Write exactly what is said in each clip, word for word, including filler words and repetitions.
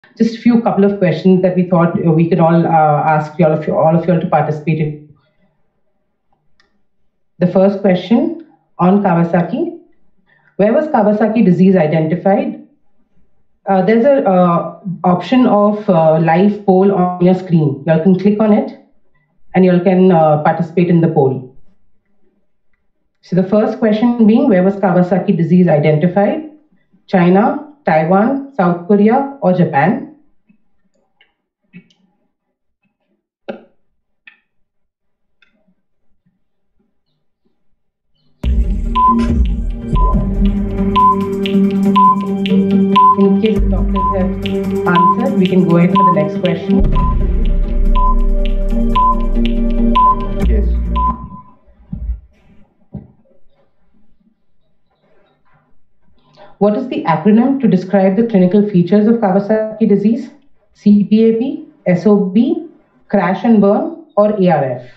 just a few couple of questions that we thought uh, we could all uh, ask all of you, all of you all to participate in. The first question on Kawasaki: where was Kawasaki disease identified? Uh, there's a uh, option of uh, live poll on your screen. You all can click on it, and you all can uh, participate in the poll. So the first question being, where was Kawasaki disease identified? China, Taiwan, South Korea, or Japan? In case the doctors have answered, we can go ahead for the next question. Yes. What is the acronym to describe the clinical features of Kawasaki disease? C P A P, S O B, crash and burn, or A R F?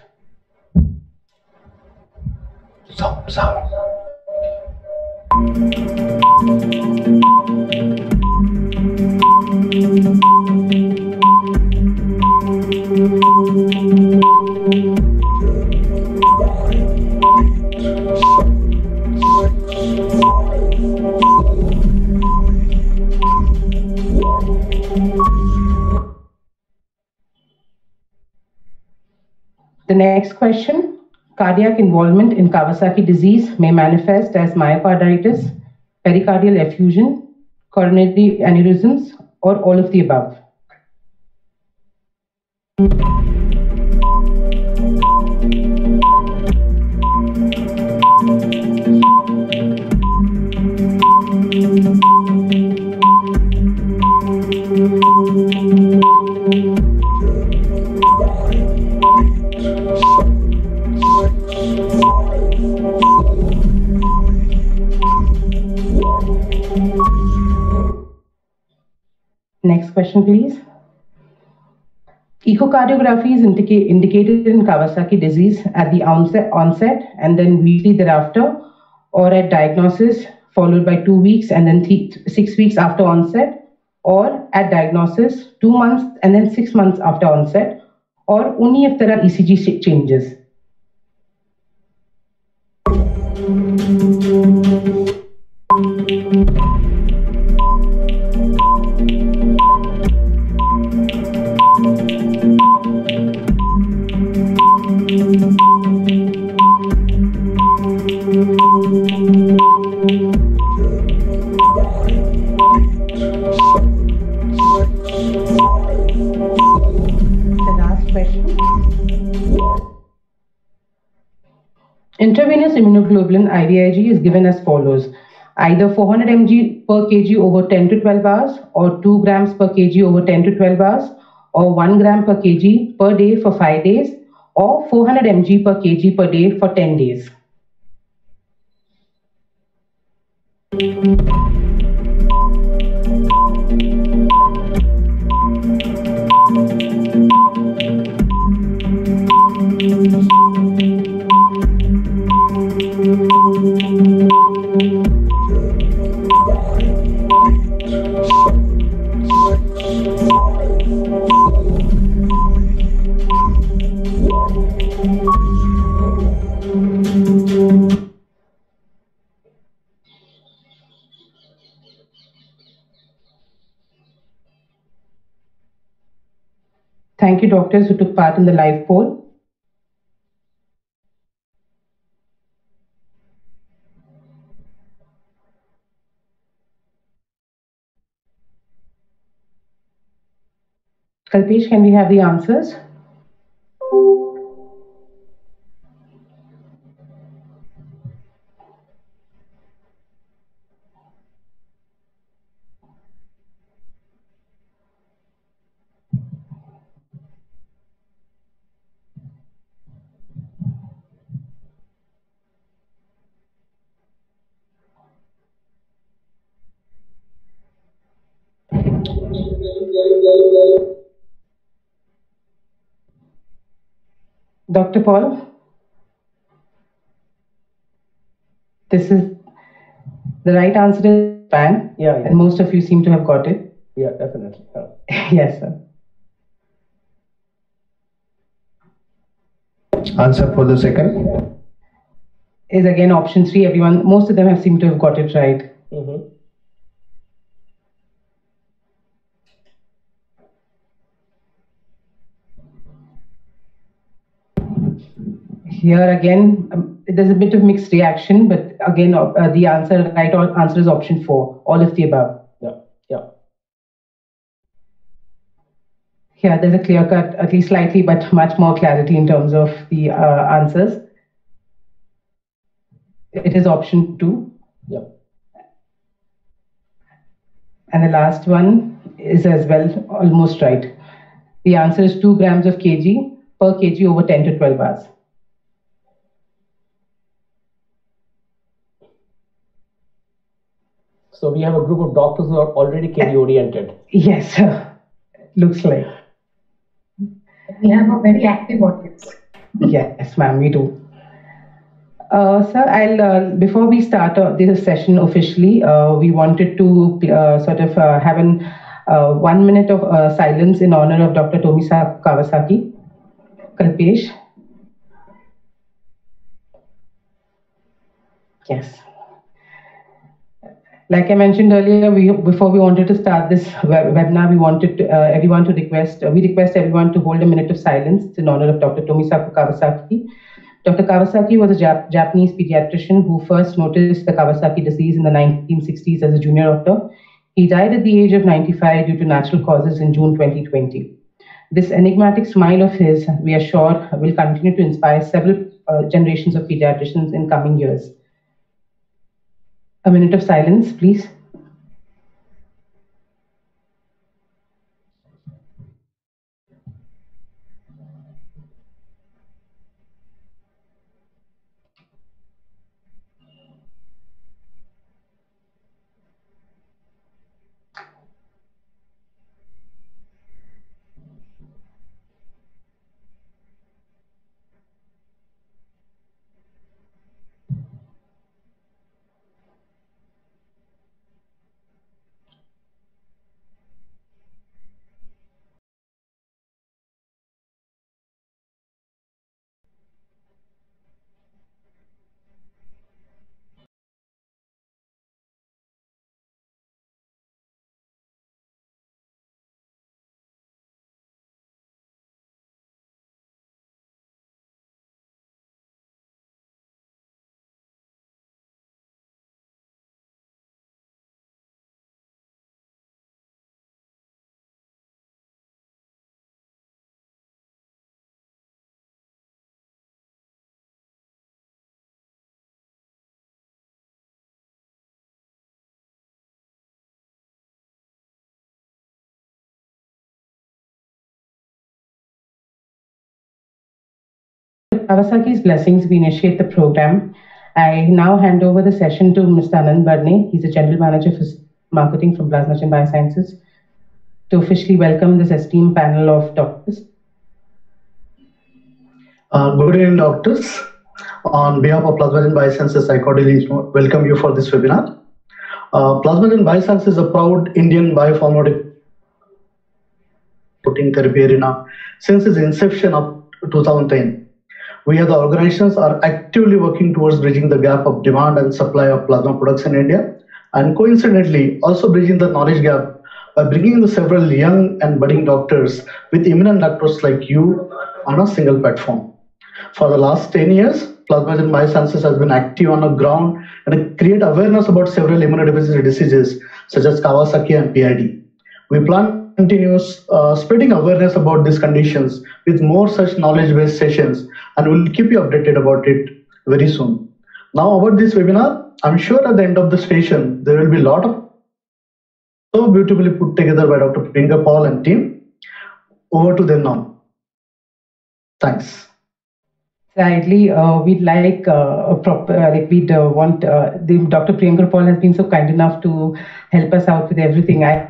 Sound, sound. The next question: cardiac involvement in Kawasaki disease may manifest as myocarditis, pericardial effusion, coronary aneurysms, or all of the above. Next question, please. Echocardiography is indica indicated in Kawasaki disease at the onset, onset and then weekly thereafter, or at diagnosis followed by two weeks and then th six weeks after onset, or at diagnosis two months and then six months after onset, or only if there are E C G changes. Intravenous immunoglobulin I V I G is given as follows: either four hundred milligrams per kg over ten to twelve hours, or two grams per kg over ten to twelve hours, or one gram per kg per day for five days, or four hundred milligrams per kg per day for ten days. Thank you, doctors who took part in the live poll. Kalpesh, can we have the answers? Doctor Paul, this is the right answer is Japan. Yeah, yeah. And most of you seem to have got it. Yeah, definitely. Yeah. Yes, sir. Answer for the second. Is again option three. Everyone, most of them have seemed to have got it right. Mm-hmm. Here again, um, there's a bit of mixed reaction, but again, uh, uh, the answer right or answer is option four. All of the above. Yeah. Yeah. Here, there's a clear cut, at least slightly, but much more clarity in terms of the uh, answers. It is option two. Yeah. And the last one is as well almost right. The answer is two grams of kg per kg over ten to twelve hours. So we have a group of doctors who are already kg oriented. Yes, sir. Looks like. We have a very active audience. Yes, ma'am, we do. Uh, sir, I'll uh, before we start uh, this session officially, uh, we wanted to uh, sort of uh, have an uh, one minute of uh, silence in honor of Doctor Tomisaku Kawasaki. Kalpesh. Yes. Like I mentioned earlier, we, before we wanted to start this web webinar, we wanted to, uh, everyone to request, uh, we request everyone to hold a minute of silence in honor of Doctor Tomisaku Kawasaki. Doctor Kawasaki was a Jap Japanese pediatrician who first noticed the Kawasaki disease in the nineteen sixties as a junior doctor. He died at the age of ninety-five due to natural causes in June twenty twenty. This enigmatic smile of his, we are sure, will continue to inspire several uh, generations of pediatricians in coming years. A minute of silence, please. Kawasaki's blessings, we initiate the program. I now hand over the session to Mister Anand Barne. He's the General Manager for Marketing from Plasmagen Biosciences, to officially welcome this esteemed panel of doctors. Uh, good evening, doctors. On behalf of Plasmagen Biosciences, I cordially welcome you for this webinar. Uh, Plasmagen Biosciences is a proud Indian biopharmaceutical protein therapy arena since its inception of two thousand ten. We as the organizations are actively working towards bridging the gap of demand and supply of plasma products in India, and coincidentally also bridging the knowledge gap by bringing the several young and budding doctors with eminent doctors like you on a single platform. For the last ten years, Plasmagen Biosciences has been active on the ground and create awareness about several immunodeficiency diseases such as Kawasaki and P I D. We plan to continue uh, spreading awareness about these conditions with more such knowledge-based sessions, and we'll keep you updated about it very soon. Now about this webinar, I'm sure at the end of the session, there will be a lot of so beautifully put together by Doctor Priyanka Paul and team. Over to them now. Thanks. Sadly, uh, we'd like uh, a proper, uh, like we'd uh, want, uh, the Doctor Priyanka Paul has been so kind enough to help us out with everything. I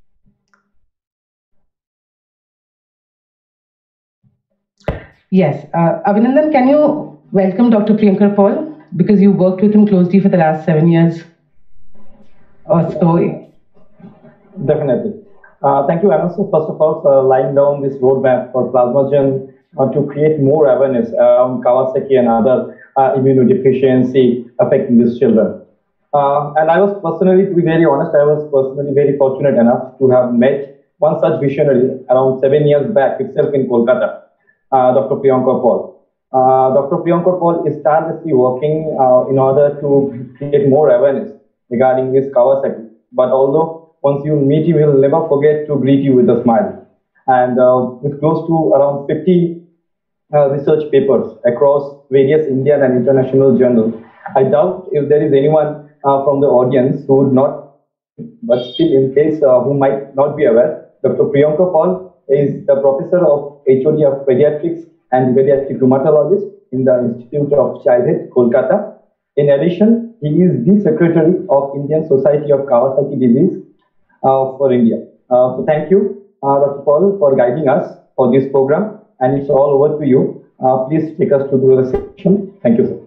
Yes, uh, Abhinandan, can you welcome Doctor Priyankar Paul, because you worked with him closely for the last seven years or so? Definitely. Uh, thank you, Anna. So first of all, for laying down this roadmap for Plasmagen uh, to create more awareness around Kawasaki and other uh, immunodeficiency affecting these children. Uh, and I was personally, to be very honest, I was personally very fortunate enough to have met one such visionary around seven years back itself in Kolkata, uh, Doctor Priyankar Paul. Uh, Doctor Priyankar Paul is tirelessly working uh, in order to create more awareness regarding this Kawasaki. But although once you meet him, he'll never forget to greet you with a smile. And uh, with close to around fifty uh, research papers across various Indian and international journals, I doubt if there is anyone uh, from the audience who would not, but still in case uh, who might not be aware, Doctor Priyankar Paul is the professor of H O D of Pediatrics and Pediatric Rheumatologist in the Institute of Childhood, Kolkata. In addition, he is the secretary of Indian Society of Kawasaki Disease uh, for India. Uh, so thank you, uh, Doctor Paul, for guiding us for this program. And it's all over to you. Uh, please take us to the section. Thank you, sir.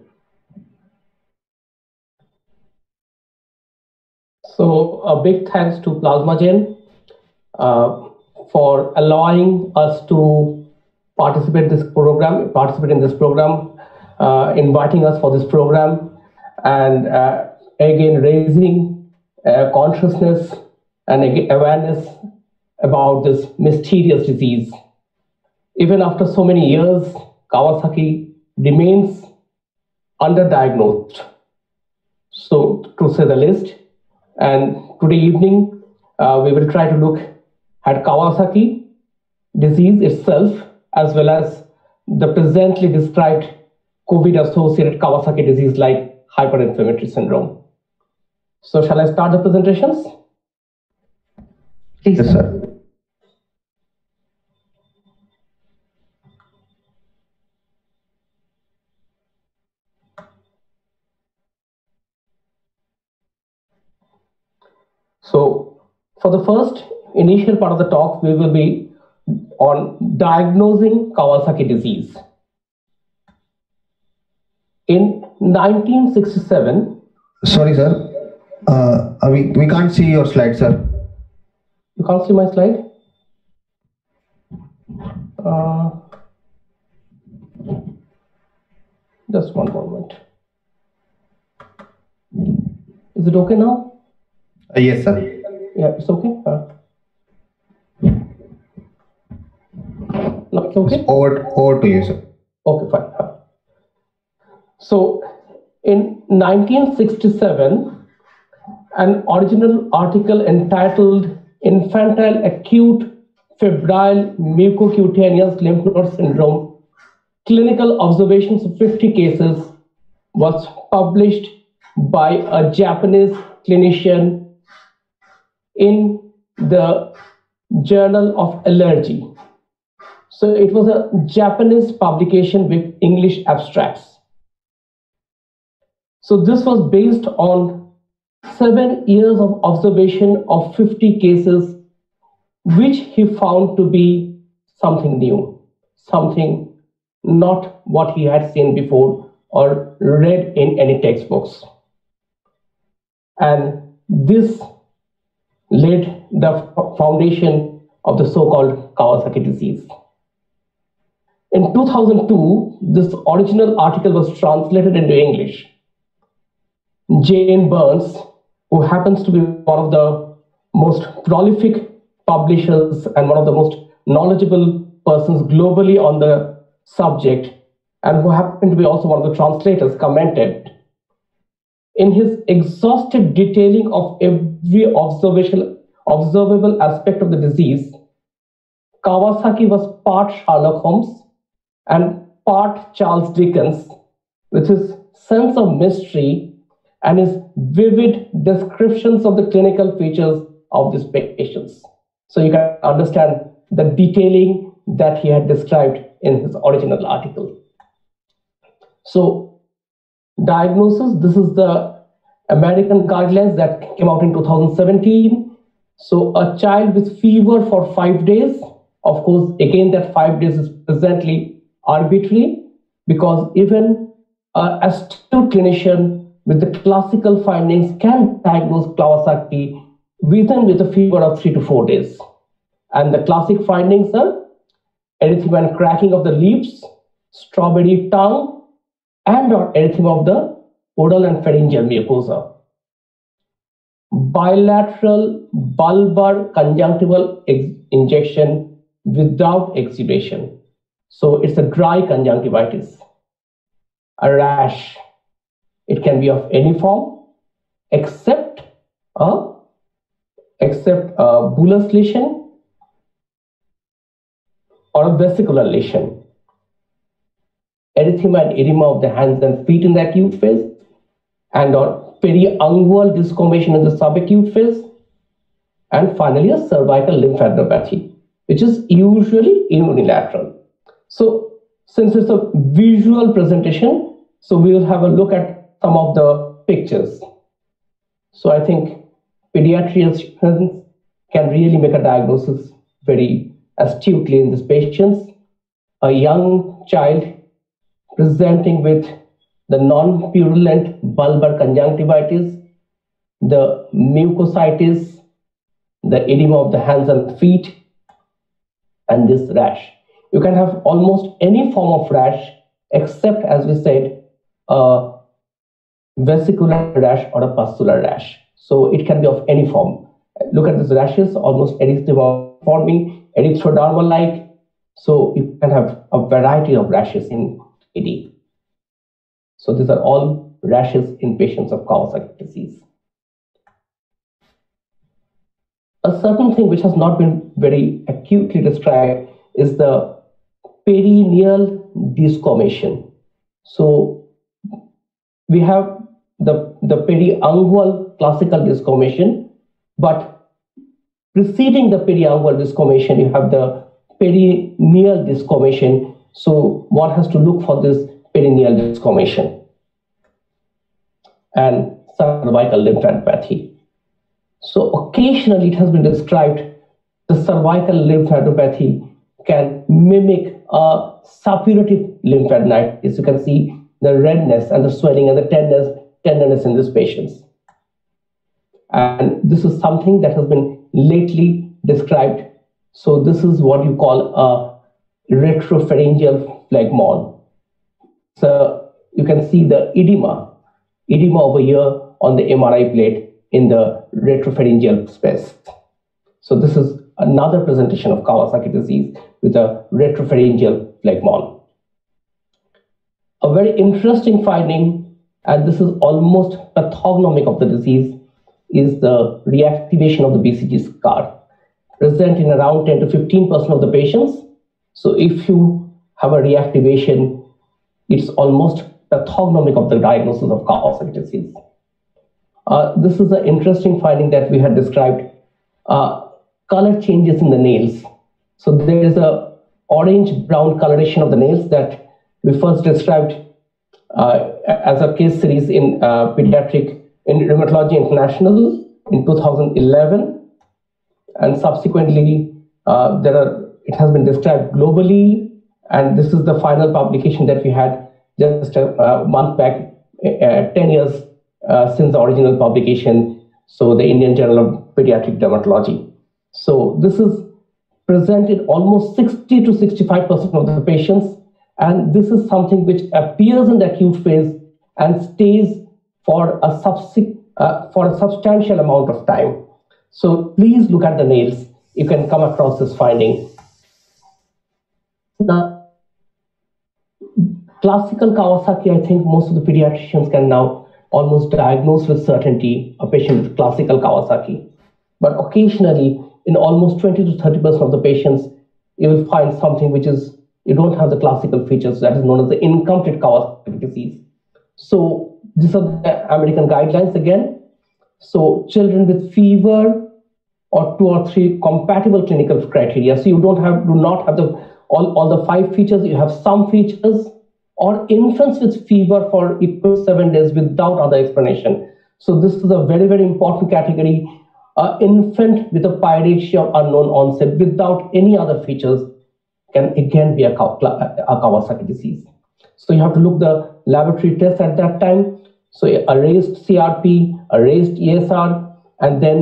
So a big thanks to Plasmagen uh, for allowing us to participate this program, participate in this program, uh, inviting us for this program, and uh, again raising uh, consciousness and again, awareness about this mysterious disease. Even after so many years, Kawasaki remains underdiagnosed, so to say the least. And today evening, uh, we will try to look at Kawasaki disease itself, as well as the presently described COVID-associated Kawasaki disease like hyperinflammatory syndrome. So shall I start the presentations? Please. Yes, sir. So for the first initial part of the talk, we will be on diagnosing Kawasaki disease. In nineteen sixty-seven, Sorry, sir. Uh, uh, we, we can't see your slide, sir. you can't see my slide? Uh, just one moment. Is it okay now? Uh, yes, sir. Yeah, it's okay. Uh, no, it's okay. Over, over to you, sir. Okay, fine. Uh, So in nineteen sixty-seven, an original article entitled Infantile Acute Febrile Mucocutaneous Lymph Node Syndrome, Clinical Observations of fifty Cases was published by a Japanese clinician in the Journal of Allergy. So it was a Japanese publication with English abstracts. So this was based on seven years of observation of fifty cases, which he found to be something new, something not what he had seen before or read in any textbooks. And this laid the foundation of the so-called Kawasaki disease. In two thousand two, this original article was translated into English. Jane Burns, who happens to be one of the most prolific publishers and one of the most knowledgeable persons globally on the subject, and who happened to be also one of the translators, commented, in his exhaustive detailing of every observation, observable aspect of the disease, Kawasaki was part Sherlock Holmes and part Charles Dickens, with his sense of mystery and his vivid descriptions of the clinical features of these patients. So you can understand the detailing that he had described in his original article. So diagnosis, this is the American guidelines that came out in two thousand seventeen. So a child with fever for five days, of course, again, that five days is presently arbitrary, because even an astute clinician with the classical findings can diagnose Kawasaki within with a fever of three to four days. And the classic findings are erythema and cracking of the lips, strawberry tongue, and or erythema of the oral and pharyngeal mucosa. Bilateral bulbar conjunctival injection without exudation. So it's a dry conjunctivitis. A rash. It can be of any form except a except a bullous lesion or a vesicular lesion. Erythema and edema of the hands and feet in the acute phase, and or periungual desquamation in the subacute phase, and finally a cervical lymphadenopathy, which is usually unilateral. So since it's a visual presentation, so we will have a look at some of the pictures. So I think pediatricians can really make a diagnosis very astutely in these patients. A young child presenting with the non-purulent bulbar conjunctivitis, the mucositis, the edema of the hands and feet, and this rash. You can have almost any form of rash except, as we said, a vesicular rash or a pustular rash. So it can be of any form. Look at these rashes, almost erythema forming, erythroderma-like. So you can have a variety of rashes in A D. So these are all rashes in patients of Kawasaki disease. A certain thing which has not been very acutely described is the perineal desquamation. So we have the, the periungual classical desquamation, but preceding the periungual desquamation, you have the perineal desquamation. So one has to look for this perineal desquamation and cervical lymphadenopathy. So occasionally it has been described the cervical lymphadenopathy can mimic a suppurative lymphadenitis. You can see the redness and the swelling and the tenderness, tenderness in these patients. And this is something that has been lately described. So this is what you call a retropharyngeal phlegmon. So you can see the edema, edema over here on the M R I plate in the retropharyngeal space. So this is another presentation of Kawasaki disease with a retropharyngeal phlegmon. A very interesting finding, and this is almost pathognomic of the disease, is the reactivation of the B C G scar, present in around ten to fifteen percent of the patients. So if you have a reactivation, it's almost pathognomic of the diagnosis of Kawasaki disease. Uh, this is an interesting finding that we had described. Uh, color changes in the nails. So there is a orange-brown coloration of the nails that we first described uh, as a case series in uh, pediatric in Rheumatology International in two thousand eleven, and subsequently uh, there are it has been described globally, and this is the final publication that we had just a, a month back, uh, ten years uh, since the original publication. So the Indian Journal of Pediatric Dermatology. So this is present in almost sixty to sixty-five percent of the patients, and this is something which appears in the acute phase and stays for a, subse uh, for a substantial amount of time. So please look at the nails. You can come across this finding. Now, classical Kawasaki, I think most of the pediatricians can now almost diagnose with certainty a patient with classical Kawasaki. But occasionally, in almost twenty to thirty percent of the patients, you will find something which is, you don't have the classical features, that is known as the incomplete Kawasaki disease. So these are the American guidelines again. So children with fever or two or three compatible clinical criteria. So you don't have, do not have the all, all the five features, you have some features, or infants with fever for equal seven days without other explanation. So this is a very, very important category. Uh, infant with a pyrexia of unknown onset without any other features can again be a, a Kawasaki disease. So you have to look the laboratory tests at that time. So a raised C R P, a raised E S R, and then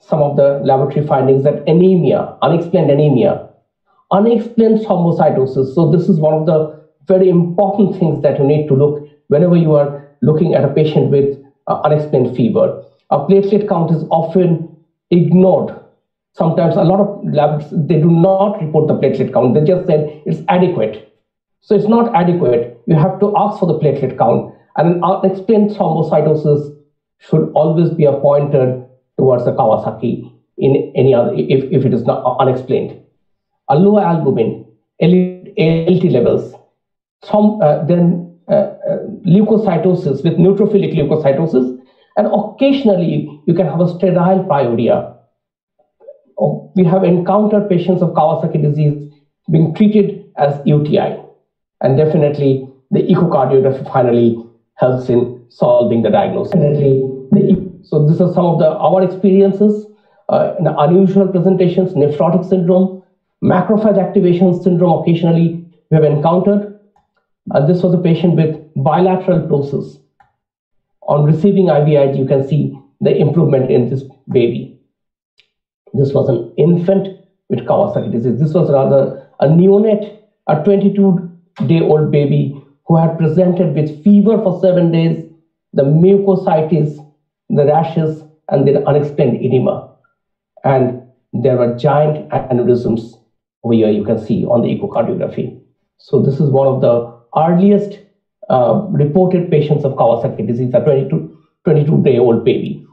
some of the laboratory findings that anemia, unexplained anemia, unexplained thrombocytosis. So this is one of the very important things that you need to look whenever you are looking at a patient with uh, unexplained fever. A platelet count is often ignored. Sometimes a lot of labs, they do not report the platelet count. They just said it's adequate. So it's not adequate. You have to ask for the platelet count. And an unexplained thrombocytosis should always be a pointer towards the Kawasaki in any other, if, if it is not unexplained. A low albumin, L T levels, some, uh, then uh, uh, leukocytosis with neutrophilic leukocytosis, and occasionally you can have a sterile pyuria. We have encountered patients of Kawasaki disease being treated as U T I, and definitely the echocardiography finally helps in solving the diagnosis. So these are some of the our experiences uh, in unusual presentations: nephrotic syndrome, macrophage activation syndrome. Occasionally we have encountered. Uh, this was a patient with bilateral ptosis. On receiving I V I G, you can see the improvement in this baby. This was an infant with Kawasaki disease. This was rather a neonate, a twenty-two day old baby who had presented with fever for seven days, the mucositis, the rashes, and the unexplained edema. And there were giant aneurysms over here, you can see on the echocardiography. So this is one of the earliest uh, reported patients of Kawasaki disease, a twenty-two day old baby.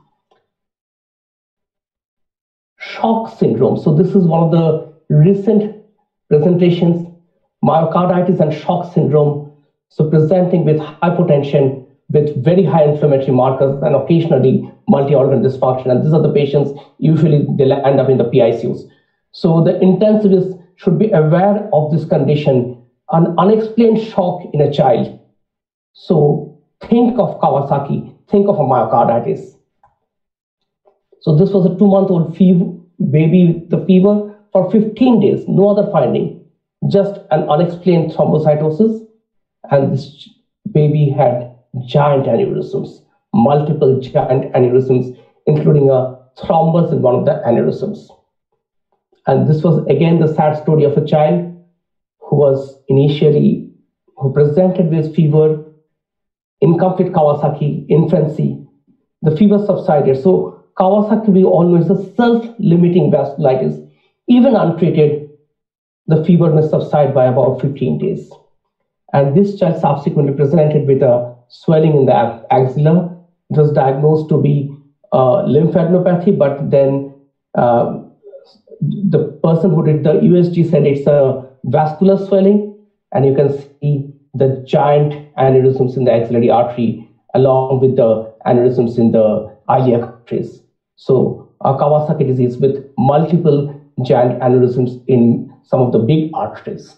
Shock syndrome. So this is one of the recent presentations, myocarditis and shock syndrome. So presenting with hypotension, with very high inflammatory markers, and occasionally multi-organ dysfunction. And these are the patients, usually they end up in the P I C Us. So the intensivists should be aware of this condition, an unexplained shock in a child. So think of Kawasaki, think of a myocarditis. So this was a two-month-old baby with the fever for fifteen days, no other finding, just an unexplained thrombocytosis. And this baby had giant aneurysms, multiple giant aneurysms, including a thrombus in one of the aneurysms. And this was again the sad story of a child who was initially, who presented with fever, incomplete Kawasaki, infancy. The fever subsided. So Kawasaki, we all know, is a self-limiting vasculitis. Even untreated, the fever may subside by about fifteen days. And this child subsequently presented with a swelling in the axilla. It was diagnosed to be uh, lymphadenopathy, but then uh, the person who did the U S G said it's a vascular swelling, and you can see the giant aneurysms in the axillary artery along with the aneurysms in the iliac arteries. So a Kawasaki disease with multiple giant aneurysms in some of the big arteries.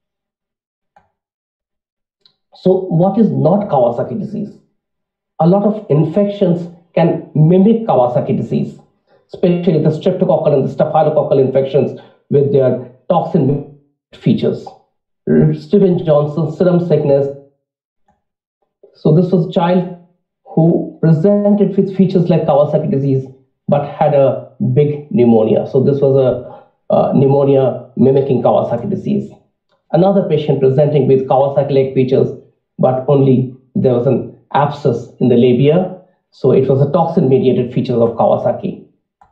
So what is not Kawasaki disease? A lot of infections can mimic Kawasaki disease, especially the streptococcal and the staphylococcal infections with their toxin features. Stevens-Johnson, serum sickness. So this was a child who presented with features like Kawasaki disease, but had a big pneumonia. So this was a uh, pneumonia mimicking Kawasaki disease. Another patient presenting with Kawasaki-like features, but only there was an abscess in the labia. So it was a toxin-mediated feature of Kawasaki.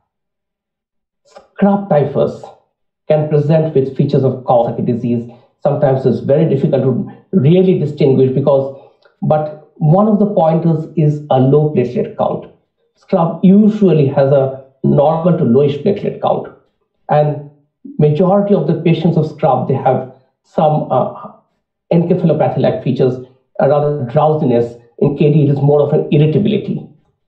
Scrub typhus can present with features of Kawasaki disease. Sometimes it's very difficult to really distinguish because, but one of the pointers is a low platelet count. Scrub usually has a normal to lowish platelet count. And majority of the patients of scrub, they have some uh, encephalopathy-like features, a rather drowsiness. In K D, it is more of an irritability.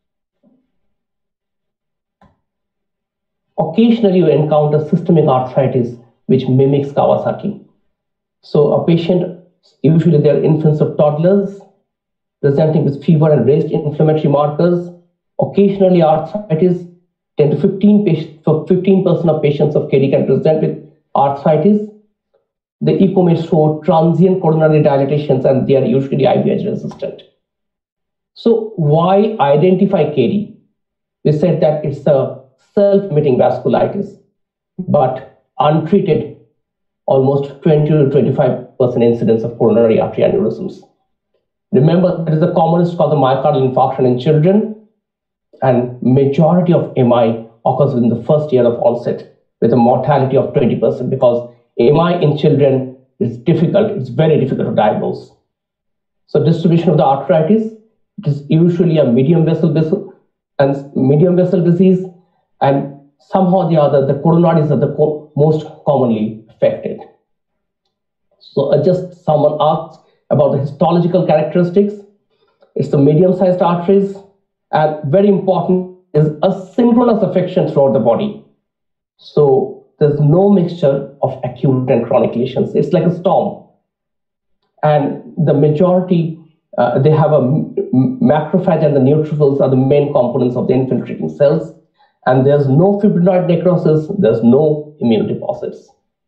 Occasionally, you encounter systemic arthritis, which mimics Kawasaki. So a patient, usually they are infants or toddlers, presenting with fever and raised inflammatory markers. Occasionally, arthritis, ten to fifteen patients, for fifteen percent of patients of K D can present with arthritis. The echo may show transient coronary dilatations, and they are usually I V I G resistant. So why identify K D? We said that it's a self-limiting vasculitis, but untreated, almost twenty to twenty-five percent incidence of coronary artery aneurysms. Remember, that is the commonest cause of myocardial infarction in children, and majority of M I occurs within the first year of onset with a mortality of twenty percent, because M I in children is difficult, it's very difficult to diagnose. So distribution of the arteritis, it is usually a medium vessel vessel and medium vessel disease, and somehow or the other, the coronaries are the co most commonly affected. So uh, just someone asked about the histological characteristics. It's the medium-sized arteries, and very important is asynchronous affection throughout the body. So there's no mixture of acute and chronic lesions. It's like a storm. And the majority, uh, they have a macrophage, and the neutrophils are the main components of the infiltrating cells. And there's no fibrinoid necrosis, there's no immune deposits.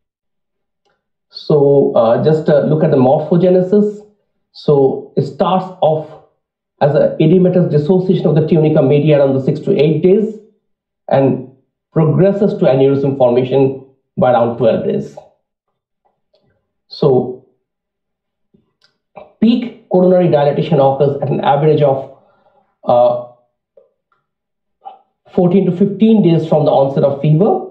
So uh, just uh, look at the morphogenesis. So it starts off as an edematous dissociation of the tunica media around the six to eight days and progresses to aneurysm formation by around twelve days. So peak coronary dilatation occurs at an average of uh, fourteen to fifteen days from the onset of fever.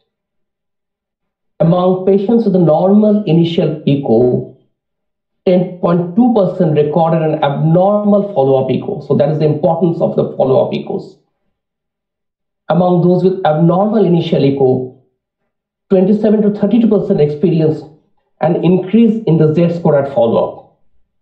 Among patients with a normal initial echo, ten point two percent recorded an abnormal follow-up echo. So that is the importance of the follow-up echoes. Among those with abnormal initial echo, twenty-seven to thirty-two percent experienced an increase in the Z-score at follow-up.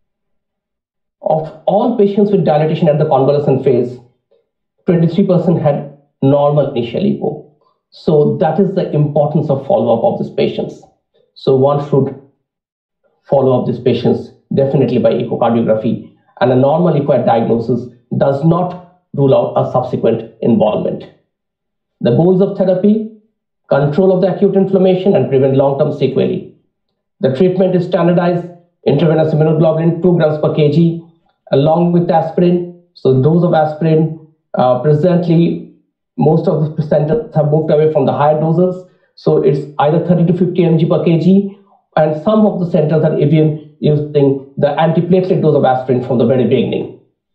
Of all patients with dilatation at the convalescent phase, twenty-three percent had normal initial echo. So that is the importance of follow-up of these patients. So one should follow up these patients definitely by echocardiography, and a normal echo at diagnosis does not rule out a subsequent involvement. The goals of therapy: control of the acute inflammation and prevent long-term sequelae. The treatment is standardized intravenous immunoglobulin two grams per kg along with aspirin. So dose of aspirin, uh, presently most of the centers have moved away from the higher doses. So it's either thirty to fifty milligrams per kg, and some of the centers are even using the antiplatelet dose of aspirin from the very beginning.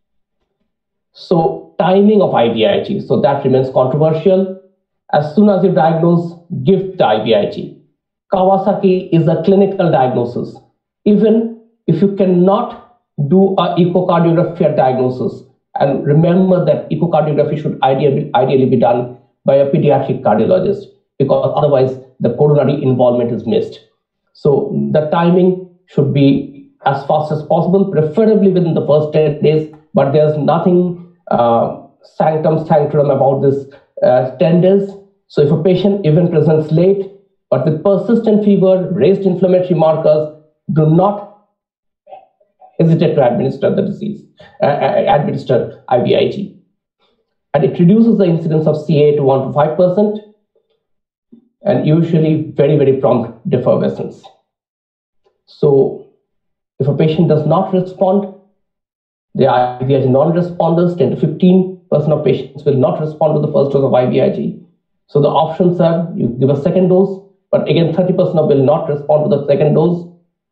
So timing of I V I G, so that remains controversial. As soon as you diagnose, give the I V I G. Kawasaki is a clinical diagnosis. Even if you cannot do a echocardiography at diagnosis, and remember that echocardiography should ideally, ideally be done by a pediatric cardiologist, because otherwise the coronary involvement is missed. So the timing should be as fast as possible, preferably within the first ten days, but there's nothing uh, sanctum sanctorum about this uh, ten days. So if a patient even presents late, but with persistent fever, raised inflammatory markers, do not hesitate to administer the disease, uh, administer I V I G. And it reduces the incidence of C A to one to five percent, and usually very, very prompt defervescence. So if a patient does not respond, the I V I G non-responders, ten to fifteen percent of patients will not respond to the first dose of I V I G. So the options are, you give a second dose, but again, thirty percent of will not respond to the second dose.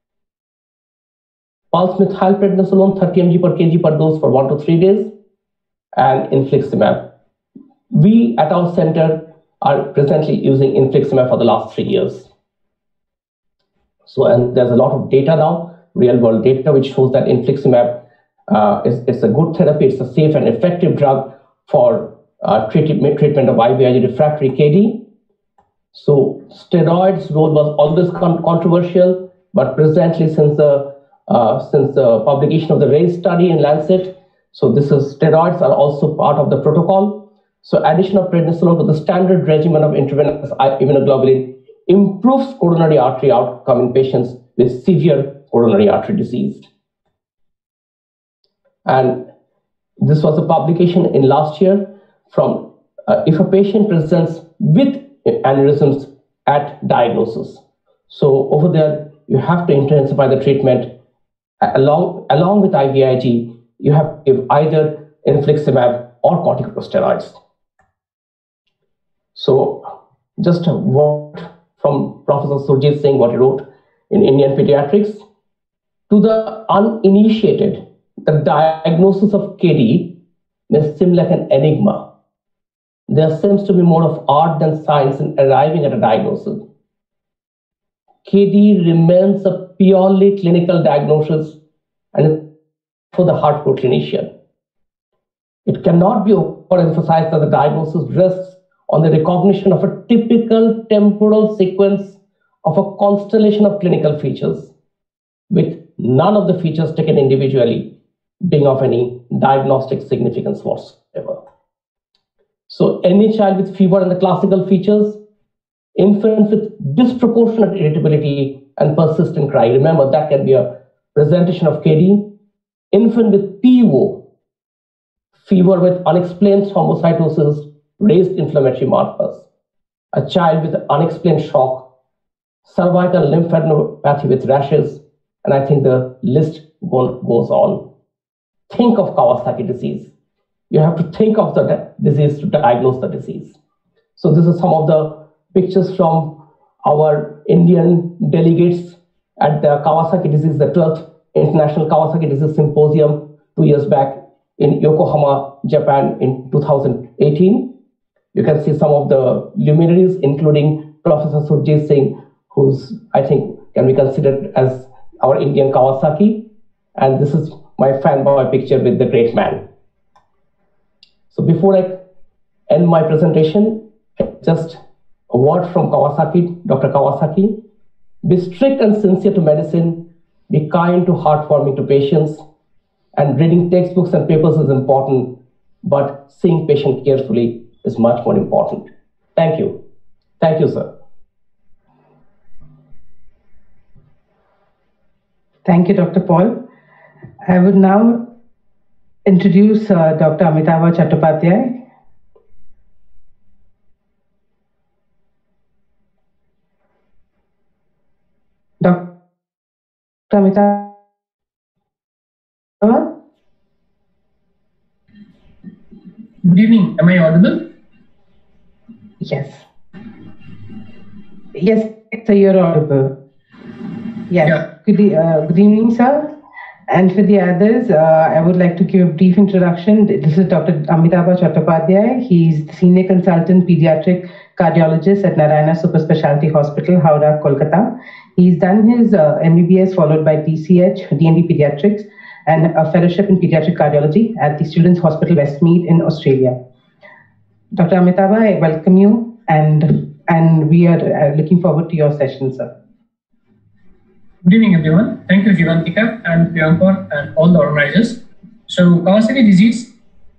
Pulse methylprednisolone thirty milligrams per kg per dose for one to three days, and infliximab. We at our center are presently using infliximab for the last three years. So, and there's a lot of data now, real world data, which shows that infliximab uh, is, is a good therapy. It's a safe and effective drug for uh, treatment, treatment of I V I G refractory K D. So steroids role was always con controversial, but presently since the Uh, since the publication of the RAISE study in Lancet, so this is steroids are also part of the protocol. So addition of prednisolone to the standard regimen of intravenous immunoglobulin improves coronary artery outcome in patients with severe coronary artery disease. And this was a publication in last year from uh, if a patient presents with aneurysms at diagnosis. So over there, you have to intensify the treatment. Along, along with I V I G, you have to give either infliximab or corticosteroids. So just a word from Professor Surjit Singh, what he wrote in Indian Pediatrics. To the uninitiated, the diagnosis of K D may seem like an enigma. There seems to be more of art than science in arriving at a diagnosis. K D remains a purely clinical diagnosis and for the heart clinician. It cannot be overemphasized that the diagnosis rests on the recognition of a typical temporal sequence of a constellation of clinical features, with none of the features taken individually being of any diagnostic significance whatsoever. So any child with fever and the classical features, infant with disproportionate irritability and persistent cry, remember that can be a presentation of K D, infant with P O, fever with unexplained thrombocytosis, raised inflammatory markers, a child with unexplained shock, cervical lymphadenopathy with rashes, and I think the list goes on. Think of Kawasaki disease. You have to think of the disease to diagnose the disease. So this is some of the pictures from our Indian delegates at the Kawasaki disease, the twelfth International Kawasaki Disease Symposium two years back in Yokohama, Japan in two thousand eighteen. You can see some of the luminaries, including Professor Surjit Singh, who's, I think, can be considered as our Indian Kawasaki. And this is my fanboy picture with the great man. So before I end my presentation, just a word from Kawasaki, Doctor Kawasaki. Be strict and sincere to medicine, be kind to heartwarming to patients, and reading textbooks and papers is important, but seeing patient carefully is much more important. Thank you. Thank you, sir. Thank you, Doctor Paul. I would now introduce uh, Doctor Amitabha Chattopadhyay. Doctor Amitabha? Good evening. Am I audible? Yes. Yes, sir, you're audible. Yes. Yeah. Good, e uh, good evening, sir. And for the others, uh, I would like to give a brief introduction. This is Doctor Amitabha Chattopadhyay. He's the Senior Consultant Pediatric Cardiologist at Narayana Super Specialty Hospital, Howrah, Kolkata. He's done his uh, M B B S followed by D C H, D N D Pediatrics, and a fellowship in pediatric cardiology at the Children's Hospital Westmead in Australia. Doctor Amitabha, I welcome you, and, and we are uh, looking forward to your session, sir. Good evening, everyone. Thank you, Jivantika and Priyankar and all the organizers. So, Kawasaki disease,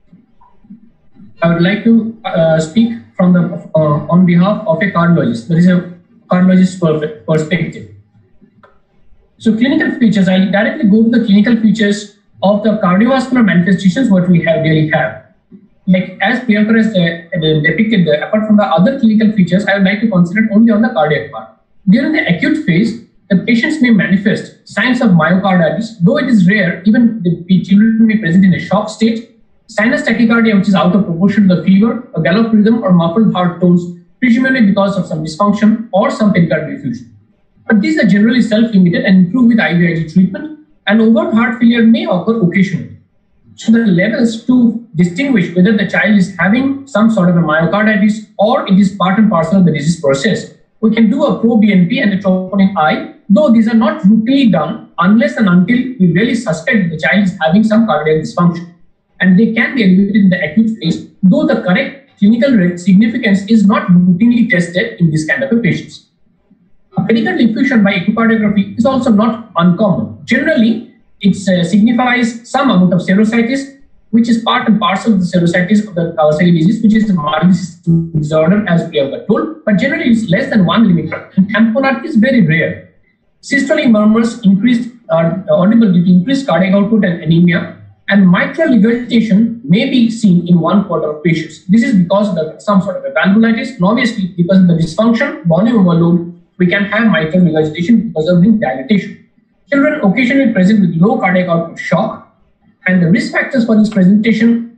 I would like to uh, speak from the uh, on behalf of a cardiologist. There is a cardiologist perspective. So, clinical features, I'll directly go to the clinical features of the cardiovascular manifestations what we have really have. Like as Priyankar has uh, depicted, uh, apart from the other clinical features, I would like to concentrate only on the cardiac part. During the acute phase, the patients may manifest signs of myocarditis, though it is rare. Even the children may present in a shock state, sinus tachycardia, which is out of proportion to the fever, a gallop rhythm, or muffled heart tones, presumably because of some dysfunction or some pericardial effusion. But these are generally self-limited and improve with I V I G treatment, and overt heart failure may occur occasionally. So the levels to distinguish whether the child is having some sort of a myocarditis or it is part and parcel of the disease process, we can do a pro-B N P and a troponin I, though these are not routinely done unless and until we really suspect that the child is having some cardiac dysfunction. And they can be elevated in the acute phase, though the correct clinical significance is not routinely tested in this kind of a patients. A pericardial effusion by echocardiography is also not uncommon. Generally, it uh, signifies some amount of serositis, which is part and parcel of the serositis of the Kawasaki disease, which is a multi-system disorder, as we have told, but generally it's less than one millimeter. And tamponade is very rare. Systolic murmurs increased, are uh, audible due to increased cardiac output and anemia, and mitral regurgitation may be seen in one quarter of patients. This is because of the, some sort of a valvulitis, and obviously because of the dysfunction, volume overload, we can have mitral regurgitation because of ring dilatation. Children occasionally present with low cardiac output shock, and the risk factors for this presentation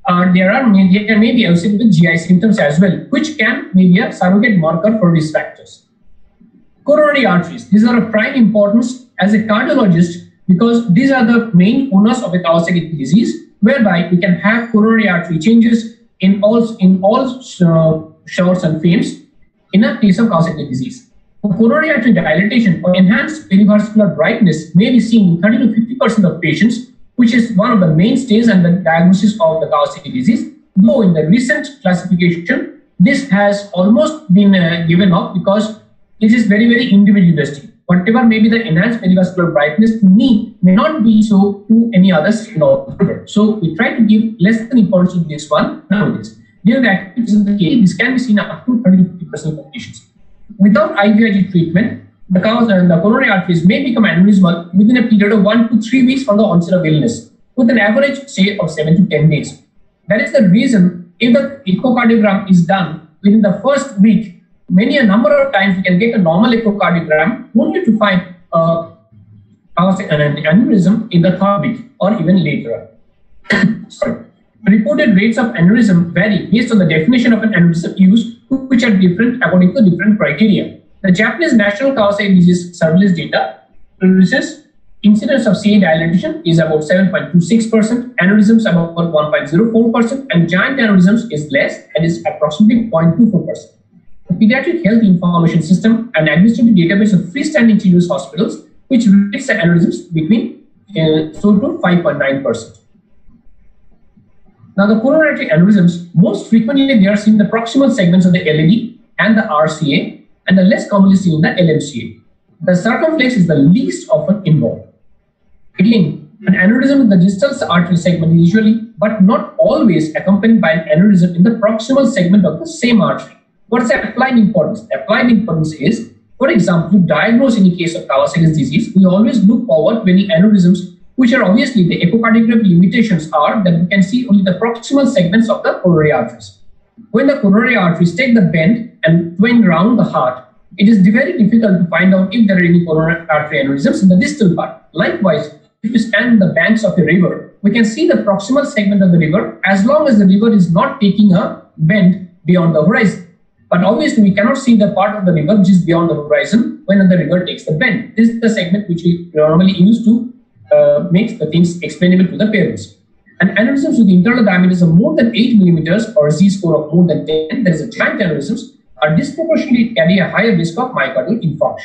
uh, there are may, there may be associated with G I symptoms as well, which can be a surrogate marker for risk factors. Coronary arteries. These are of prime importance as a cardiologist because these are the main owners of a Kawasaki disease, whereby we can have coronary artery changes in all in all uh, shorts and frames in a case of Kawasaki disease. Coronary artery dilatation or enhanced perivascular brightness may be seen in thirty to fifty percent of patients, which is one of the mainstays and the diagnosis of the Kawasaki disease. Though in the recent classification, this has almost been uh, given up because it is very, very individualistic. Whatever may be the enhanced perivascular brightness to me may not be so to any other skin organ. So we try to give less than importance to this one nowadays. During the activities of the case, this can be seen up to thirty to fifty percent of patients. Without I V I G treatment, the, the coronary arteries may become aneurysmal within a period of one to three weeks from the onset of illness, with an average, say, of seven to ten days. That is the reason if the echocardiogram is done within the first week, many a number of times we can get a normal echocardiogram only to find uh, an aneurysm in the third week or even later. Sorry. Reported rates of aneurysm vary based on the definition of an aneurysm used, which are different according to different criteria. The Japanese National Kawasaki Disease Surveillance data produces incidence of C A dilatation is about seven point two six percent, aneurysms about one point zero four percent, and giant aneurysms is less and is approximately zero point two four percent. The Pediatric Health Information System, an administrative database of freestanding children's hospitals, which rates the aneurysms between uh, so to five point nine percent. Now, the coronary aneurysms, most frequently they are seen in the proximal segments of the L A D and the R C A, and the less commonly seen in the L M C A. The circumflex is the least often involved. Again, an aneurysm in the distal artery segment is usually, but not always, accompanied by an aneurysm in the proximal segment of the same artery. What's the applied importance? The applied importance is, for example, to diagnose any case of Kawasaki's disease, we always look forward to any aneurysms, which are obviously the echocardiography limitations are that we can see only the proximal segments of the coronary arteries. When the coronary arteries take the bend and twine round the heart, it is very difficult to find out if there are any coronary artery aneurysms in the distal part. Likewise, if you stand on the banks of a river, we can see the proximal segment of the river as long as the river is not taking a bend beyond the horizon. But obviously, we cannot see the part of the river which is beyond the horizon when the river takes the bend. This is the segment which we normally use to uh, make the things explainable to the parents. And aneurysms with internal diameters of more than eight millimeters or Z-score of more than ten, that is a giant aneurysms, are disproportionately carry a higher risk of myocardial infarction.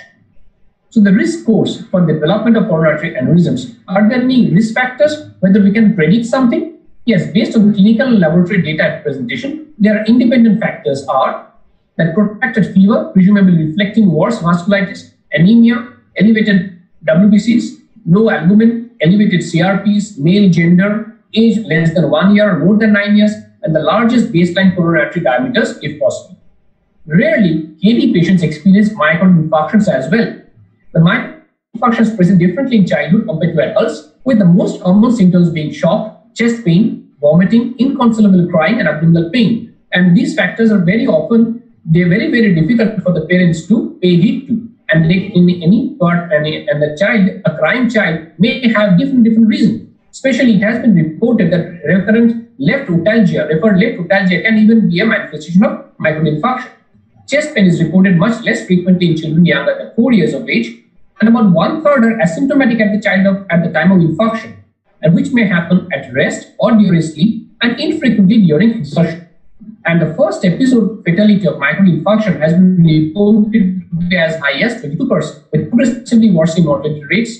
So the risk scores for the development of coronary artery aneurysms, are there any risk factors, whether we can predict something? Yes, based on the clinical and laboratory data at presentation, there are independent factors are that protracted fever, presumably reflecting worse vasculitis, anemia, elevated W B Cs, low albumin, elevated C R Ps, male gender, age less than one year or more than nine years, and the largest baseline coronary artery diameters if possible. Rarely, K D patients experience myocardial infarctions as well. The myocardial infarctions present differently in childhood compared to adults, with the most common symptoms being shock, chest pain, vomiting, inconsolable crying, and abdominal pain. And these factors are very often, they're very, very difficult for the parents to pay heed to. And they, in any part, and, and the child, a crying child, may have different, different reasons. Especially, it has been reported that recurrent left otalgia, referred left otalgia, can even be a manifestation of myocardial infarction. Chest pain is reported much less frequently in children younger than four years of age, and about one third are asymptomatic at the child of, at the time of infarction, and which may happen at rest or during sleep, and infrequently during exertion. And the first episode fatality of myocardial infarction has been reported to be as high as twenty-two percent, with progressively worsening mortality rates.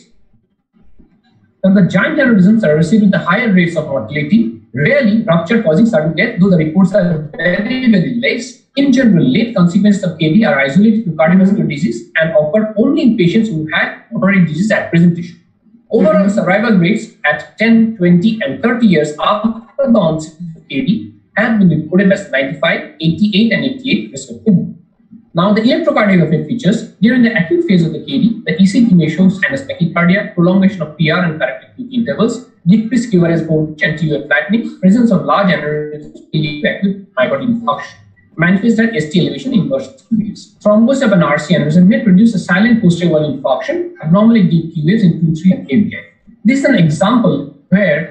Now, the giant aneurysms are receiving the higher rates of mortality, rarely rupture causing sudden death, though the reports are very, very less. In general, late consequences of K D are isolated to cardiovascular disease and occur only in patients who had coronary disease at presentation. Overall survival rates at ten, twenty, and thirty years after the onset of K D have been reported as ninety-five, eighty-eight, and eighty-eight respectively. Now, the electrocardiographic features. During the acute phase of the K D, the E C G may show sinus tachycardia, prolongation of P R and corrected peak intervals, decreased Q R S voltage and T U F flattening, presence of large aneurysms leading to acute myocardial infarction. Manifest at S T elevation in burst waves. Thrombus of an R C aneurysm may produce a silent posterior wall infarction, abnormally deep Q waves in two, three, and A B I. This is an example where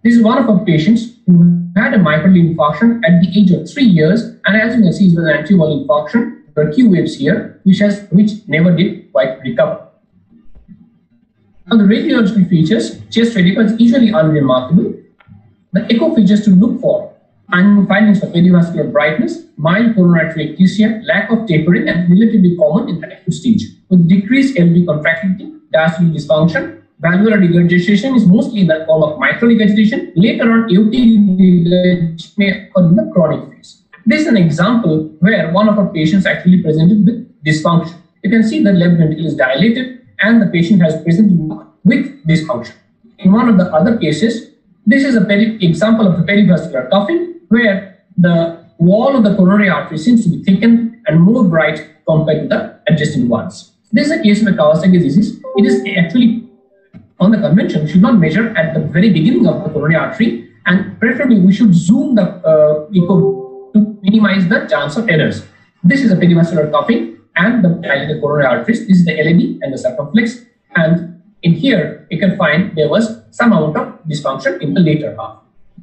This is one of our patients who had a myocardial infarction at the age of three years, and as you can see, it was an antival infarction. There are Q waves here, which has which never did quite recover. Now, the radiological features, chest radiograph is usually unremarkable. The echo features to look for and findings of perivascular brightness, mild coronary artery ectasia, lack of tapering, and relatively common in the acute stage. With decreased L V contractility, diastolic dysfunction, valvular regurgitation is mostly in the form of mitral regurgitation. Later on, aortic regurgitation may occur in the chronic phase. This is an example where one of our patients actually presented with dysfunction. You can see the left ventricle is dilated and the patient has presented with dysfunction. In one of the other cases, this is a example of the perivascular cuffing, where the wall of the coronary artery seems to be thickened and more bright compared to the adjacent ones. This is a case of a Kawasaki disease. It is actually, on the convention, should not measure at the very beginning of the coronary artery, and preferably we should zoom the uh, echo to minimize the chance of errors. This is a perivascular cuffing and the dilated coronary arteries. This is the L A D and the circumflex, and in here you can find there was some amount of dysfunction in the later half.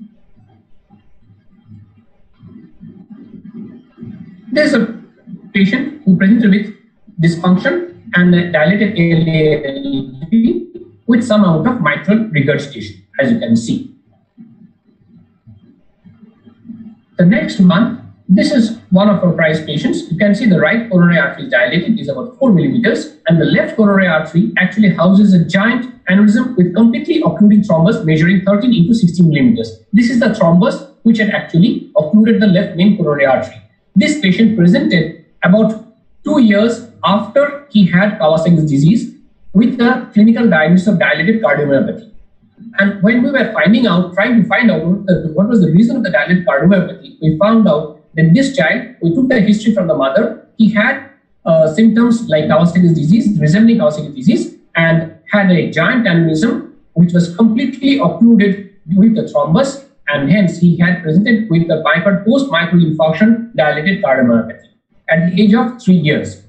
There's a patient who presented with dysfunction and a dilated L A L B with some amount of mitral regurgitation, as you can see. The next one, this is one of our prized patients. You can see the right coronary artery is dilated, is about four millimeters, and the left coronary artery actually houses a giant aneurysm with completely occluding thrombus measuring thirteen into sixteen millimeters. This is the thrombus which had actually occluded the left main coronary artery. This patient presented about two years after he had Kawasaki's disease with a clinical diagnosis of dilated cardiomyopathy. And when we were finding out, trying to find out what was the reason of the dilated cardiomyopathy, we found out that this child, we took the history from the mother, he had uh, symptoms like Kawasaki's disease, resembling Kawasaki's disease, and had a giant aneurysm which was completely occluded with the thrombus, and hence he had presented with the myocardial post-mitral infarction dilated cardiomyopathy at the age of three years.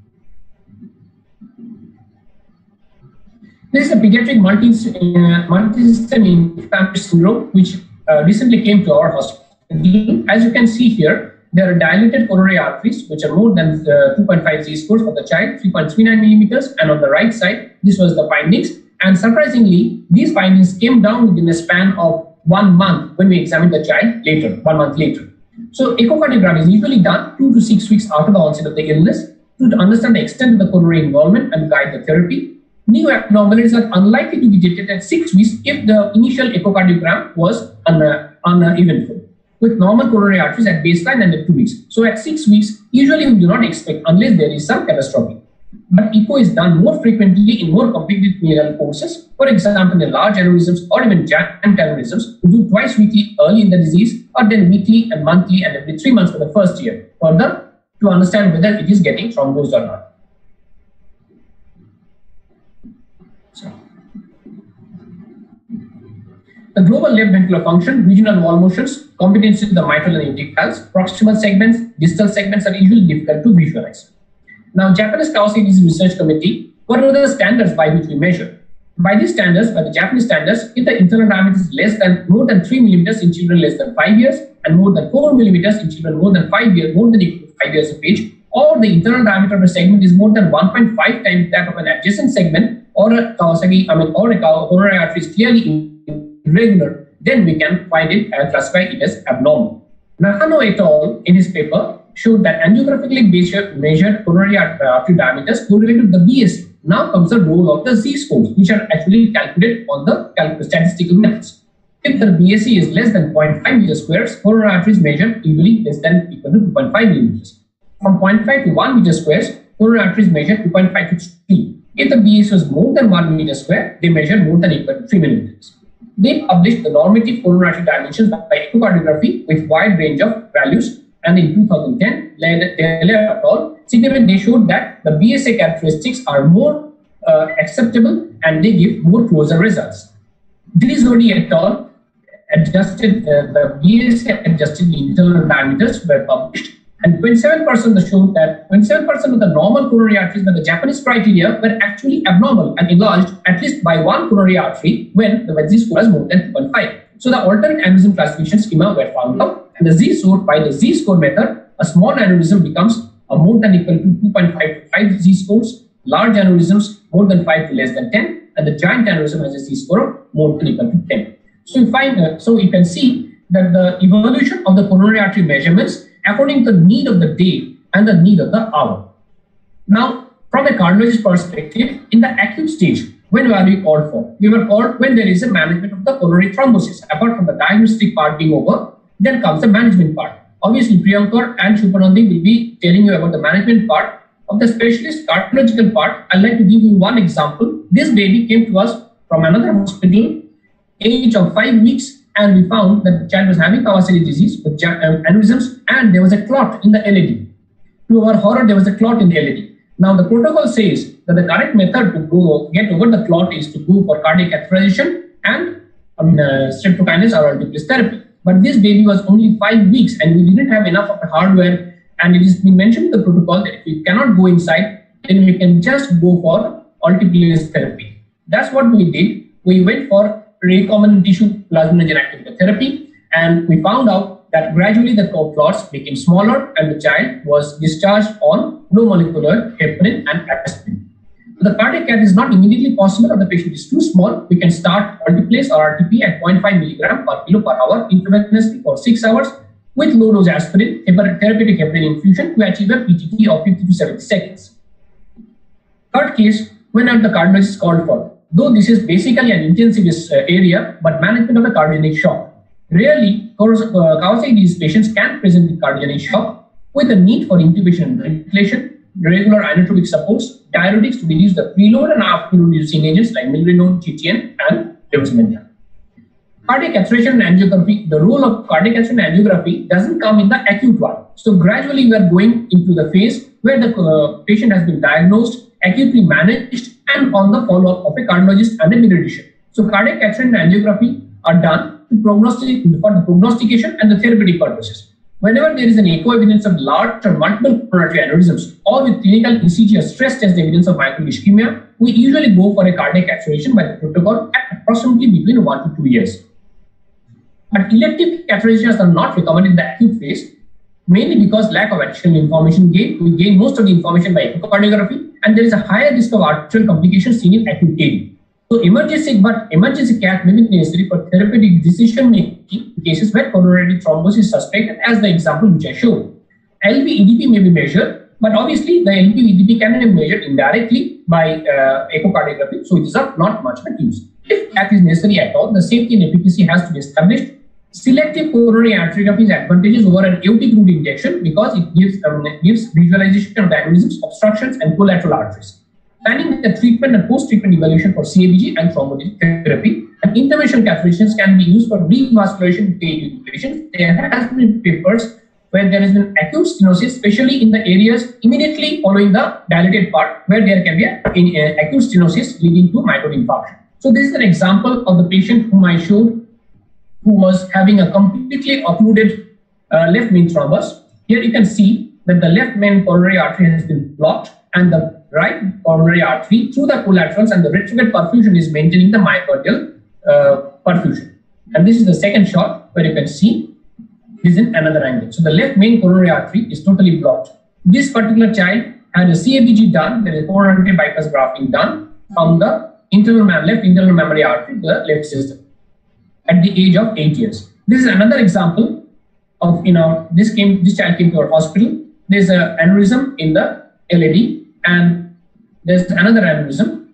This is a pediatric multi, uh, multi-system inflammatory syndrome which uh, recently came to our hospital. As you can see here, there are dilated coronary arteries which are more than uh, two point five Z scores for the child, three point three nine millimeters, and on the right side, this was the findings. And surprisingly, these findings came down within a span of one month when we examined the child later, one month later. So echocardiogram is usually done two to six weeks after the onset of the illness to understand the extent of the coronary involvement and guide the therapy. New abnormalities are unlikely to be detected at six weeks if the initial echocardiogram was uneventful, with normal coronary arteries at baseline and at two weeks. So at six weeks, usually we do not expect unless there is some catastrophe. But echo is done more frequently in more complicated clinical courses. For example, in large aneurysms or even giant aneurysms, we do twice weekly early in the disease, or then weekly and monthly and every three months for the first year, further to understand whether it is getting thrombosed or not. So, the global left ventricular function, regional wall motions, competency of the mitral and aortic valves, proximal segments, distal segments are usually difficult to visualize. Now, Japanese Kawasaki Disease Research Committee, what are the standards by which we measure? By these standards, by the Japanese standards, if the internal diameter is less than more than three millimeters in children less than five years and more than four millimeters in children more than five years, more than five years of age, or the internal diameter of a segment is more than one point five times that of an adjacent segment, or a Kawasaki, I mean, or a coronary artery is clearly irregular, then we can find it and classify it as abnormal. Nakano et al. In his paper showed that angiographically measured, measured coronary artery diameters correlated with the B S A. Now comes the role of the Z-scores, which are actually calculated on the statistical methods. If the B S A is less than zero point five meter squares, coronary arteries measured usually less than equal to two point five millimeters. From zero point five to one meter squares, coronary arteries measured two point five to three. If the B S A was more than one meter square, they measured more than equal to three millimeters. They published the normative coronary artery dimensions by echocardiography with wide range of values, and in two thousand ten, Taylor et al. Significant, they showed that the B S A characteristics are more uh, acceptable and they give more closer results. Grisoni et al. Adjusted uh, the B S A adjusted internal diameters were published, and twenty-seven percent showed that twenty-seven percent of the normal coronary arteries by the Japanese criteria were actually abnormal and enlarged at least by one coronary artery when the Z score was more than two point five. So the alternate aneurysm classification schema were found out, and the Z-score, by the Z-score method, a small aneurysm becomes a more than equal to two point five to five Z-scores, large aneurysms more than five to less than ten, and the giant aneurysm has a Z-score of more than equal to ten. So you find, uh, so you can see that the evolution of the coronary artery measurements according to the need of the day and the need of the hour. Now, from a cardiologist perspective, in the acute stage, when were we called for? We were called when there is a management of the coronary thrombosis. Apart from the diagnostic part being over, then comes the management part. Obviously, Priyankar and Shupanandi will be telling you about the management part. Of the specialist cardiological part, I'd like to give you one example. This baby came to us from another hospital, age of five weeks, and we found that the child was having Kawasaki disease with aneurysms, and there was a clot in the L A D. To our horror, there was a clot in the L A D. Now, the protocol says that the correct method to go get over the clot is to go for cardiac catheterization and um, uh, streptokinase or alteplase therapy. But this baby was only five weeks, and we didn't have enough of the hardware. And it has been mentioned in the protocol that if we cannot go inside, then we can just go for alteplase therapy. That's what we did. We went for recombinant tissue plasminogen activator therapy, and we found out that gradually the clots became smaller and the child was discharged on low molecular heparin and aspirin. The cardiac cath is not immediately possible if the patient is too small. We can start alteplase or R T P at zero point five milligram per kilo per hour intravenously for six hours with low dose aspirin, therapeutic heparin infusion to achieve a P T T of fifty to seventy seconds. Third case, when the cardiologist called for, though this is basically an intensivist uh, area, but management of a cardiogenic shock. Rarely, uh, Kawasaki disease patients can present with cardiogenic shock with a need for intubation and ventilation, regular inotropic supports, diuretics to reduce the preload and afterload reducing agents like milrinone, T T N, and levosimendan. Cardiac catheterization and angiography, the role of cardiac catheterization and angiography doesn't come in the acute one. So gradually we are going into the phase where the uh, patient has been diagnosed, acutely managed, and on the follow-up of a cardiologist and a pediatrician. So cardiac catheterization and angiography are done to prognostic, for the prognostication and the therapeutic purposes. Whenever there is an echo evidence of large or multiple coronary aneurysms, or with clinical E C G or stress test evidence of myocardial ischemia, we usually go for a cardiac catheterization by the protocol at approximately between one to two years. But elective catheterizations are not recommended in the acute phase, mainly because lack of additional information gain. We gain most of the information by echocardiography, and there is a higher risk of arterial complications seen in acute K D. So emergency, but emergency cath may be necessary for therapeutic decision making cases where coronary thrombosis is suspected, as the example which I showed. L V E D P may be measured, but obviously the L V E D P can be measured indirectly by uh, echocardiography, so it is of not much of use. If cath is necessary at all, the safety and efficacy has to be established. Selective coronary arteriography is advantageous over an aortic root injection because it gives, um, gives visualization of the aneurysms, obstructions, and collateral arteries. Planning the treatment and post-treatment evaluation for C A B G and thrombolytic therapy, and interventional catheterizations can be used for revascularization patients. There has been papers where there has been acute stenosis, especially in the areas immediately following the dilated part, where there can be a, in, a acute stenosis leading to myocardial infarction. So this is an example of the patient whom I showed, who was having a completely occluded uh, left main thrombus. Here you can see that the left main coronary artery has been blocked, and the right coronary artery through the collaterals and the retrograde perfusion is maintaining the myocardial uh, perfusion. And this is the second shot where you can see this in another angle. So the left main coronary artery is totally blocked. This particular child had a C A B G done, there is coronary bypass grafting done from the internal left internal mammary artery to the left system at the age of eight years. This is another example of, you know, this came, this child came to our hospital. There's an aneurysm in the L A D, and there's another aneurysm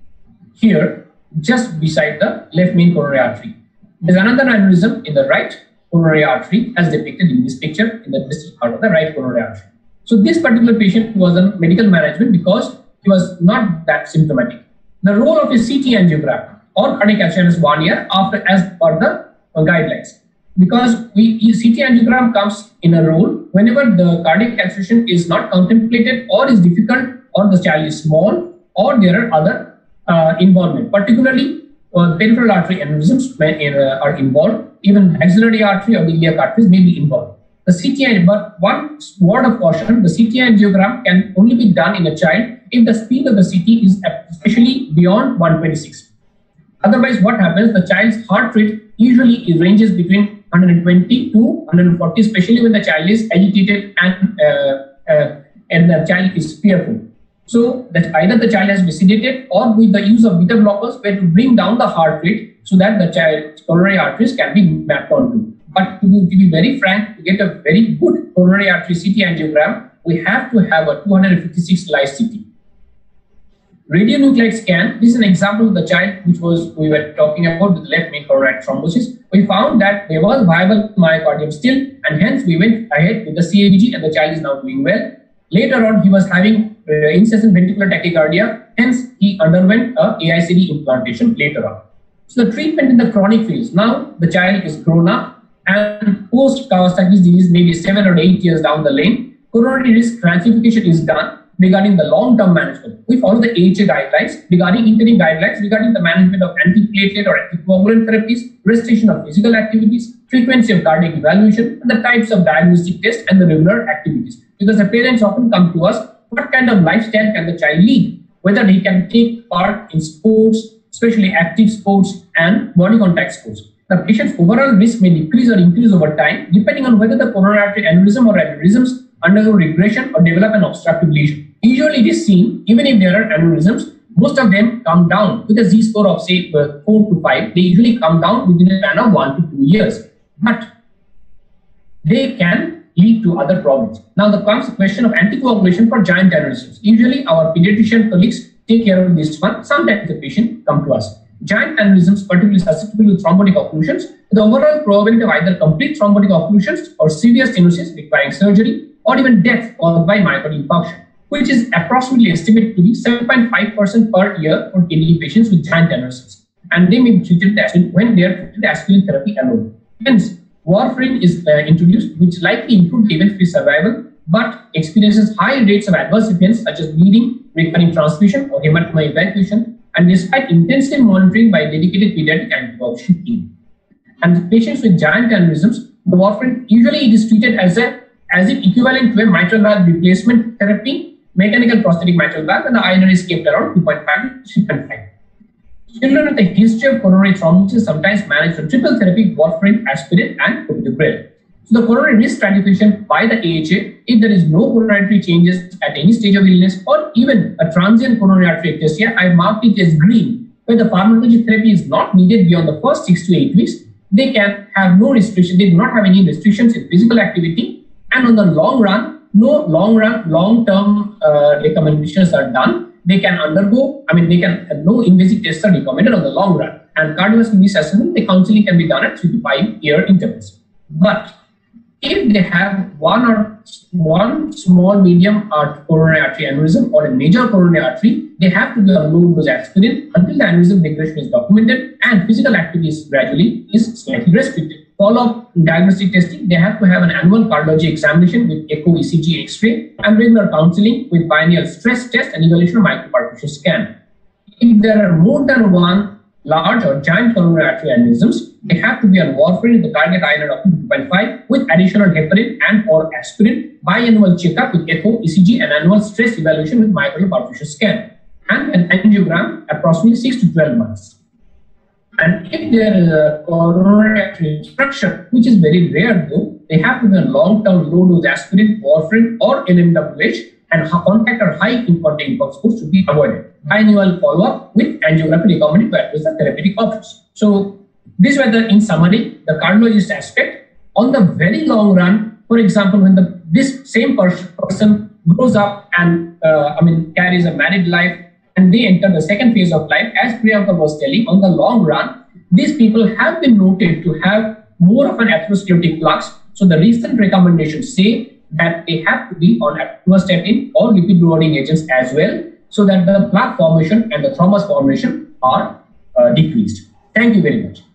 here just beside the left main coronary artery. There's another aneurysm in the right coronary artery as depicted in this picture in the distal part of the right coronary artery. So this particular patient was on medical management because he was not that symptomatic. The role of a C T angiogram or cardiac catheterization is one year after as per the uh, guidelines. Because we C T angiogram comes in a role whenever the cardiac catheterization is not contemplated or is difficult, or the child is small, or there are other uh, involvement. Particularly, uh, peripheral artery aneurysms may, uh, are involved. Even axillary artery or the iliac arteries may be involved. The C T, but one word of caution: the C T angiogram can only be done in a child if the speed of the C T is especially beyond one twenty-six. Otherwise, what happens? The child's heart rate usually it ranges between one hundred twenty to one hundred forty, especially when the child is agitated and uh, uh, and the child is fearful. So that either the child has been sedated or with the use of beta blockers where to bring down the heart rate so that the child's coronary arteries can be mapped onto. But to be, to be very frank, to get a very good coronary artery C T angiogram, we have to have a two hundred fifty-six slice C T. Radionuclide scan, this is an example of the child which was we were talking about with left main coronary thrombosis. We found that there was viable myocardium still, and hence we went ahead with the C A B G and the child is now doing well. Later on, he was having uh, incessant ventricular tachycardia, hence he underwent a A I C D implantation later on. So the treatment in the chronic phase, now the child is grown up and post Kawasaki's disease, maybe seven or eight years down the lane, coronary risk stratification is done regarding the long-term management. We follow the A H A guidelines regarding interim guidelines regarding the management of antiplatelet or anticoagulant therapies, restriction of physical activities, frequency of cardiac evaluation, and the types of diagnostic tests and the regular activities. Because the parents often come to us, what kind of lifestyle can the child lead? Whether he can take part in sports, especially active sports and body contact sports. The patient's overall risk may decrease or increase over time, depending on whether the coronary artery aneurysm or aneurysms undergo regression or develop an obstructive lesion. Usually it is seen, even if there are aneurysms, most of them come down with a Z-score of say four to five. They usually come down within a span of one to two years. But they can lead to other problems. Now there comes the question of anticoagulation for giant aneurysms. Usually our pediatrician colleagues take care of this one. Sometimes the patient come to us. Giant aneurysms, particularly susceptible to thrombotic occlusions, the overall probability of either complete thrombotic occlusions or severe stenosis requiring surgery or even death caused by myocardial infarction, which is approximately estimated to be seven point five percent per year for kidney patients with giant aneurysms. And they may be treated as when they are treated as aspirin therapy alone. Hence, warfarin is uh, introduced, which likely improves event-free survival, but experiences high rates of adverse events such as bleeding, recurring transfusion, or hematoma evacuation, and despite intensive monitoring by a dedicated pediatric anticoagulation team. And the patients with giant aneurysms, the warfarin usually it is treated as a as if equivalent to a mitral valve replacement therapy, mechanical prosthetic mitral valve, and the I N R is kept around two point five to three point five. Children with a history of coronary thrombosis sometimes manage the triple therapy, warfarin, aspirin, and clopidogrel. So the coronary risk stratification by the A H A, if there is no coronary artery changes at any stage of illness or even a transient coronary artery ectasia, I marked it as green, where the pharmacologic therapy is not needed beyond the first six to eight weeks. They can have no restriction. They do not have any restrictions in physical activity. And on the long run, no long run, long-term uh, recommendations are done. They can undergo, I mean, they can, uh, no invasive tests are recommended on the long run. And cardiovascular disease assessment, the counseling can be done at three to five year intervals. But if they have one or one small medium art coronary artery aneurysm or a major coronary artery, they have to be on low dose aspirin until the aneurysm regression is documented and physical activity is gradually is slightly restricted. Follow-up diagnostic testing, they have to have an annual cardiology examination with echo, E C G, X-ray, and regular counseling with biennial stress test and evaluation of microperfusion scan. If there are more than one large or giant coronary artery aneurysms, they have to be on warfarin with the target I N R of two point five with additional heparin and or aspirin, biannual checkup with echo, E C G, and annual stress evaluation with myocardial perfusion scan, and an angiogram approximately six to twelve months. And if there is a coronary artery obstruction, which is very rare though, they have to be on long-term low-dose aspirin, warfarin, or N M W H, and contact or high in-contact scores should be avoided. Biannual follow-up with angiography recommended to address the therapeutic options. So these were the, in summary, the cardiologist aspect. On the very long run, for example, when the this same pers person grows up and uh, I mean carries a married life, and they enter the second phase of life, as Priyanka was telling, on the long run, these people have been noted to have more of an atherosclerotic flux. So the recent recommendations say that they have to be on atorvastatin or lipid-lowering agents as well, so that the plaque formation and the thrombus formation are uh, decreased. Thank you very much.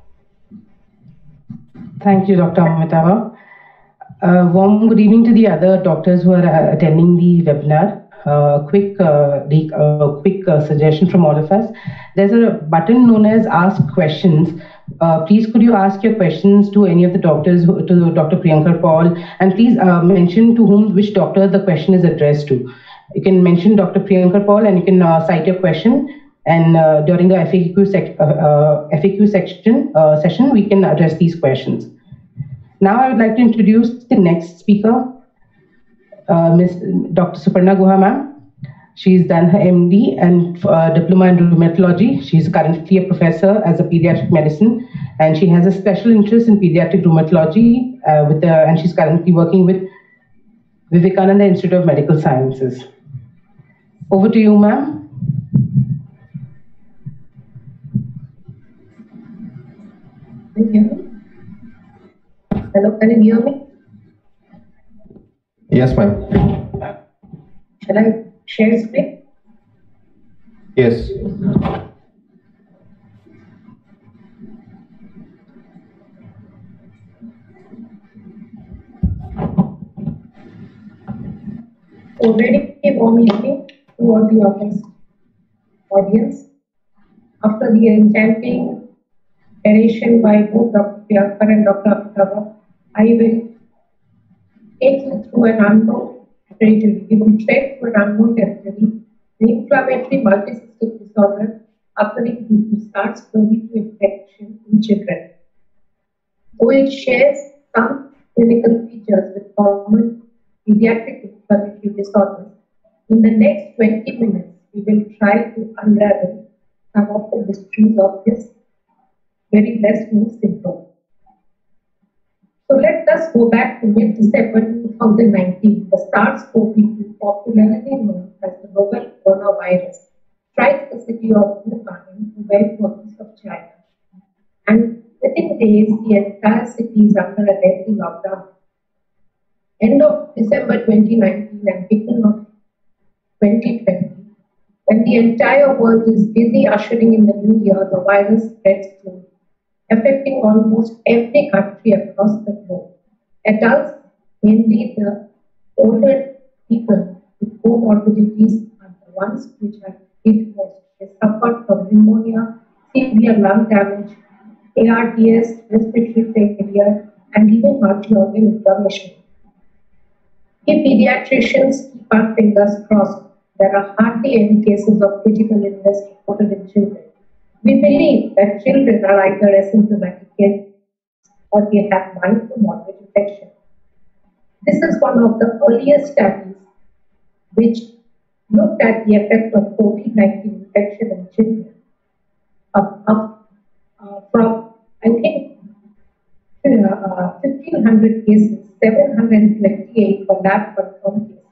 Thank you, Doctor Amitava. Uh, warm good evening to the other doctors who are uh, attending the webinar. Uh, quick, uh, the, uh, quick uh, suggestion from all of us. There's a button known as Ask Questions. Uh, please, could you ask your questions to any of the doctors, who, to Doctor Priyankar Paul, and please uh, mention to whom, which doctor the question is addressed to. You can mention Doctor Priyankar Paul, and you can uh, cite your question. And uh, during the F A Q, sec- uh, uh, F A Q section uh, session, we can address these questions. Now I would like to introduce the next speaker, uh, Miz Doctor Suparna Guha ma'am. She's done her M D and uh, diploma in rheumatology. She's currently a professor as a pediatric medicine, and she has a special interest in pediatric rheumatology. Uh, with the, and she's currently working with Vivekananda Institute of Medical Sciences. Over to you, ma'am. Can you hear me? Hello, can you hear me? Yes, ma'am. Shall I share screen? Yes. So very warm evening to all the audience. audience. After the enchanting narration by both Doctor Priyankar and Doctor Amitabh, I will take you through an unknown territory. We will tread through an unknown territory, the inflammatory multisystem disorder occurring due to SARS-CoV two infection in children. Though it shares some clinical features with common pediatric inflammatory disorders, in the next twenty minutes, we will try to unravel some of the mysteries of this very less known syndrome. So let us go back to mid-December two thousand nineteen. The SARS-CoV two, popularly known as the novel coronavirus, strikes the city of Wuhan in Hubei province of China. And within days, the entire city is under a deadly lockdown. End of December twenty nineteen and beginning of twenty twenty, when the entire world is busy ushering in the new year, the virus spreads slowly, affecting almost every country across the globe. Adults, mainly the older people with comorbidities, are the ones which are hit most. They suffered from pneumonia, severe lung damage, A R D S, respiratory failure, and even multi-organ inflammation. We pediatricians keep our fingers crossed. There are hardly any cases of critical illness reported in children. We believe that children are either asymptomatic or they have mild to moderate infection. This is one of the earliest studies which looked at the effect of COVID nineteen infection in children. Uh, uh, uh, from, I think, uh, fifteen hundred cases, seven hundred twenty-eight were lab confirmed cases.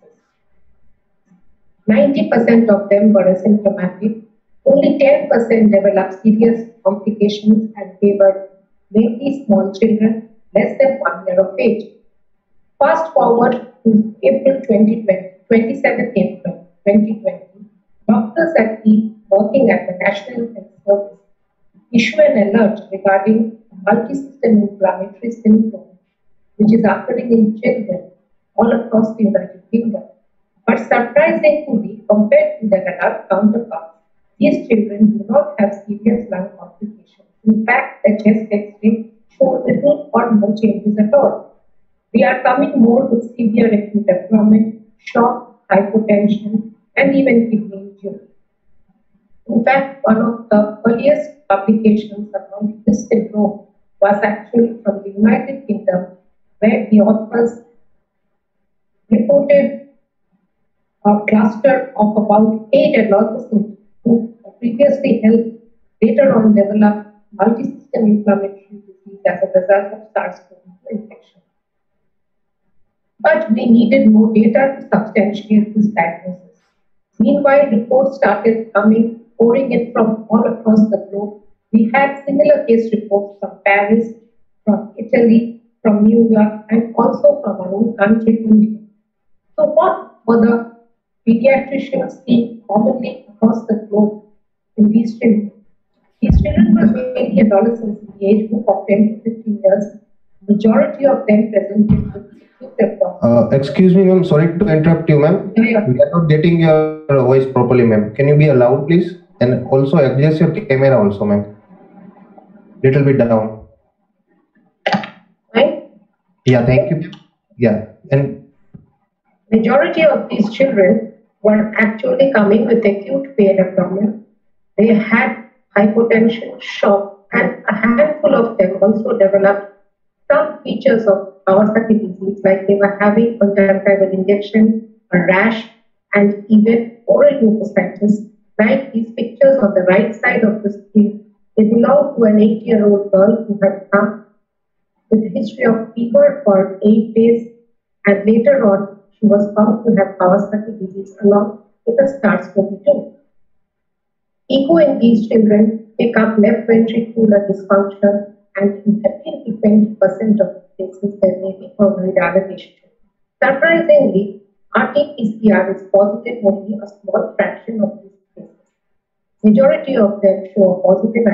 ninety percent of them were asymptomatic. Only ten percent developed serious complications, and they were mainly small children less than one year of age. Fast forward to April twenty twenty, twenty-seventh April twenty twenty, doctors at the working at the National Health Service issue an alert regarding multi-system inflammatory syndrome, which is occurring in children all across the United Kingdom. But surprisingly, compared to their adult counterparts, these children do not have serious lung complications. In fact, the chest X-ray showed little or no changes at all. They are coming more with severe acute abdomen, shock, hypotension, and even kidney injury. In fact, one of the earliest publications about this syndrome was actually from the United Kingdom, where the authors reported a cluster of about eight adolescents who previously held, later on developed multi-system inflammatory disease as a result of SARS-CoV two infection. But we needed more data to substantiate this diagnosis. Meanwhile, reports started coming, pouring in from all across the globe. We had similar case reports from Paris, from Italy, from New York, and also from our own country, India. So what were the pediatricians seeing commonly across the globe in these children? These children were mainly adolescents in the age group of ten to fifteen years. Majority of them presented with acute abdomen. Uh, excuse me, ma'am. Sorry to interrupt you, ma'am. Yeah, yeah. We are not getting your voice properly, ma'am. Can you be loud, please? And also adjust your camera also, ma'am. Little bit down. Right? Yeah, thank you. Yeah, and Majority of these children were actually coming with acute pain abdomen, They had hypotension, shock, and a handful of them also developed some features of Kawasaki disease, like they were having conjunctival injection, a rash, and even oral mucositis. Like these pictures on the right side of the screen, they belong to an eight-year-old girl who had come with a history of fever for eight days, and later on, she was found to have Kawasaki disease along with a SARS-C o V two. Echo in these children pick up left ventricular dysfunction, and in fifteen to twenty percent of cases, there may be pulmonary dilatation. Surprisingly, R T P C R is positive only a small fraction of these cases. Majority of them show a positive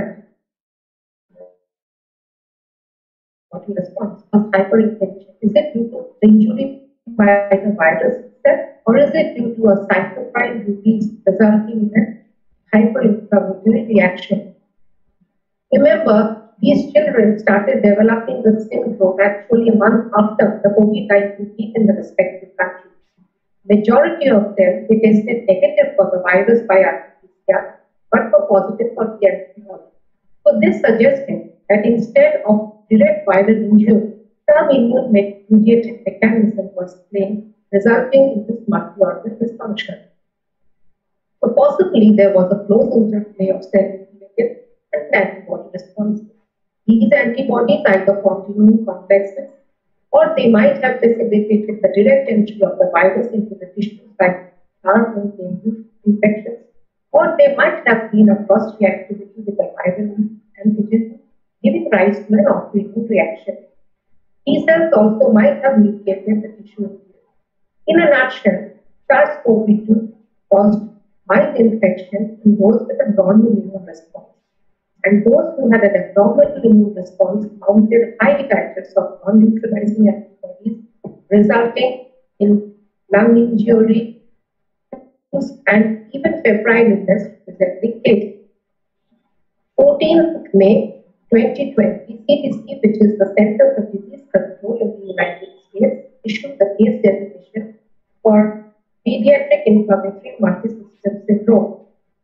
antibody response of hyperinfection. Is it due to the injury by the virus itself, or is it due to a cytokine release resulting in a hyperinflammatory reaction? Remember, these children started developing the syndrome actually a month after the COVID nineteen peak in the respective countries. Majority of them, they tested negative for the virus by R T P C R, but were positive for the antibody. So this suggested that instead of direct viral injury, some immune-mediated mechanism was playing, resulting in this multi-organ dysfunction. So possibly there was a close interplay of cell-mediated and antibody responses. These antibodies either formed immune complexes, or they might have facilitated the direct entry of the virus into the tissues like heart and infections, or they might have been a cross-reactivity with the viral antigen, giving rise to an autoimmune reaction. T cells also might have mediated the tissue. In a nutshell, SARS-C o V two caused mild infection in those with a normal immune response. And those who had an abnormal immune response mounted high titers of non-neutralizing antibodies, resulting in lung injury and even febrile illness resembling AIDS. fourteenth May twenty twenty, C D C, which is the Center for Disease Control in the United States, issued the case definition for pediatric inflammatory multisystem syndrome.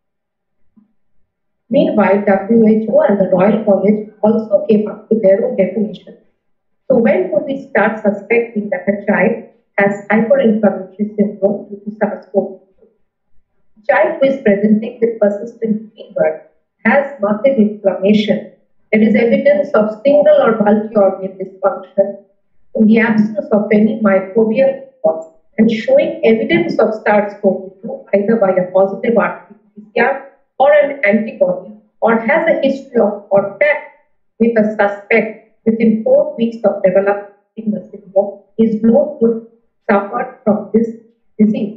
Meanwhile, W H O and the Royal College also came up with their own definition. So when do we start suspecting that a child has hyperinflammatory syndrome due to SARS-C o V two? A child who is presenting with persistent fever has marked inflammation. There is evidence of single or multi-organ dysfunction in the absence of any microbial cause, and showing evidence of SARS-C o V two either by a positive R T P C R or an antibody, or has a history of contact with a suspect within four weeks of developing the syndrome is known to suffer from this disease.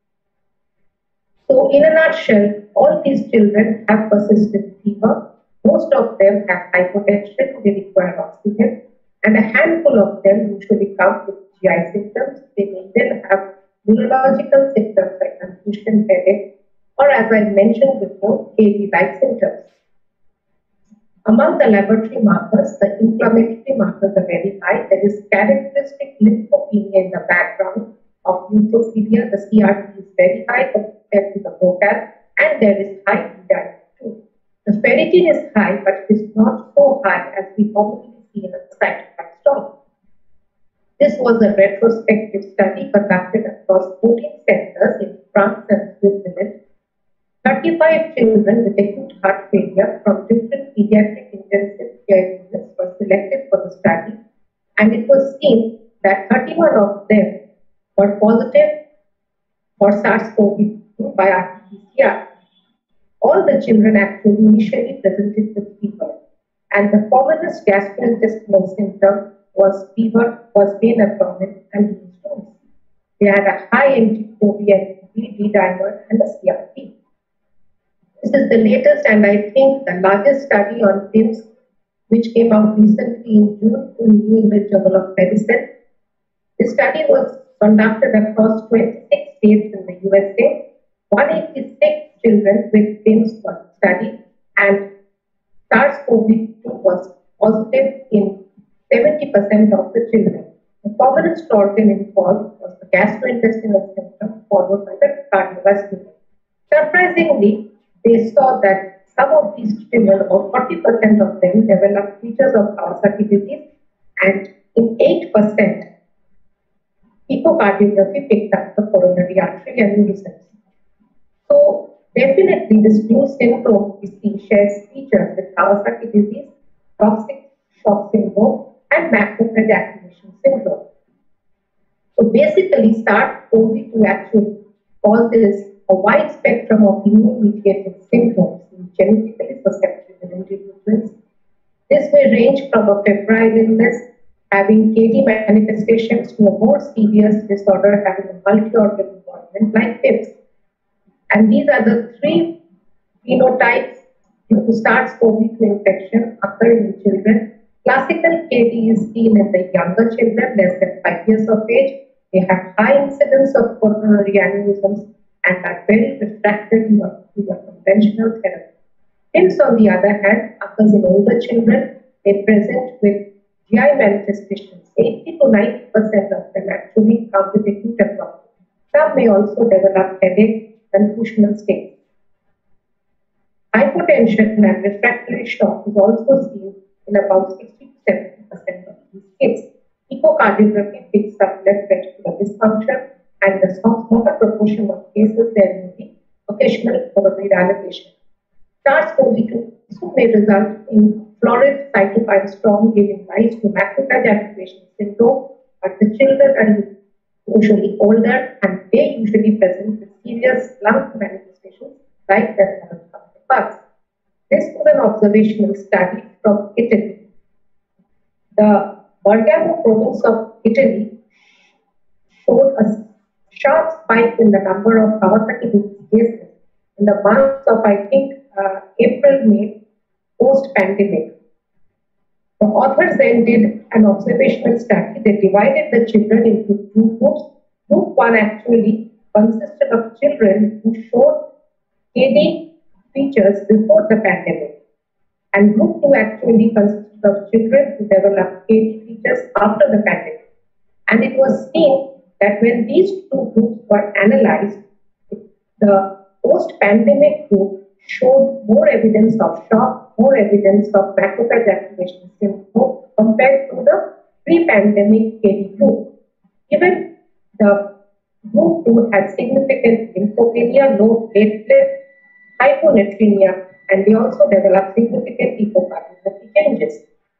So in a nutshell, all these children have persistent fever. Most of them have hypotension, they require oxygen, and a handful of them usually come with G I symptoms. They may then have neurological symptoms like confusion, headache, or as I mentioned before, K D-like symptoms. Among the laboratory markers, the inflammatory markers are very high. There is characteristic lymphopenia in the background of neutropenia. The C R P is very high compared to the total, and there is high T D I too. The ferritin is high, but it is not so high as we commonly see in a cytokine storm. This was a retrospective study conducted across fourteen centers in France and Switzerland. thirty-five children with acute heart failure from different pediatric intensive care units were selected for the study, and it was seen that thirty-one of them were positive for SARS-C o V two by R T P C R. All the children actually initially presented with fever, and the commonest gastrointestinal symptom was fever, was pain abdomen, and loose stools. They had a high N T proBNP, D dimer, and a C R P. This is the latest and I think the largest study on P I M S, which came out recently in June in New England Journal of Medicine. This study was conducted across twenty-six states in the U S A. one hundred eighty-six children with P I M S were studied, and SARS-C o V two was positive in seventy percent of the children. The commonest organ involved was the gastrointestinal symptom, followed by the cardiovascular. Surprisingly, they saw that some of these children, about forty percent of them, developed features of Kawasaki disease, and in eight percent, echocardiography picked up the coronary artery aneurysms. So definitely this new syndrome we see shares features with Kawasaki disease, toxic shock syndrome, and macrophage activation syndrome. So basically, SARS-CoV two actually causes a wide spectrum of immune-mediated syndromes in genetically susceptible individuals. This may range from a febrile illness having K D manifestations to a more serious disorder having a multi-organ involvement like PIPS. And these are the three phenotypes due to SARS-CoV two infection occurring in children. Classical K D is seen in the younger children, less than five years of age. They have high incidence of coronary aneurysms and are very refractory to the conventional therapy. PIMS, on the other hand, occurs in older children. They present with G I manifestations. eighty to ninety percent of them actually come with acute nephropathy. Some may also develop headache, confusional states. Hypotension and refractory shock is also seen in about sixty to seventy percent of these kids. Echocardiography picks up left ventricular dysfunction, and the smaller proportion of cases there may be occasional coronary dilatation. SARS-CoV two may result in florid cytokine storm giving rise to macrophage activation syndrome, but the children are usually older and they usually present with serious lung manifestations like their counterparts. This was an observational study from Italy. The Bergamo province of Italy showed a sharp spike in the number of Kawasaki disease cases in the months of, I think, uh, April, May, post-pandemic. The authors then did an observational study. They divided the children into two groups. Group one actually consisted of children who showed K D features before the pandemic. And group two actually consisted of children who developed K D features after the pandemic. And it was seen that when these two groups were analyzed, the post-pandemic group showed more evidence of shock, more evidence of macrophage activation syndrome compared to the pre-pandemic K D group. Even the group two had significant lymphopenia, low platelet, hyponatremia, and they also developed significant echocardiography changes.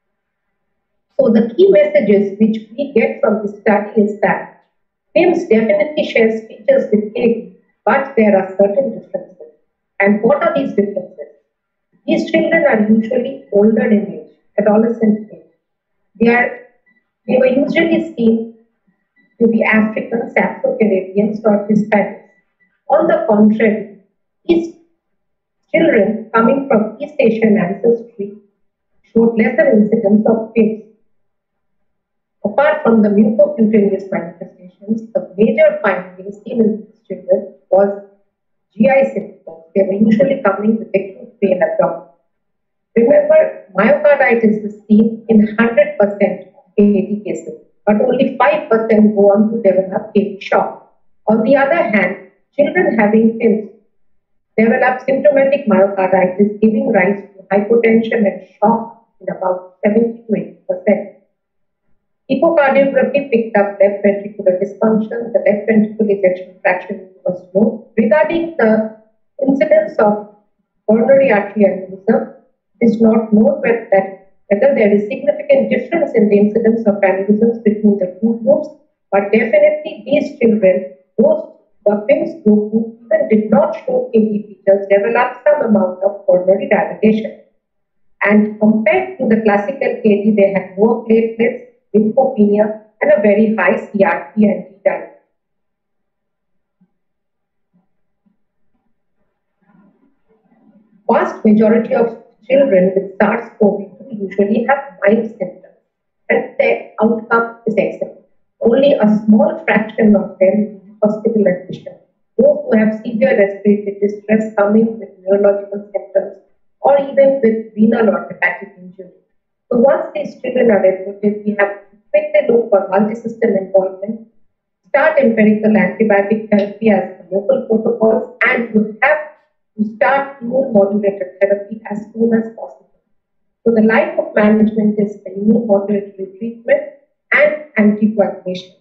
So the key messages which we get from this study is that PIMS definitely shares features with K D, but there are certain differences. And what are these differences? These children are usually older in age, adolescent age. They, are, they were usually seen to be Africans, Afro-Caribbeans, or Hispanics. On the contrary, these children coming from East Asian ancestry showed lesser incidence of PIMS. Apart from the mucocutaneous manifestations, the major findings seen in these children was G I symptoms. They were usually coming with acute pain abdomen. Remember, myocarditis is seen in one hundred percent of K D cases, but only five percent go on to develop K D shock. On the other hand, children having PIMS develop symptomatic myocarditis, giving rise to hypotension and shock in about seventy to eighty percent. Echocardiography picked up left ventricular dysfunction. The left ventricular ejection fraction was low. Regarding the incidence of coronary artery aneurysm, it is not known whether, that, whether there is significant difference in the incidence of aneurysms between the two groups, but definitely these children, those the PIMS group who even did not show K D features, developed some amount of coronary dilatation. And compared to the classical K D, they had lower platelets, lymphopenia, and a very high C R P and T dimer. Vast majority of children with SARS-CoV two usually have mild symptoms, and their outcome is excellent. Only a small fraction of them need hospital admission. Those who have severe respiratory distress coming with neurological symptoms, or even with renal or hepatic injury. So once these children are admitted, we have to quickly look for multi-system involvement, start empirical antibiotic therapy as the local protocols, and to have to start immune modulator therapy as soon as possible. So the line of management is the immune modulatory treatment and anticoagulation.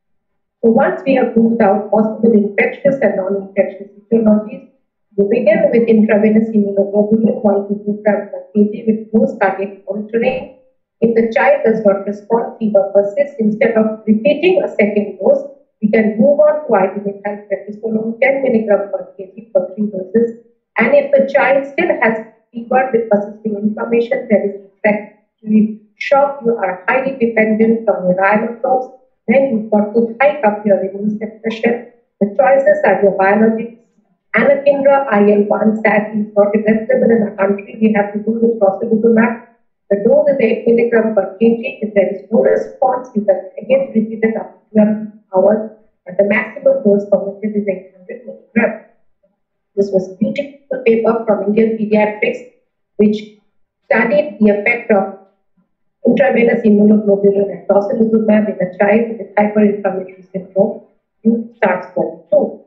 So once we have ruled out possible infectious and non-infectious etiologies, we begin with intravenous immunoglobulin one to two grams per kg with close cardiac monitoring. If the child does not respond, fever persists, instead of repeating a second dose, we can move on to ibuprofen ten milligrams per kg for three doses. And if the child still has fever with persisting inflammation, there is refractory shock, you are highly dependent on your inotropes, then you've got to hike up your immune suppression. The choices are your biologics. Anakinra, I L one, sadly is not available in our country. We have to do with tocilizumab. The dose is eight milligrams per kg. If there is no response, you can again repeat it after twelve hours. And the maximum dose permitted is eight hundred milligrams. This was a beautiful paper from Indian Pediatrics, which studied the effect of intravenous immunoglobulin and tocilizumab in a child with hyperinflammatory syndrome due to SARS CoV two.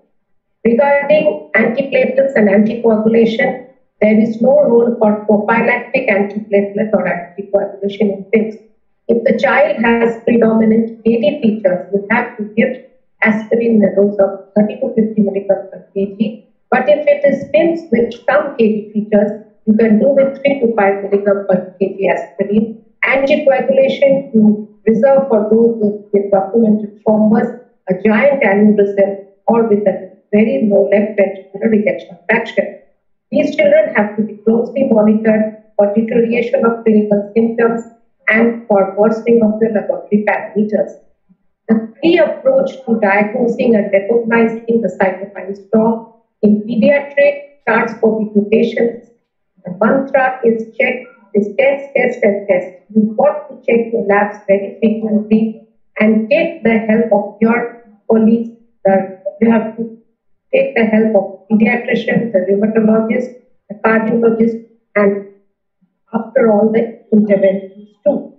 Regarding antiplatelets and anticoagulation, there is no role for prophylactic antiplatelet or anticoagulation in P I M S. If the child has predominant K D features, you have to give aspirin in a dose of thirty to fifty milligrams per kg. But if it is P I M S with some K D features, you can do with three to five milligrams per kg aspirin. Anticoagulation, you reserve for those with, with documented thrombus, a giant aneurysm, or with a very low left ventricular ejection fraction. These children have to be closely monitored for deterioration of clinical symptoms and for worsening of the laboratory parameters. The key approach to diagnosing and recognizing the cytokine storm in pediatric SARS CoV two patients, the mantra is check, is test, test, and test. You've got to check your labs very frequently and take the help of your colleagues. That you have to take the help of pediatricians, the rheumatologist, the cardiologist, and after all, the interventionists too.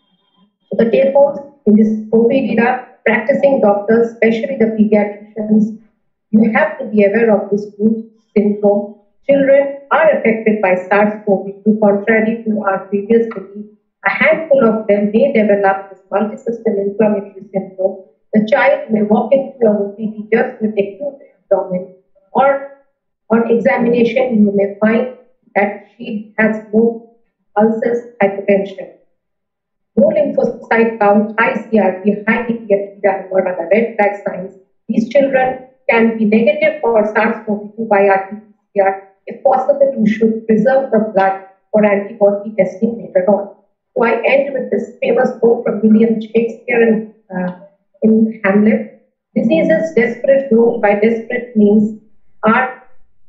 So the take homes in this COVID era, practicing doctors, especially the pediatricians, you have to be aware of this group syndrome. Children are affected by SARS CoV two, contrary to our previous belief. A handful of them may develop this multisystem inflammatory syndrome. The child may walk into your O P D just with acute abdomen, or on examination you may find that she has no ulcers, hypertension, no lymphocyte count, high C R P, high T F T, or other red flag signs. These children can be negative for SARS CoV two by R T P C R. If possible, you should preserve the blood for antibody testing later on. So I end with this famous quote from William Shakespeare in, uh, in Hamlet. Diseases desperate grown by desperate means are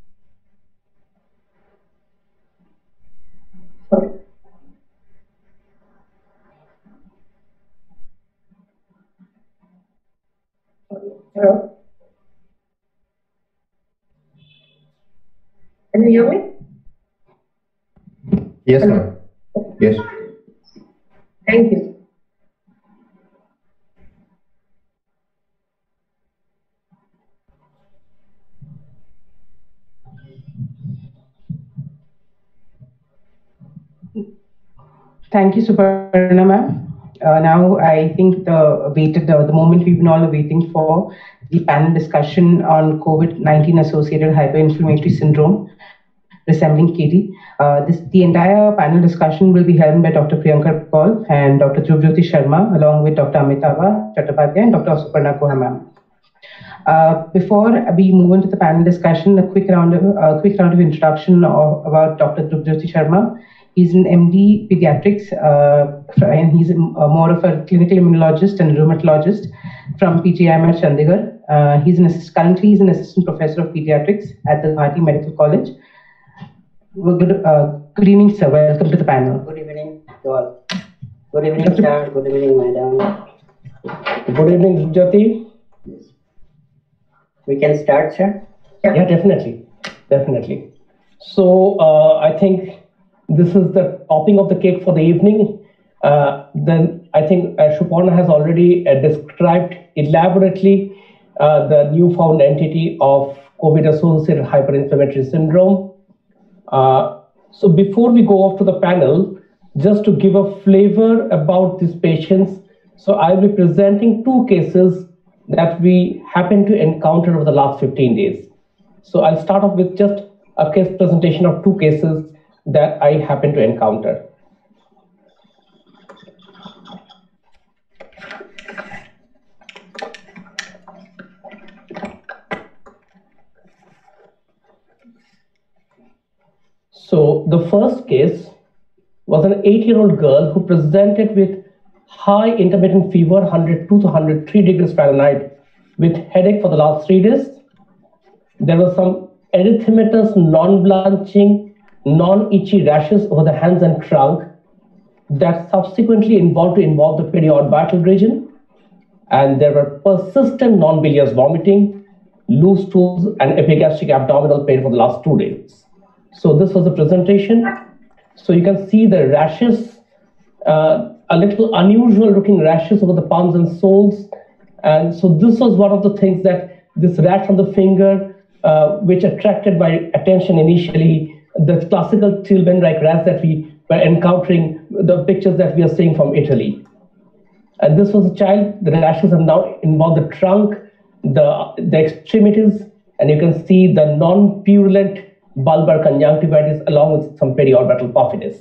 sorry. Sorry. Hello? Can you hear me? Yes, ma'am. Yes. Thank you. Thank you, Suparna ma'am. Uh, now I think the waited the, the moment we've been all waiting for, the panel discussion on COVID nineteen associated hyperinflammatory syndrome resembling K D. Uh, this, the entire panel discussion will be held by Doctor Priyankar Paul and Doctor Dhruvjyoti Sharma, along with Doctor Amitava Chattopadhyay and Doctor Suparna Guha ma'am. Uh, before we move into the panel discussion, a quick round of, uh, quick round of introduction of, about Doctor Dhruvjyoti Sharma. He's an M D pediatrics, uh, and he's a, a more of a clinical immunologist and rheumatologist from P G I M at Chandigarh. Uh, he's an assist, currently he's an assistant professor of pediatrics at the Guwahati Medical College. Well, good, uh, good evening, sir. Welcome to the panel. Good evening to all. Good evening, sir. Good evening, madam. Good evening, Jyoti. Yes. We can start, sir? Yeah, yeah definitely. Definitely. So uh, I think this is the topping of the cake for the evening. Uh, then I think uh, Suparna has already uh, described elaborately uh, the newfound entity of COVID-associated hyperinflammatory syndrome. Uh, so before we go off to the panel, just to give a flavor about these patients, so I'll be presenting two cases that we happen to encounter over the last fifteen days. So I'll start off with just a case presentation of two cases that I happen to encounter. So the first case was an eight-year-old girl who presented with high intermittent fever, one hundred two to one hundred three degrees Fahrenheit, with headache for the last three days. There was some erythematous, non-blanching, non-itchy rashes over the hands and trunk that subsequently involved to involve the periorbital region. And there were persistent non-bilious vomiting, loose stools, and epigastric abdominal pain for the last two days. So this was the presentation. So you can see the rashes, uh, a little unusual looking rashes over the palms and soles. And so this was one of the things that this rash on the finger, uh, which attracted my attention initially, the classical Thielbein-Reich rash that we were encountering, the pictures that we are seeing from Italy. And this was a child, the rashes have now involved the trunk, the, the extremities, and you can see the non-purulent bulbar conjunctivitis along with some periorbital puffiness.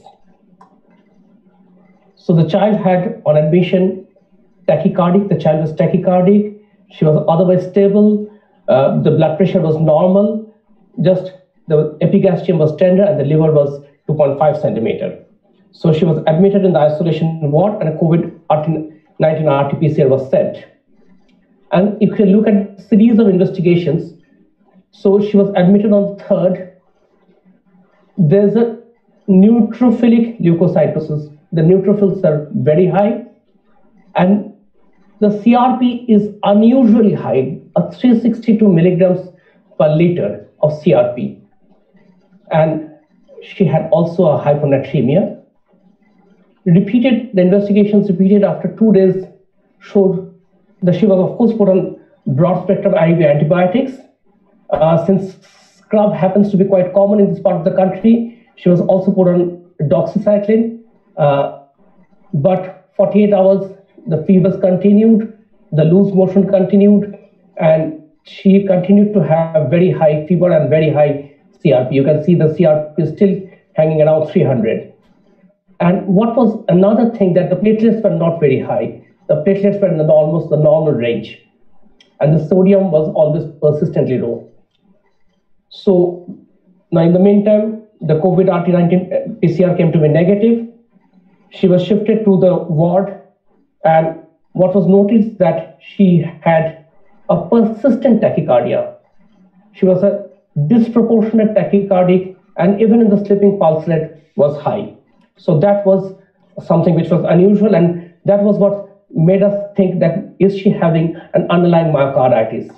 So the child had on admission tachycardic, the child was tachycardic, she was otherwise stable, uh, the blood pressure was normal, just the epigastrium was tender and the liver was two point five centimeter. So she was admitted in the isolation ward and a COVID nineteen R T P C R was sent. And if you look at a series of investigations, so she was admitted on the third. There's a neutrophilic leukocytosis. The neutrophils are very high, and the C R P is unusually high, at three hundred sixty-two milligrams per liter of C R P. And she had also a hyponatremia. Repeated, the investigations repeated after two days showed that she was, of course, put on broad spectrum I V antibiotics. Uh, since scrub happens to be quite common in this part of the country, she was also put on doxycycline. Uh, but forty-eight hours, the fevers continued, the loose motion continued, and she continued to have very high fever and very high C R P. You can see the C R P is still hanging around three hundred. And what was another thing, that the platelets were not very high. The platelets were in the, almost the normal range, and the sodium was always persistently low. So now in the meantime, the COVID R T nineteen P C R came to be negative. She was shifted to the ward, and what was noticed that she had a persistent tachycardia. She was a disproportionate tachycardic, and even in the sleeping pulse rate was high. So that was something which was unusual, and that was what made us think that is she having an underlying myocarditis.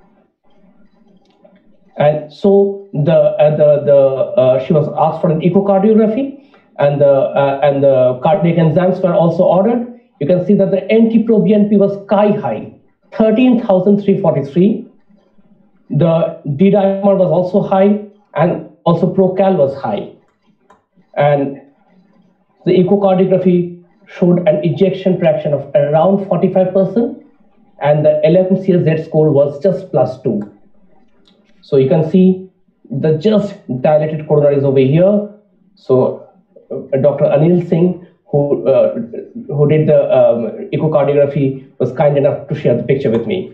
And so the uh, the the uh, she was asked for an echocardiography, and the uh, and the cardiac enzymes were also ordered. You can see that the N T pro B N P was sky high, thirteen thousand three hundred forty-three. The D dimer was also high, and also procal was high. And the echocardiography showed an ejection fraction of around forty-five percent, and the L M C S Z score was just plus two. So you can see the just dilated coronaries over here. So uh, Doctor Anil Singh, who uh, who did the um, echocardiography, was kind enough to share the picture with me.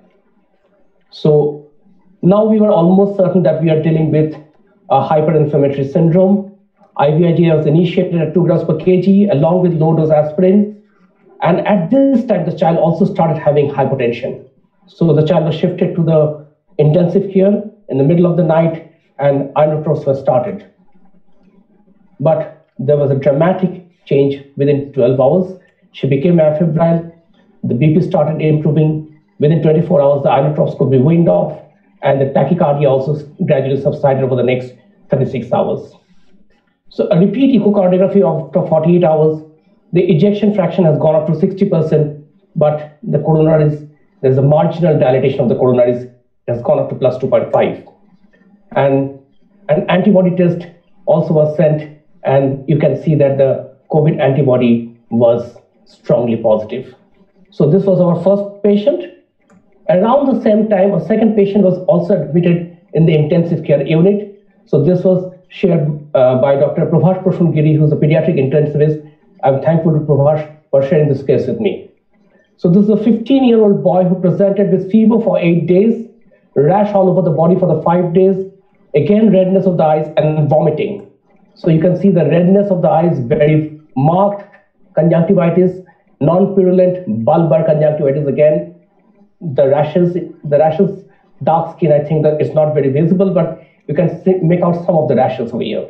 So now we were almost certain that we are dealing with a hyperinflammatory syndrome. I V I G was initiated at two grams per kg along with low dose aspirin. And at this time, the child also started having hypotension. So the child was shifted to the intensive care in the middle of the night, and inotropes were started. But there was a dramatic change within twelve hours. She became afebrile. The B P started improving. Within twenty-four hours, the inotropes could be weaned off, and the tachycardia also gradually subsided over the next thirty-six hours. So a repeat echocardiography after forty-eight hours, the ejection fraction has gone up to sixty percent, but the coronaries, there's a marginal dilatation of the coronaries has gone up to plus two point five. And an antibody test also was sent, and you can see that the COVID antibody was strongly positive. So this was our first patient. Around the same time, a second patient was also admitted in the intensive care unit. So this was shared uh, by Doctor Prabhash Prashungiri, who's a pediatric intensivist. I'm thankful to Prabhash for sharing this case with me. So this is a fifteen-year-old boy who presented with fever for eight days, rash all over the body for the five days, again redness of the eyes and vomiting. So you can see the redness of the eyes, very marked, conjunctivitis, non-purulent bulbar conjunctivitis again. The rashes, the rashes, dark skin, I think that it's not very visible, but you can see, make out some of the rashes over here.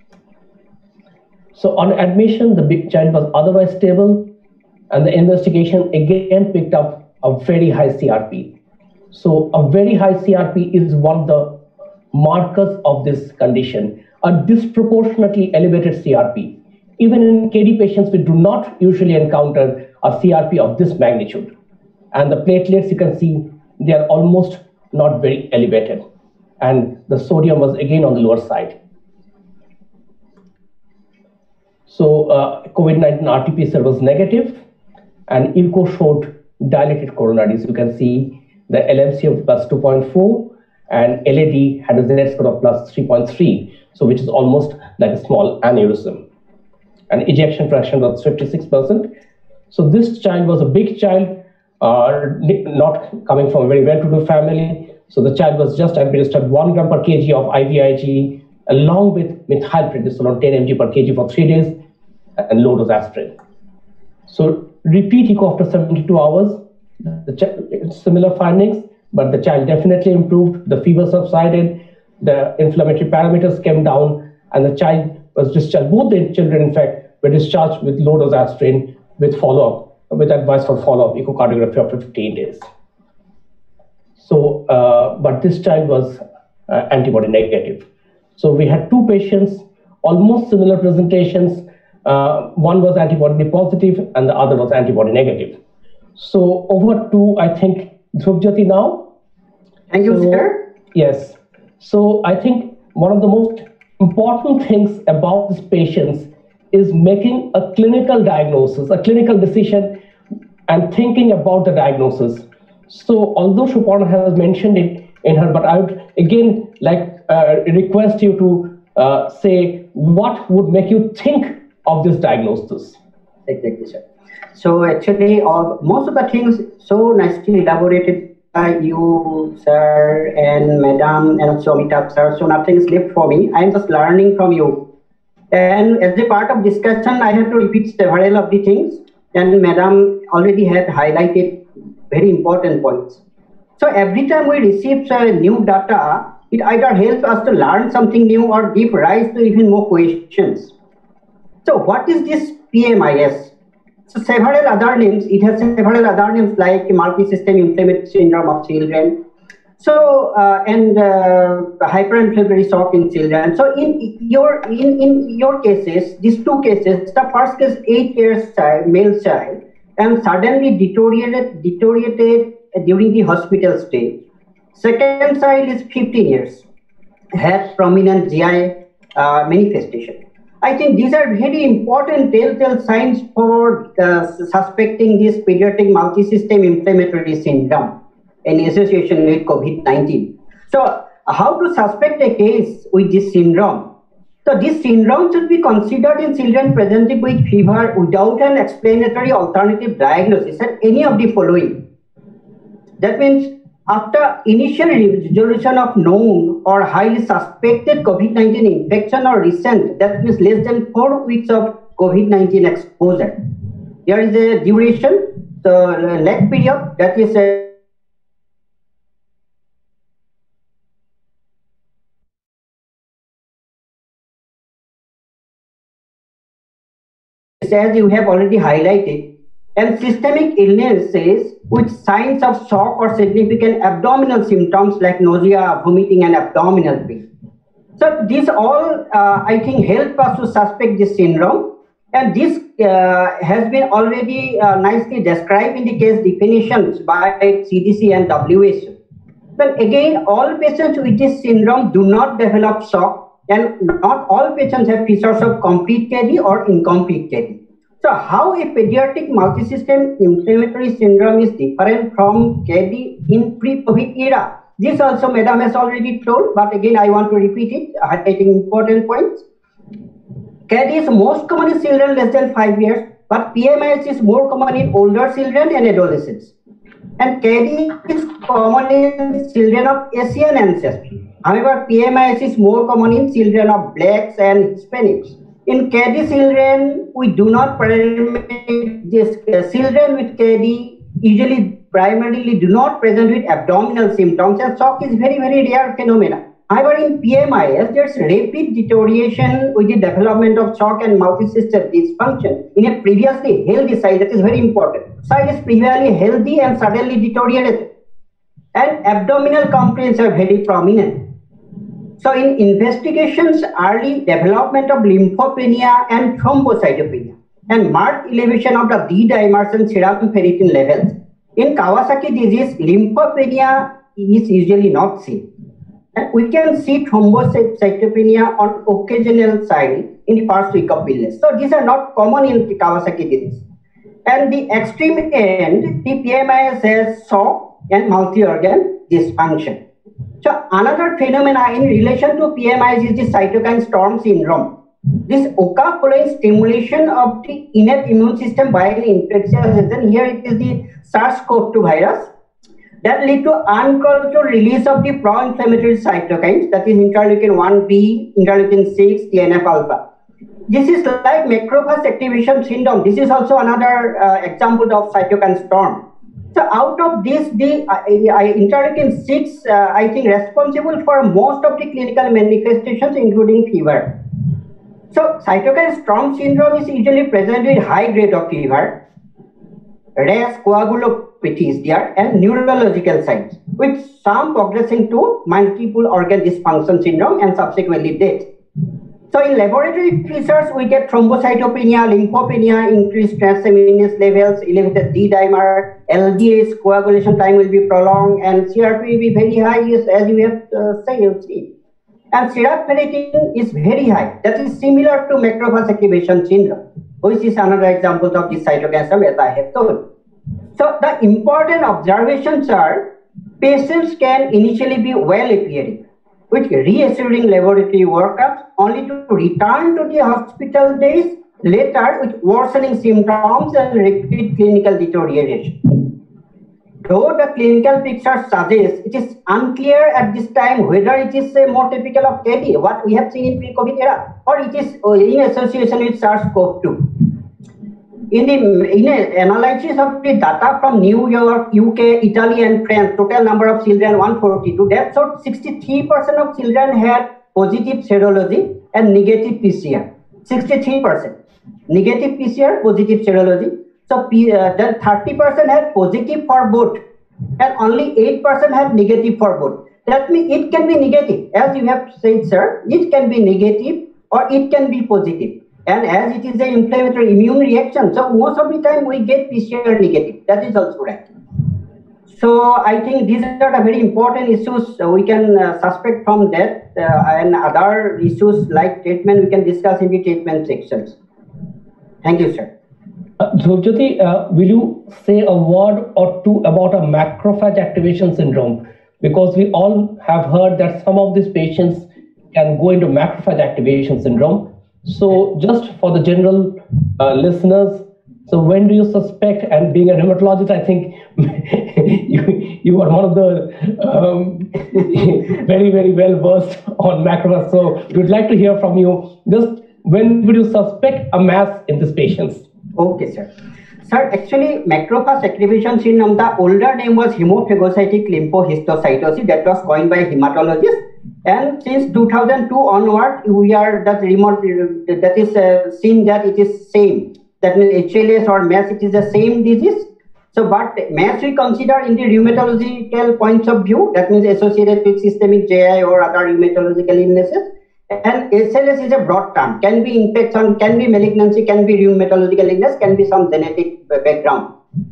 So on admission, the big child was otherwise stable, and the investigation again picked up a very high C R P. So a very high C R P is one of the markers of this condition, a disproportionately elevated C R P. Even in K D patients, we do not usually encounter a C R P of this magnitude. And the platelets, you can see, they are almost not very elevated. And the sodium was again on the lower side. So uh, COVID nineteen R T P C R was negative, and echo showed dilated coronaries. You can see the L M C of plus two point four, and L A D had a Z score of plus three point three, so which is almost like a small aneurysm. And ejection fraction was fifty-six percent. So this child was a big child, uh, not coming from a very well-to-do family. So the child was just administered one gram per kg of I V I G along with methylprednisolone ten milligrams per kg for three days and low dose aspirin. So repeat echo after seventy-two hours, the similar findings, but the child definitely improved. The fever subsided, the inflammatory parameters came down, and the child was discharged. Both the children, in fact, were discharged with low dose aspirin with follow-up, with advice for follow-up echocardiography after fifteen days. So, uh, but this child was uh, antibody negative. So we had two patients, almost similar presentations. Uh, one was antibody positive and the other was antibody negative. So over to, I think, Dhrupjyoti now. Thank you, so, sir. Yes. So I think one of the most important things about these patients is making a clinical diagnosis, a clinical decision, and thinking about the diagnosis. So although Suparna has mentioned it in her, but I would again like uh, request you to uh, say what would make you think of this diagnosis. Exactly, sir. So actually, all, most of the things so nicely elaborated by you, sir, and Madam, and also Amitabh, sir. So nothing is left for me. I am just learning from you. And as a part of discussion, I have to repeat several of the things. And Madam already had highlighted very important points. So every time we receive uh, new data, it either helps us to learn something new or give rise to even more questions. So what is this P M I S? So several other names, it has several other names like multi-system inflammatory syndrome of children. So, uh, and uh, hyperinflammatory shock in children. So in your, in, in your cases, these two cases, the first case, eight years child, male child, and suddenly deteriorated, deteriorated during the hospital stay. Second child is fifteen years, had prominent G I uh, manifestation. I think these are very important telltale signs for uh, suspecting this pediatric multisystem inflammatory syndrome in association with COVID nineteen. So how to suspect a case with this syndrome? So this syndrome should be considered in children presenting with fever without an explanatory alternative diagnosis at any of the following. That means after initial resolution of known or highly suspected COVID nineteen infection or recent, that means less than four weeks of COVID nineteen exposure. There is a duration, the lag period, that is a as you have already highlighted, and systemic illnesses with signs of shock or significant abdominal symptoms like nausea, vomiting, and abdominal pain. So these all, uh, I think, help us to suspect this syndrome. And this uh, has been already uh, nicely described in the case definitions by C D C and W H O. But again, all patients with this syndrome do not develop shock, and not all patients have features of complete K D or incomplete K D. So how a pediatric multisystem inflammatory syndrome is different from K D in pre-COVID era? This also Madam has already told, but again I want to repeat it, highlighting important points. K D is most common in children less than five years, but P M I S is more common in older children and adolescents. And K D is common in children of Asian ancestry. However, P M I S is more common in children of blacks and Hispanics. In K D children, we do not permit this. Uh, children with K D usually primarily do not present with abdominal symptoms, and shock is very, very rare phenomena. However, in P M I S, there's rapid deterioration with the development of shock and multisystem dysfunction in a previously healthy site. That is very important. Site is previously healthy and suddenly deteriorated. And abdominal complaints are very prominent. So in investigations, early development of lymphopenia and thrombocytopenia and marked elevation of the D-dimers and serum ferritin levels. In Kawasaki disease, lymphopenia is usually not seen. And we can see thrombocytopenia on occasional sign in the first week of illness. So these are not common in the Kawasaki disease. And the extreme end, the P M I S has shock and multi-organ dysfunction. So another phenomena in relation to P M I S is the cytokine storm syndrome. This occurs following stimulation of the innate immune system by an infectious agent. Here it is the SARS CoV two virus that lead to uncontrolled release of the pro-inflammatory cytokines, that is interleukin one B, interleukin six, T N F alpha. This is like macrophage activation syndrome. This is also another uh, example of cytokine storm. So out of this, the uh, interleukin six, uh, I think, responsible for most of the clinical manifestations, including fever. So cytokine storm syndrome is usually present with high grade of fever, rash, coagulopathy is there, and neurological signs, with some progressing to multiple organ dysfunction syndrome and subsequently death. So in laboratory features, we get thrombocytopenia, lymphopenia, increased transaminase levels, elevated D-dimer, L D H, coagulation time will be prolonged, and C R P will be very high, as you have uh, said. And serum ferritin is very high. That is similar to macrophage activation syndrome, which is another example of this cytokine storm, as I have told. So the important observations are patients can initially be well appearing with reassuring laboratory workups, only to return to the hospital days later with worsening symptoms and repeat clinical deterioration. Though the clinical picture suggests, it is unclear at this time whether it is uh, more typical of K D, what we have seen in pre-COVID era, or it is uh, in association with SARS CoV two. In the in a analysis of the data from New York, U K, Italy, and France, total number of children one forty-two, that showed sixty-three percent of children had positive serology and negative P C R. sixty-three percent negative P C R, positive serology. So uh, then thirty percent had positive for both, and only eight percent had negative for both. That means it can be negative, as you have said, sir. It can be negative or it can be positive. And as it is an inflammatory immune reaction, so most of the time we get P C R negative. That is also right. So I think these are the very important issues we can uh, suspect from that, uh, and other issues like treatment we can discuss in the treatment sections. Thank you, sir. Uh, Dhrupjyoti, uh, will you say a word or two about a macrophage activation syndrome? Because we all have heard that some of these patients can go into macrophage activation syndrome. So just for the general uh, listeners, so when do you suspect, and being a rheumatologist, I think you, you are one of the um, very, very well versed on macrophage. So we'd like to hear from you, just when would you suspect a mass in these patients? Okay, sir. Sir, actually, macrophage activation syndrome, the older name was hemophagocytic lymphohistiocytosis, that was coined by hematologists. And since two thousand two onward, we are that remote, that is uh, seen that it is same. That means H L S or M A S, it is the same disease. So, but M A S we consider in the rheumatological points of view, that means associated with systemic J I or other rheumatological illnesses. And S L S is a broad term, can be infection, can be malignancy, can be rheumatological illness, can be some genetic background.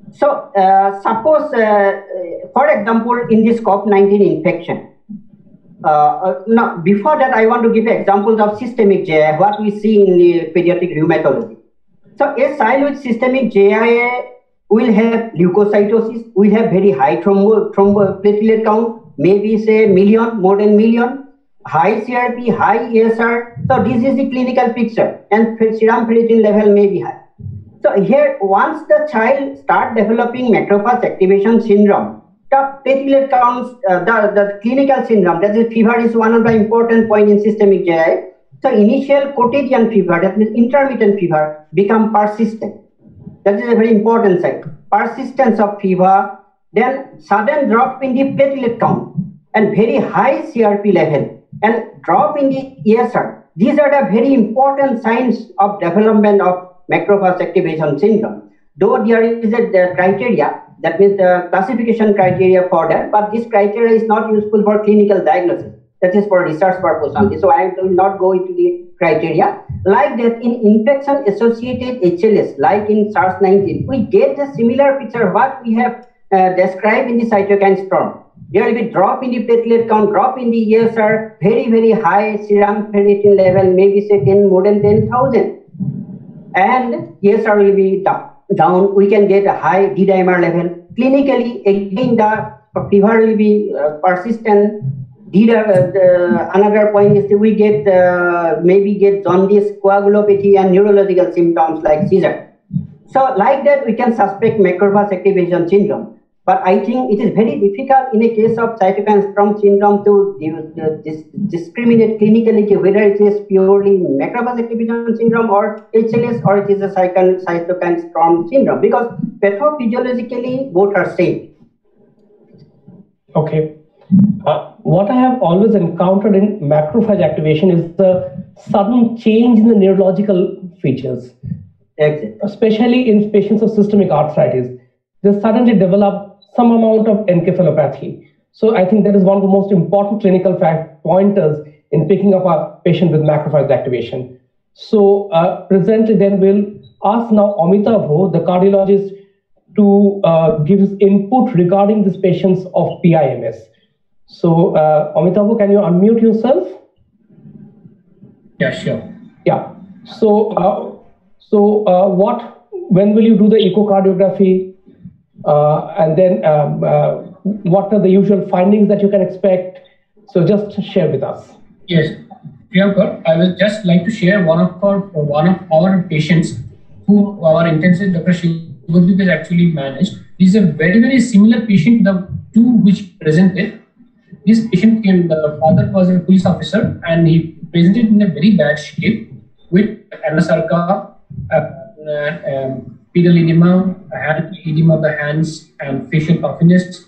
So uh, suppose, uh, for example, in this COVID nineteen infection, uh, uh, now before that I want to give examples of systemic J I A, what we see in the pediatric rheumatology. So a child with systemic J I A will have leukocytosis, will have very high thrombo, thromboplatelet count, maybe say million, more than million, high C R P, high E S R. So this is the clinical picture, and serum ferritin level may be high. So here, once the child start developing macrophage activation syndrome, the platelet counts, uh, the, the clinical syndrome, that is fever is one of the important point in systemic J I A. So initial quotidian fever, that means intermittent fever, become persistent. That is a very important side. Persistence of fever, then sudden drop in the platelet count, and very high C R P level, and drop in the E S R. These are the very important signs of development of macrophage activation syndrome. Though there is a the criteria, that means the classification criteria for that, but this criteria is not useful for clinical diagnosis. That is for research purpose only. So I will not go into the criteria. Like that, in infection associated H L S, like in SARS nineteen, we get the similar picture what we have uh, described in the cytokine storm. There will be drop in the platelet count, drop in the E S R, very, very high serum ferritin level, maybe say ten, more than ten thousand. And E S R will be down. down. We can get a high D dimer level. Clinically, again, the fever will be uh, persistent. D, uh, the, another point is that we get uh, maybe get jaundice, coagulopathy, and neurological symptoms like seizure. So, like that, we can suspect macrophage activation syndrome. But I think it is very difficult in a case of cytokine storm syndrome to uh, dis discriminate clinically whether it is purely macrophage activation syndrome or H L S or it is a cytokine, cytokine storm syndrome, because pathophysiologically both are same. Okay. Uh, what I have always encountered in macrophage activation is the sudden change in the neurological features, Exactly. especially in patients of systemic arthritis. They suddenly develop some amount of encephalopathy. So I think that is one of the most important clinical fact pointers in picking up a patient with macrophage activation. So uh, presently then we'll ask now Amitabh, the cardiologist, to uh, give his input regarding these patients of P I M S. So uh, Amitabh, can you unmute yourself? Yeah, sure. Yeah. So, uh, so uh, what, when will you do the echocardiography? Uh, and then um, uh, what are the usual findings that you can expect? So just share with us. Yes, Priyankar, I would just like to share one of our one of our patients who our intensive Doctor Shivadip has actually managed. This is a very very similar patient, the two which presented. This patient came. The father was a police officer, and he presented in a very bad shape with anasarca, uh, uh, um, pedal edema, hand edema of the hands, and facial puffiness.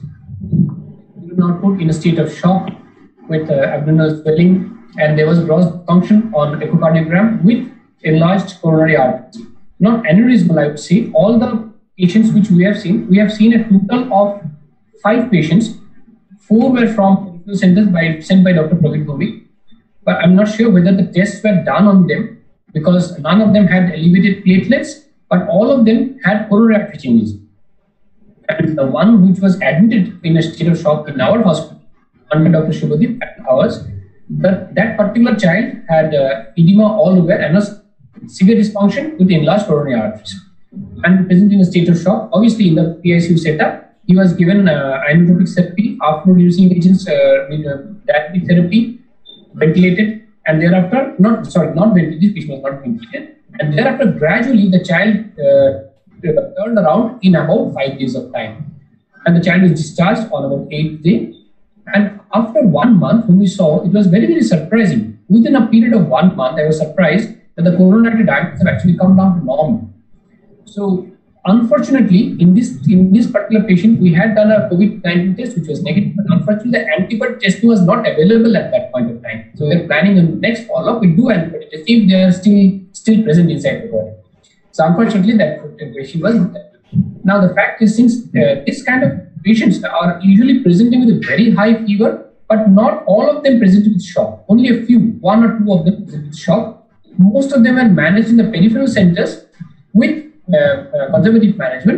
Not put in a state of shock with uh, abdominal swelling, and there was gross function on echocardiogram with enlarged coronary arteries. Not aneurysmal, I would say. All the patients which we have seen, we have seen a total of five patients. Four were from peripheral centers by, sent by Doctor Praveen Bhowmik, but I'm not sure whether the tests were done on them because none of them had elevated platelets, but all of them had coronary artery changes. And the one which was admitted in a state of shock in our hospital under Doctor Shubhadeep and ours, that, that particular child had uh, edema all over and a severe dysfunction with enlarged coronary arteries. And present in a state of shock, obviously in the P I C U setup, he was given uh, inotropic therapy, after reducing agents, uh, with, uh, diabetic therapy, ventilated, and thereafter, not sorry, not ventilated, this patient was not ventilated, and thereafter gradually the child uh, turned around in about five days of time. And the child was discharged on about eighth day. And after one month, when we saw, it was very, very surprising. Within a period of one month, I was surprised that the coronary diameters have actually come down to normal. So, unfortunately, in this in this particular patient, we had done a COVID nineteen test, which was negative, but unfortunately, the antibody testing was not available at that point of time. So, we are planning on the next follow-up, we do antibody test if they are still still present inside the body. So, unfortunately, that patient was not there. Now, the fact is, since uh, this kind of patients are usually presenting with a very high fever, but not all of them presented with shock. Only a few, one or two of them presented with shock. Most of them are managed in the peripheral centers with uh, uh, conservative management,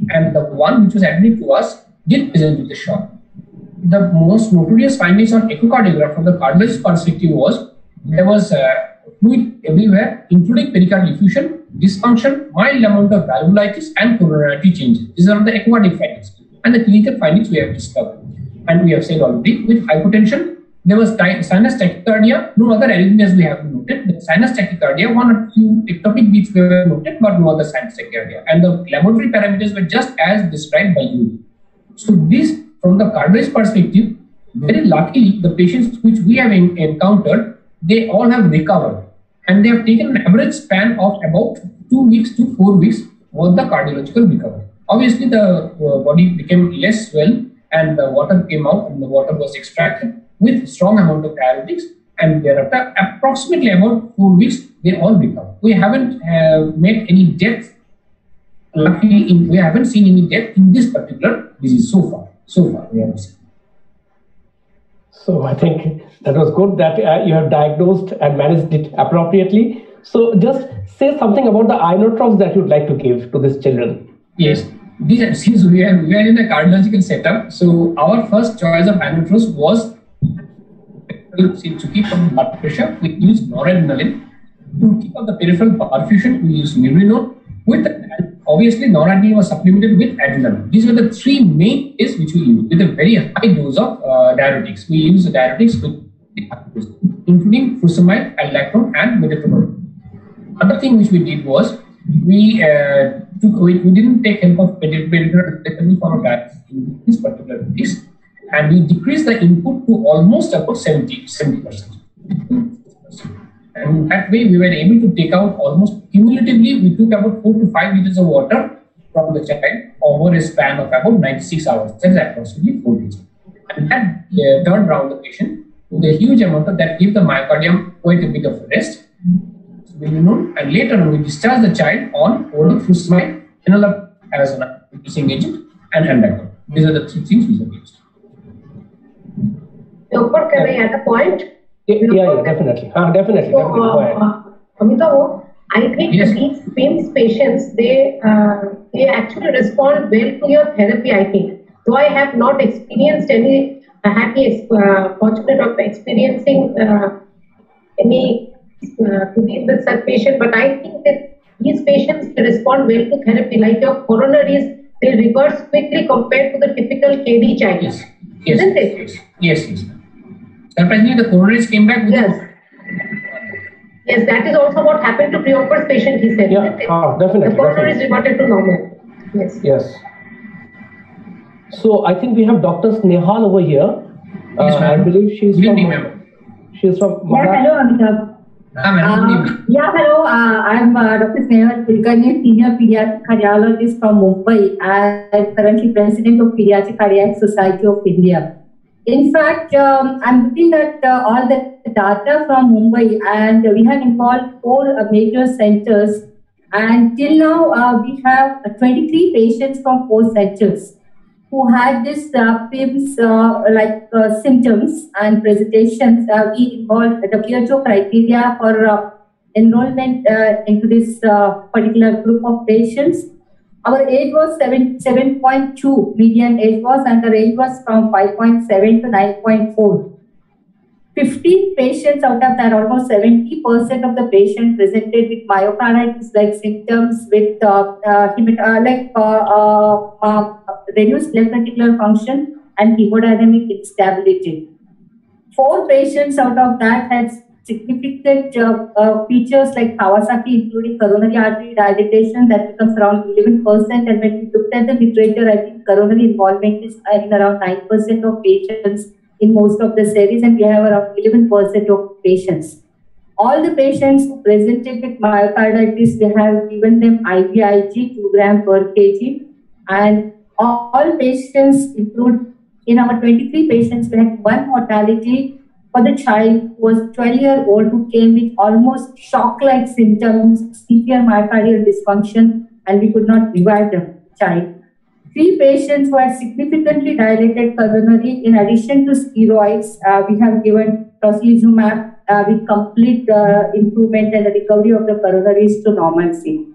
and the one which was admitted to us did present with a shock. The most notorious findings on echocardiogram from the cardiologist perspective was there was uh, fluid everywhere, including pericardial effusion, dysfunction, mild amount of valvulitis, and coronary changes. These are the echocardic findings. And the clinical findings we have discovered. And we have said already, with hypotension, there was sinus tachycardia, no other arrhythmias we have noted. The sinus tachycardia, one or two ectopic beats were noted, but no other sinus tachycardia. And the laboratory parameters were just as described by you. So this, from the cardiologist perspective, very luckily, the patients which we have in, encountered, they all have recovered. And they have taken an average span of about two weeks to four weeks for the cardiological recovery. Obviously, the uh, body became less swell and the water came out and the water was extracted with strong amount of diuretics, and thereafter approximately about four weeks they all recover. We haven't uh, made any death. Luckily, in, we haven't seen any death in this particular disease so far. So far, we haven't seen. So I think that was good that uh, you have diagnosed and managed it appropriately. So just say something about the inotropes that you'd like to give to these children. Yes. These are, since we are, we are in a cardiological setup, so our first choice of inotropes was to keep up the blood pressure. We use noradrenaline. To keep up the peripheral perfusion, we use milrinone. With obviously noradrenaline was supplemented with adrenaline. These were the three main tests which we use with a very high dose of uh, diuretics. We use the diuretics with including furosemide, aldactone, and metoprolol. Other thing which we did was we uh, took we, we didn't take help of peripheral form of diet in this particular case, and we decreased the input to almost about seventy percent. And that way we were able to take out almost cumulatively, we took about four to five liters of water from the child over a span of about ninety-six hours. That's approximately four days. And that uh, third round of patient, with a huge amount of that, gave the myocardium quite a bit of rest. And later on, we discharged the child on oral furosemide, enalapril as an reducing agent, and aldactone. These are the three things we have used. Doctor, can I add a point? Yeah, yeah, yeah, definitely. Uh, definitely, so, definitely. Go ahead. Uh, Amitabh, I think yes. these PIMS patients, they uh, they actually respond well to your therapy, I think. Though I have not experienced any, I had the uh, fortunate of experiencing uh, any uh, to deal with such patient, but I think that these patients respond well to therapy, like your coronaries, they reverse quickly compared to the typical K D child. Yes, yes, isn't it? Yes, yes, yes. Surprisingly, the coronaries came back with yes. Yes, that is also what happened to Priyanka's patient, he said. Yeah, ah, definitely. The coronaries definitely. reverted to normal. Yes. Yes. So I think we have Doctor Snehal over here. Uh, Yes, I believe she's Good from. evening, ma'am. She's from. Yeah, Maharashtra. hello, Amitabh. Ah, madam, good Uh, evening. yeah, hello. Uh, I'm uh, Doctor Snehal Kulkarni, Senior Pediatric Cardiologist from Mumbai and currently President of Pediatric Cardiac Society of India. In fact, um, I'm looking at uh, all the data from Mumbai, and we have involved four uh, major centers. And till now, uh, we have uh, twenty-three patients from four centers who had this uh, PIMS uh, like uh, symptoms and presentations. Uh, we involved the W H O criteria for uh, enrollment uh, into this uh, particular group of patients. Our age was seven point two, median age was, and the range was from five point seven to nine point four. fifteen patients out of that, almost seventy percent of the patients presented with myocarditis-like symptoms with uh, uh, uh, like uh, uh, uh, reduced left ventricular function and hemodynamic instability. Four patients out of that had significant uh, uh, features like Kawasaki, including coronary artery dilatation, that becomes around eleven percent. And when we looked at the literature, I think coronary involvement is in around nine percent of patients in most of the series, and we have around eleven percent of patients. All the patients who presented with myocarditis, we have given them I V I G, two grams per kg, and all patients improved. In our twenty-three patients, we had one mortality for the child who was twelve years old, who came with almost shock-like symptoms, severe myocardial dysfunction, and we could not revive the child. Three patients who had significantly dilated coronary. In addition to steroids, uh, we have given tocilizumab uh, with complete uh, improvement and the recovery of the coronaries to normalcy.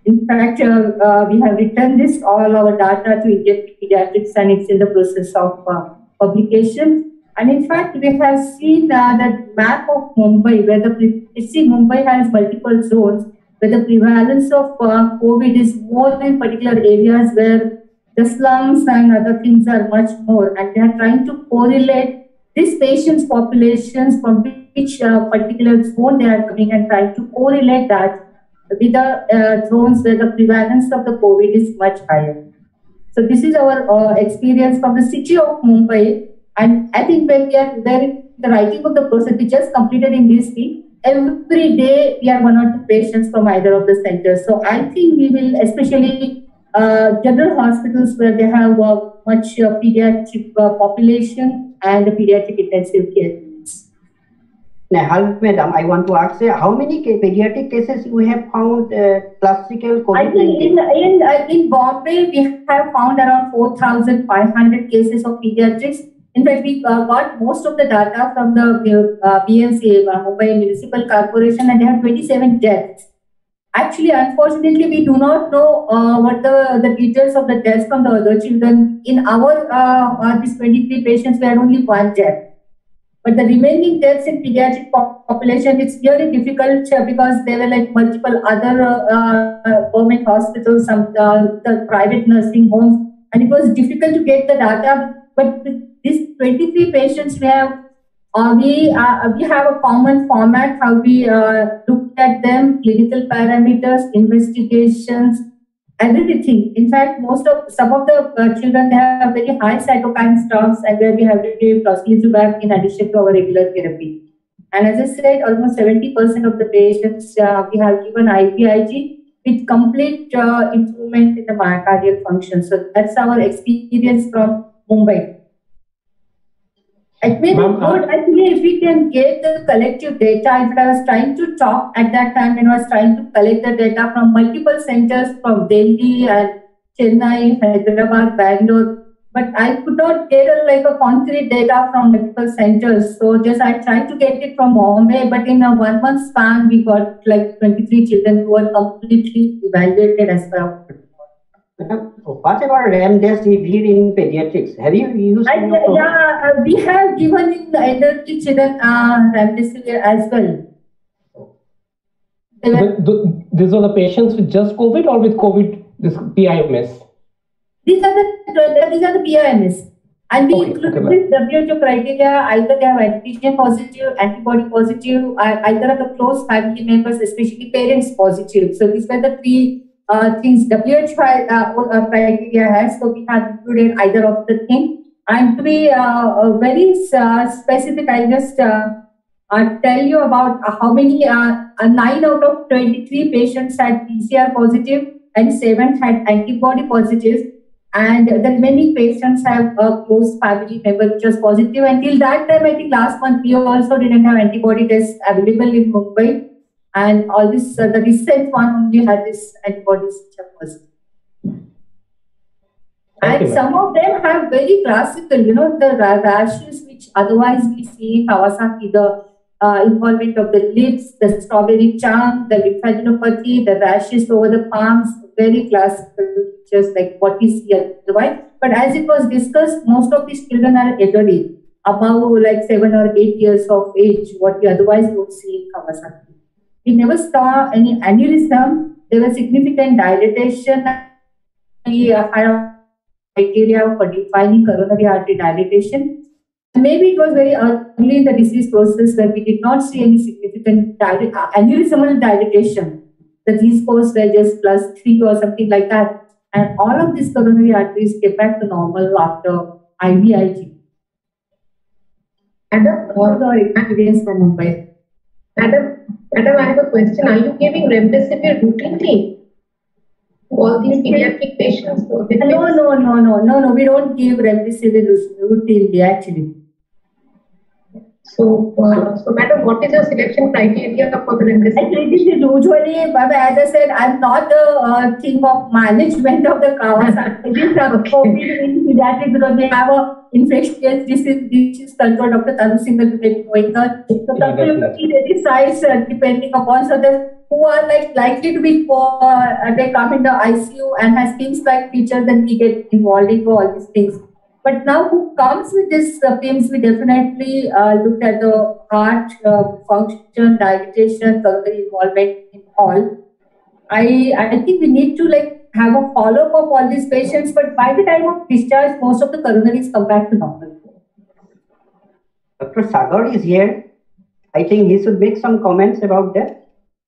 In fact, uh, uh, we have returned this all our data to Indian Pediatrics, and it's in the process of uh, publication. And in fact, we have seen uh, that map of Mumbai, where the you see Mumbai has multiple zones, where the prevalence of uh, COVID is more in particular areas where the slums and other things are much more, and they are trying to correlate these patients' populations from which uh, particular zone they are coming, and trying to correlate that with the uh, zones where the prevalence of the COVID is much higher. So this is our uh, experience from the city of Mumbai. And I think when we are there in the writing of the process, we just completed in this week, every day we are one or two patients from either of the centers. So I think we will, especially uh, general hospitals where they have uh, much uh, pediatric uh, population and pediatric intensive care units. Now, madam, I want to ask you, how many pediatric cases you have found uh, classical COVID I think in, in, uh, in Bombay, we have found around four thousand five hundred cases of pediatrics. In fact, we uh, got most of the data from the uh, B M C, uh, Mumbai Municipal Corporation, and they have twenty-seven deaths. Actually, unfortunately, we do not know uh, what the, the details of the deaths from the other children. In our uh, uh, these twenty-three patients, we had only one death. But the remaining deaths in pediatric population, it's really difficult uh, because there were like multiple other uh, uh, government hospitals, some uh, the private nursing homes, and it was difficult to get the data. But these twenty-three patients, we have uh, we uh, we have a common format how we uh, look at them: clinical parameters, investigations, everything. In fact, most of some of the uh, children, they have very high cytokine stocks, and where we have to give tocilizumab in addition to our regular therapy. And as I said, almost seventy percent of the patients uh, we have given I V I G with complete uh, improvement in the myocardial function. So that's our experience from Mumbai. It may be good actually if we can get the collective data. If I was trying to talk at that time when I was trying to collect the data from multiple centers from Delhi and Chennai, Hyderabad, Bangalore, but I could not get a, like a concrete data from multiple centers. So just I tried to get it from Bombay, but in a one month span we got like twenty-three children who were completely evaluated as per. What about remdesivir in pediatrics? Have you used? I, yeah, uh, we have given in the elderly children uh, remdesivir as well. The, the, these are the patients with just COVID or with COVID, this P I M S? These are the these are the P I M S, and we Okay, include okay, this W H O criteria. Either they have antigen positive, antibody positive, or either of the close family members, especially parents positive. So these were the three uh, things W H O uh, criteria has. So we have included either of the thing. And to be uh, very uh, specific, I just uh, uh, tell you about uh, how many. Uh, uh, nine out of twenty-three patients had P C R positive, and seven had antibody positive. And the remaining patients have a close family member which was positive. Until that time, I think last month, we also didn't have antibody tests available in Mumbai. And all this, uh, the recent one only had this antibodies which are positive. Thank And you, some of them have very classical, you know, the rashes which otherwise we see in Kawasaki, the uh, involvement of the lips, the strawberry charm, the lymphadenopathy, the rashes over the palms, very classical features like what we see otherwise. But as it was discussed, most of these children are elderly, above like seven or eight years of age, what we otherwise would see in Kawasaki. We never saw any aneurysm. There was significant dilatation. We uh, had criteria for defining coronary artery dilatation. Maybe it was very early in the disease process where we did not see any significant dil- uh, aneurysmal dilatation. The Z-scores were just plus three or something like that. And all of these coronary arteries came back to normal after I V I G. Madam, What was our experience from Mumbai? Madam, Madam, I have a question. Are you giving remdesivir routinely to all these pediatric patients? No, no, no, no, no, no. We don't give remdesivir routinely actually. So, uh, so Madam, what is your selection criteria for the remdesivir? Actually, this is usually, as I said, I'm not the uh, thing of management of the Kawasaki. It is a COVID in pediatrics because we have a infectious disease disease control. Doctor Tanu Singh will be going on. So, Yeah, completely they decide uh, depending upon. So, the who are like likely to be poor, uh, they come in the I C U and has PIMS like features, then we get involved into all these things. But now who comes with this uh, PIMS, we definitely uh, looked at the heart uh, function, dilatation, coronary involvement in all. I, I think we need to like have a follow-up of all these patients, but by the time of discharge, most of the coronaries come back to normal. Doctor Sagar is here. I think he should make some comments about that.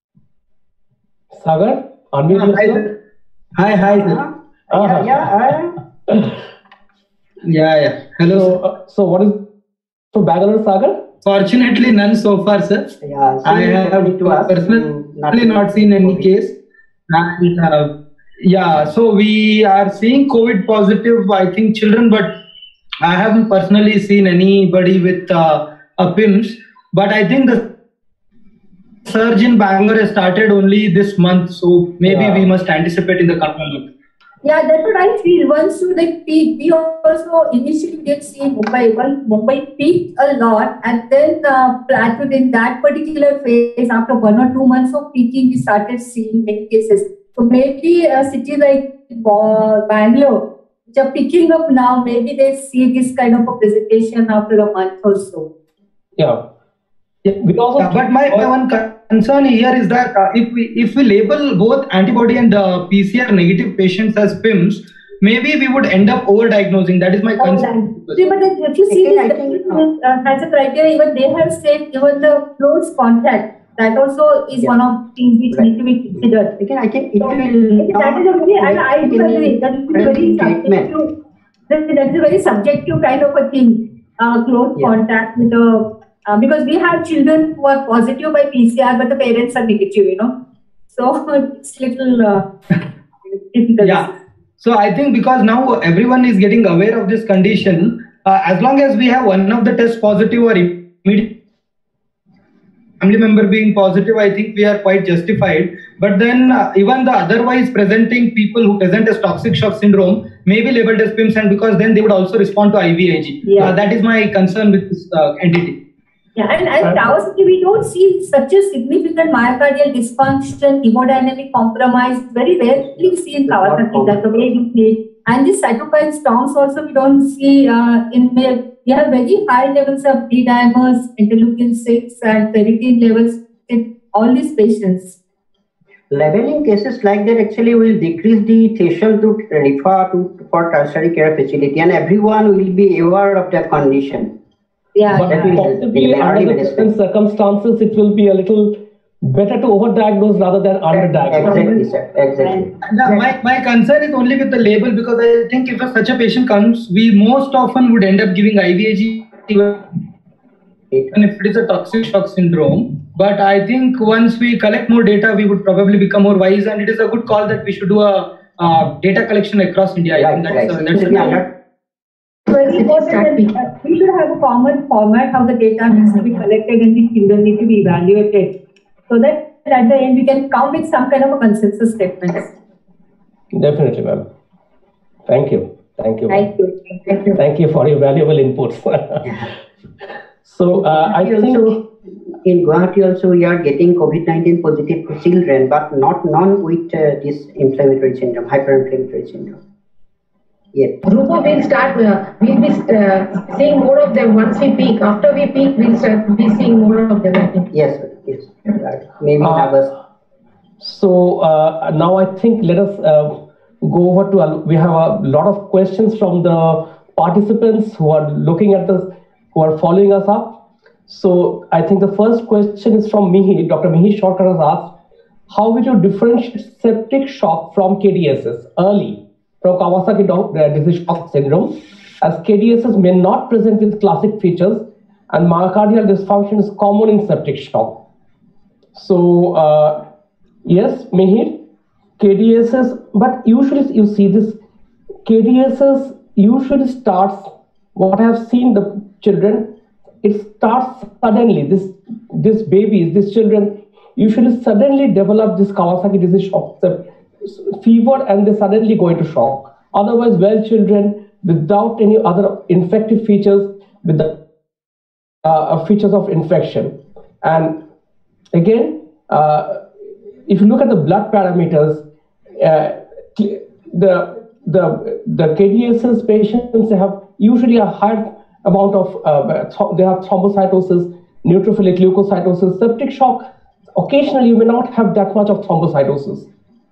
Sagar, unmute hi, yourself. Hi, hi, sir. Uh-huh. Uh, yeah, yeah. Yeah, yeah. Hello. So, uh, so what is so Bangalore, Sagar? Fortunately, none so far, sir. Yeah, so I have personally not, not seen any COVID. Case. And, uh, yeah, so we are seeing COVID positive, I think, children, but I haven't personally seen anybody with uh, a PIMS. But I think the surge in Bangalore has started only this month, so maybe yeah. we must anticipate in the coming month. Yeah, that's what I feel. Once you like peak, we also initially did see Mumbai. Well, Mumbai peaked a lot, and then uh, plateaued in that particular phase. After one or two months of peaking, we started seeing many cases. So maybe a city like uh, Bangalore, which are picking up now, maybe they see this kind of a presentation after a month or so. Yeah. Yeah, we also yeah, but my, my one concern here is that uh, if we if we label both antibody and uh, P C R negative patients as PIMS, maybe we would end up over-diagnosing. That is my concern. See, but if you see this uh, as a criteria, even they have said even the close contact, that also is yeah. one of the things which right. need to be considered. Again, I think it so, will. That is a very, I, I do agree. That is very subjective. That is a very subjective kind of a thing. Uh, close yeah. contact with a. Uh, because we have children who are positive by P C R, but the parents are negative, you know. So it's little uh, difficult. Yeah. So I think because now everyone is getting aware of this condition, uh, as long as we have one of the tests positive or immediate family member being positive, I think we are quite justified. But then uh, even the otherwise presenting people who present as toxic shock syndrome may be labeled as PIMS, and because then they would also respond to I V I G. Yeah. Uh, that is my concern with this uh, entity. Yeah, and as Kawasaki, we don't see such a significant myocardial dysfunction, hemodynamic compromise. Very rarely see in Kawasaki, that's the way we see it. And the cytokine storms also we don't see uh, in male. We have very high levels of D-dimers, interleukin six, and ferritin levels in all these patients. Labeling cases like that actually will decrease the threshold to refer to for tertiary care facility, and everyone will be aware of that condition. Yeah, but yeah. possibly under the different circumstances, it will be a little better to overdiagnose rather than underdiagnose. Exactly, sir. Exactly. And my, my concern is only with the label, because I think if a, such a patient comes, we most often would end up giving I V I G even if it is a toxic shock syndrome. But I think once we collect more data, we would probably become more wise, and it is a good call that we should do a uh, data collection across India. I right, think right. that's, uh, that's yeah, very important. Uh, we should have a common format how the data needs to be collected and the children need to be evaluated, so that at the end we can come with some kind of a consensus statement. Definitely, ma'am. Thank you. Thank you. Thank you. Thank you. Thank you for your valuable inputs. So uh, I think also, in Guwahati also we are getting COVID nineteen positive children, but not none with uh, this inflammatory syndrome, hyperinflammatory syndrome. Yes. Rupa will start, uh, we'll be uh, seeing more of them once we peak. After we peak, we'll start be seeing more of them, I think. Yes, sir. Yes. Right. Maybe uh, others. So uh, now I think let us uh, go over to, uh, we have a lot of questions from the participants who are looking at this, who are following us up. So I think the first question is from Mihi. Doctor Mihi Shorkar has asked, how will you differentiate septic shock from K D S S early from Kawasaki disease shock syndrome, as K D S S may not present with classic features and myocardial dysfunction is common in septic shock? So uh, yes, Mihir, K D S S, but usually you see this K D S S usually starts, what I have seen the children, it starts suddenly. This this babies, these children usually suddenly develop this Kawasaki disease shock fever, and they suddenly go into shock. Otherwise, well children without any other infective features, with the uh, features of infection. And again, uh, if you look at the blood parameters, uh, the the the K D S S patients, they have usually a higher amount of uh, th- they have thrombocytosis, neutrophilic leukocytosis. Septic shock, occasionally you may not have that much of thrombocytosis.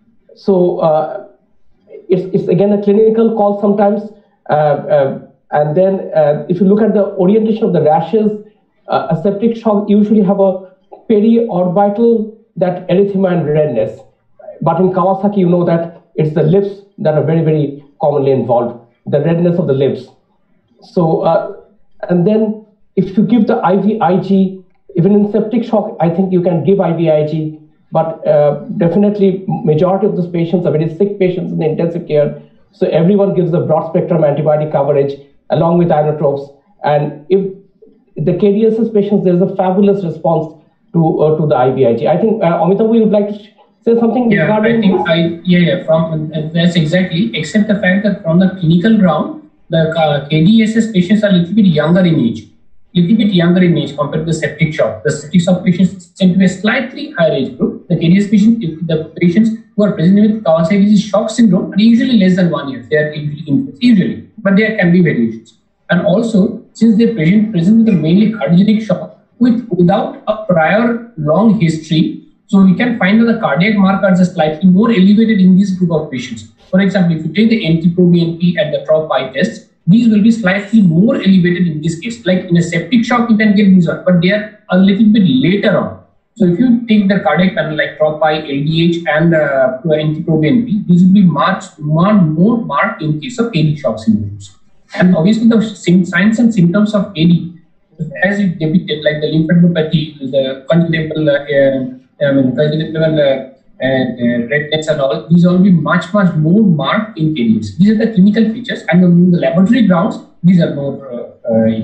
So uh, it's it's again a clinical call sometimes. Uh, uh, and then uh, if you look at the orientation of the rashes, uh, a septic shock usually have a periorbital that erythema and redness. But in Kawasaki, you know that it's the lips that are very, very commonly involved, the redness of the lips. So, uh, and then if you give the I V I G, even in septic shock, I think you can give I V I G, but uh, definitely majority of those patients are very sick patients in the intensive care. So everyone gives a broad spectrum antibiotic coverage along with inotropes. And if the K D S S patients, there's a fabulous response to uh, to the I V I G. I think, uh, Amitabh, you would like to say something? Yeah, I think I, yeah, yeah, from, uh, that's exactly, except the fact that from the clinical ground, the uh, K D S S patients are a little bit younger in age, little bit younger in age compared to the septic shock. The septic shock patients tend to be a slightly higher age group. The K D S S patients, the patients who are presenting with Kawasaki disease shock syndrome are usually less than one year. They are usually infants, usually, but there can be variations. And also, since they present present with a mainly cardiogenic shock with without a prior long history, so we can find that the cardiac markers are slightly more elevated in this group of patients. For example, if you take the N T pro B N P and the TROP-I test, these will be slightly more elevated in this case. Like in a septic shock, you can get these on, but they are a little bit later on. So if you take the cardiac panel like TROP-I, L D H, and uh, N T pro B N P, these will be much more, more marked in case of K D shock syndromes. And obviously, the signs and symptoms of K D, as it depicted, like the lymphadenopathy, the congenital, uh, I mean, congenital uh, and uh, redness and all, these all will be much, much more marked in K D S. These are the clinical features, and on the laboratory grounds, these are more. Uh,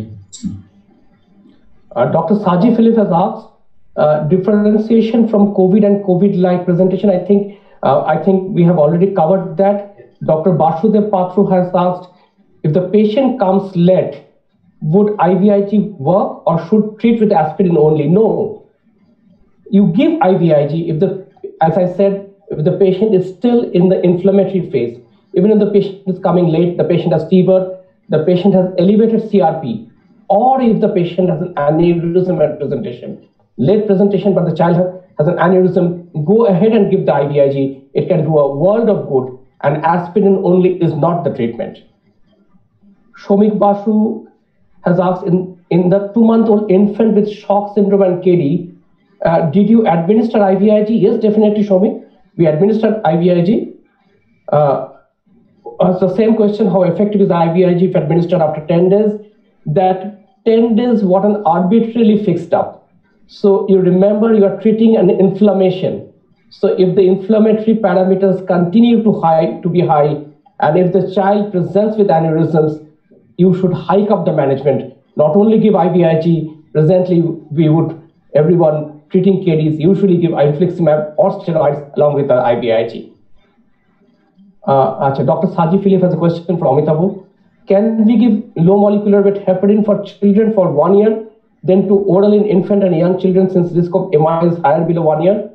uh, Doctor Saji Philip has asked uh, differentiation from COVID and COVID-like presentation. I think uh, I think we have already covered that. Doctor Basudev Patru has asked, if the patient comes late, would I V I G work or should treat with aspirin only? No. You give I V I G if the, as I said, if the patient is still in the inflammatory phase. Even if the patient is coming late, the patient has fever, the patient has elevated C R P, or if the patient has an aneurysm at presentation. Late presentation, but the child has an aneurysm, go ahead and give the I V I G. It can do a world of good, and aspirin only is not the treatment. Shomik Basu has asked, in, in the two-month-old infant with shock syndrome and K D, uh, did you administer I V I G? Yes, definitely, Shomik. We administered I V I G. Uh, it's the same question, how effective is I V I G if administered after ten days? That ten days wasn't arbitrarily fixed up. So you remember you are treating an inflammation. So if the inflammatory parameters continue to high to be high, and if the child presents with aneurysms, you should hike up the management. Not only give I V I G, presently we would, everyone treating K Ds usually give infliximab or steroids along with the I V I G. Uh, Doctor Saji Philip has a question from Amitabh. Can we give low molecular weight heparin for children for one year, then to oral in infant and young children since risk of M I is higher below one year?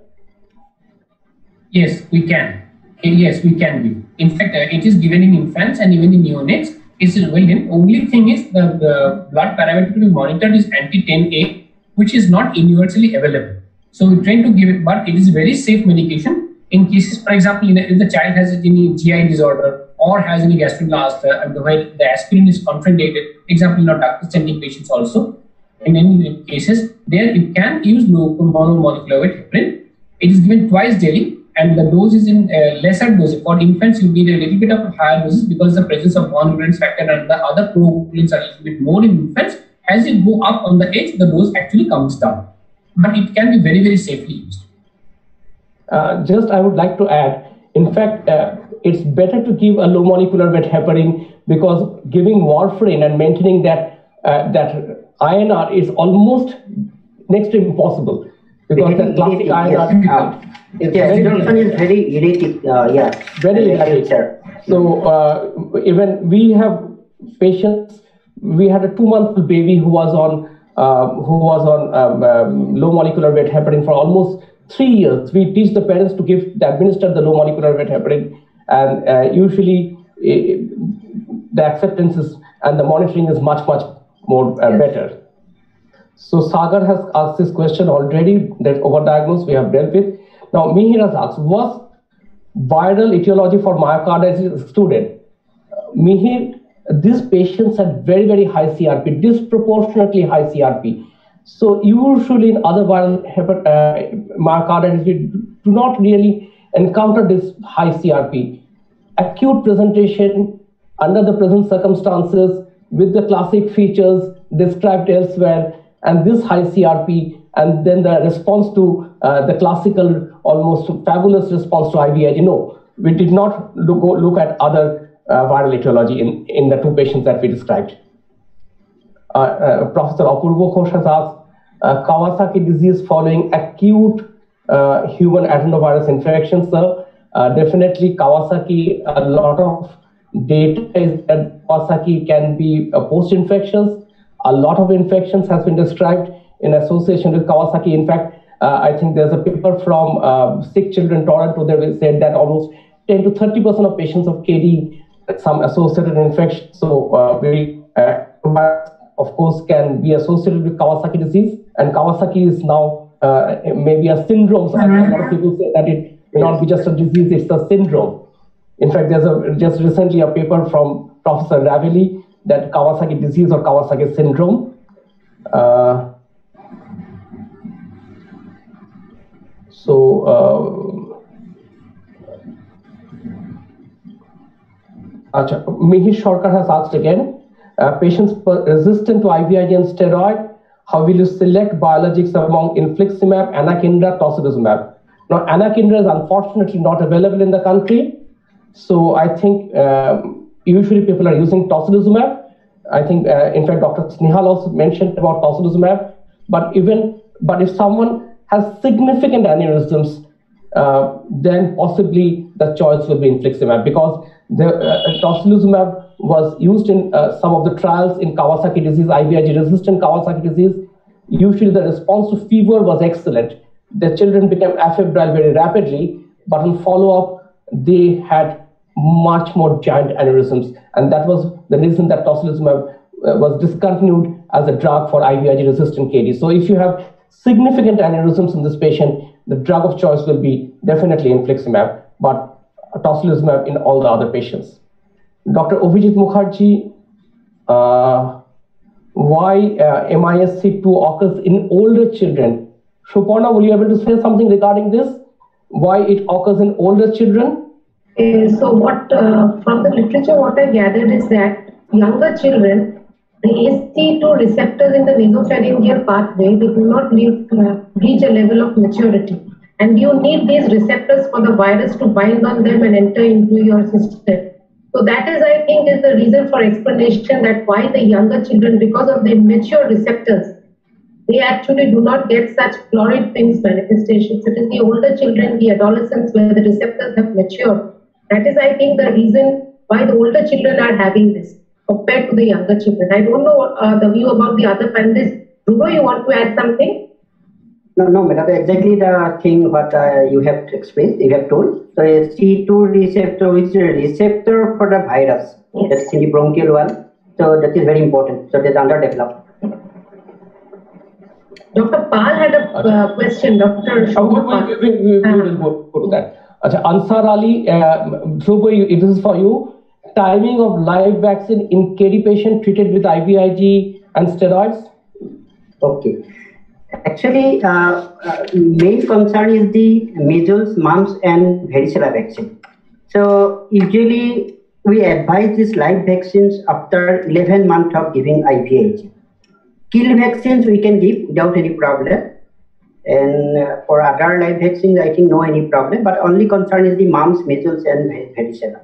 Yes, we can. Yes, we can give. In fact, uh, it is given in infants and even in neonates. It's well done. Only thing is the, the blood parameter to be monitored is anti ten A, which is not universally available. So we try to give it, but it is very safe medication in cases, for example, in a, if the child has any G I disorder or has any gastroblast, and the way the aspirin is contraindicated. Example, in our doctor sending patients also. In many cases, there you can use low monomolecular weight heparin. It is given twice daily, and the dose is in uh, lesser dose. For infants, you need a little bit of higher doses because the presence of non-virulence factor and the other proteins are a little bit more in infants. As you go up on the age, the dose actually comes down. But it can be very, very safely used. Uh, just I would like to add, in fact, uh, it's better to give a low molecular weight heparin because giving warfarin and maintaining that uh, that I N R is almost next to impossible because the classic yes. I N R. Uh, yes, absorption is very erratic. Uh, yeah, very erratic. So uh, even we have patients. We had a two-month baby who was on uh, who was on um, um, low molecular weight heparin for almost three years, we teach the parents to give, to administer the low molecular weight heparin, and uh, usually uh, the acceptance is, and the monitoring is much, much more uh, yes. better. So Sagar has asked this question already, that overdiagnosed we have dealt with. Now Mihir has asked, was viral etiology for myocarditis excluded? Uh, Mihir, these patients had very, very high C R P, disproportionately high C R P. So usually in other viral uh, myocarditis, we do not really encounter this high C R P. Acute presentation under the present circumstances with the classic features described elsewhere, and this high C R P, and then the response to uh, the classical, almost fabulous response to I V I G. No, we did not look, look at other uh, viral etiology in, in the two patients that we described. Uh, uh, Professor Apurva Ghosh has asked, uh, Kawasaki disease following acute uh, human adenovirus infection, sir. Uh, definitely Kawasaki, a lot of data is that Kawasaki can be uh, post-infections. A lot of infections has been described in association with Kawasaki. In fact, uh, I think there's a paper from uh, Sick Children Toronto that said that almost ten to thirty percent of patients of K D had some associated infection. So uh, we, uh, of course, can be associated with Kawasaki disease. And Kawasaki is now uh, maybe a syndrome. So mm-hmm. A lot of people say that it may not be just a disease, it's a syndrome. In fact, there's a, just recently a paper from Professor Ravelli that Kawasaki disease or Kawasaki syndrome. Uh, so, uh, Mihir Shorkar has asked again, uh, patients resistant to I V I G and steroid, how will you select biologics among infliximab, anakinra, tocilizumab? Now, anakinra is unfortunately not available in the country. So I think um, usually people are using tocilizumab. I think, uh, in fact, Doctor Snehal also mentioned about tocilizumab. But even, but if someone has significant aneurysms, uh, then possibly the choice will be infliximab, because the uh, tocilizumab was used in uh, some of the trials in Kawasaki disease, I V I G-resistant Kawasaki disease. Usually the response to fever was excellent. The children became afebrile very rapidly, but on follow-up, they had much more giant aneurysms, and that was the reason that tocilizumab uh, was discontinued as a drug for I V I G-resistant K D. So if you have significant aneurysms in this patient, the drug of choice will be definitely infliximab, but tocilizumab in all the other patients. Doctor Abhijit Mukherjee, uh, why uh, M I S C two occurs in older children? Suparna, will you be able to say something regarding this? Why it occurs in older children? Uh, so what, uh, from the literature, what I gathered is that younger children, the A C E two receptors in the nasopharyngeal pathway, they do not reach, uh, reach a level of maturity. And you need these receptors for the virus to bind on them and enter into your system. So that is, I think, is the reason for explanation that why the younger children, because of the immature receptors, they actually do not get such florid PIMS manifestations. It is the older children, the adolescents, where the receptors have matured. That is, I think, the reason why the older children are having this compared to the younger children. I don't know uh, the view about the other panelists. Bruno, you want to add something? No, no, madam, exactly the thing what uh, you have expressed, you have told. So a C two receptor, which is a receptor for the virus, yes. That's in the bronchial wall. So that is very important. So that is underdeveloped. Doctor Pal had a uh, question. Doctor Oh, we, we, we, we will go, go to that. Achha, Ansar Ali, uh, this is for you. Timing of live vaccine in K D patient treated with I V I G and steroids? Okay. Actually, uh, uh, main concern is the measles, mumps, and varicella vaccine. So usually we advise these live vaccines after eleven months of giving I V I G. Kill vaccines we can give without any problem. And uh, for other live vaccines, I think no any problem. But only concern is the mumps, measles, and varicella.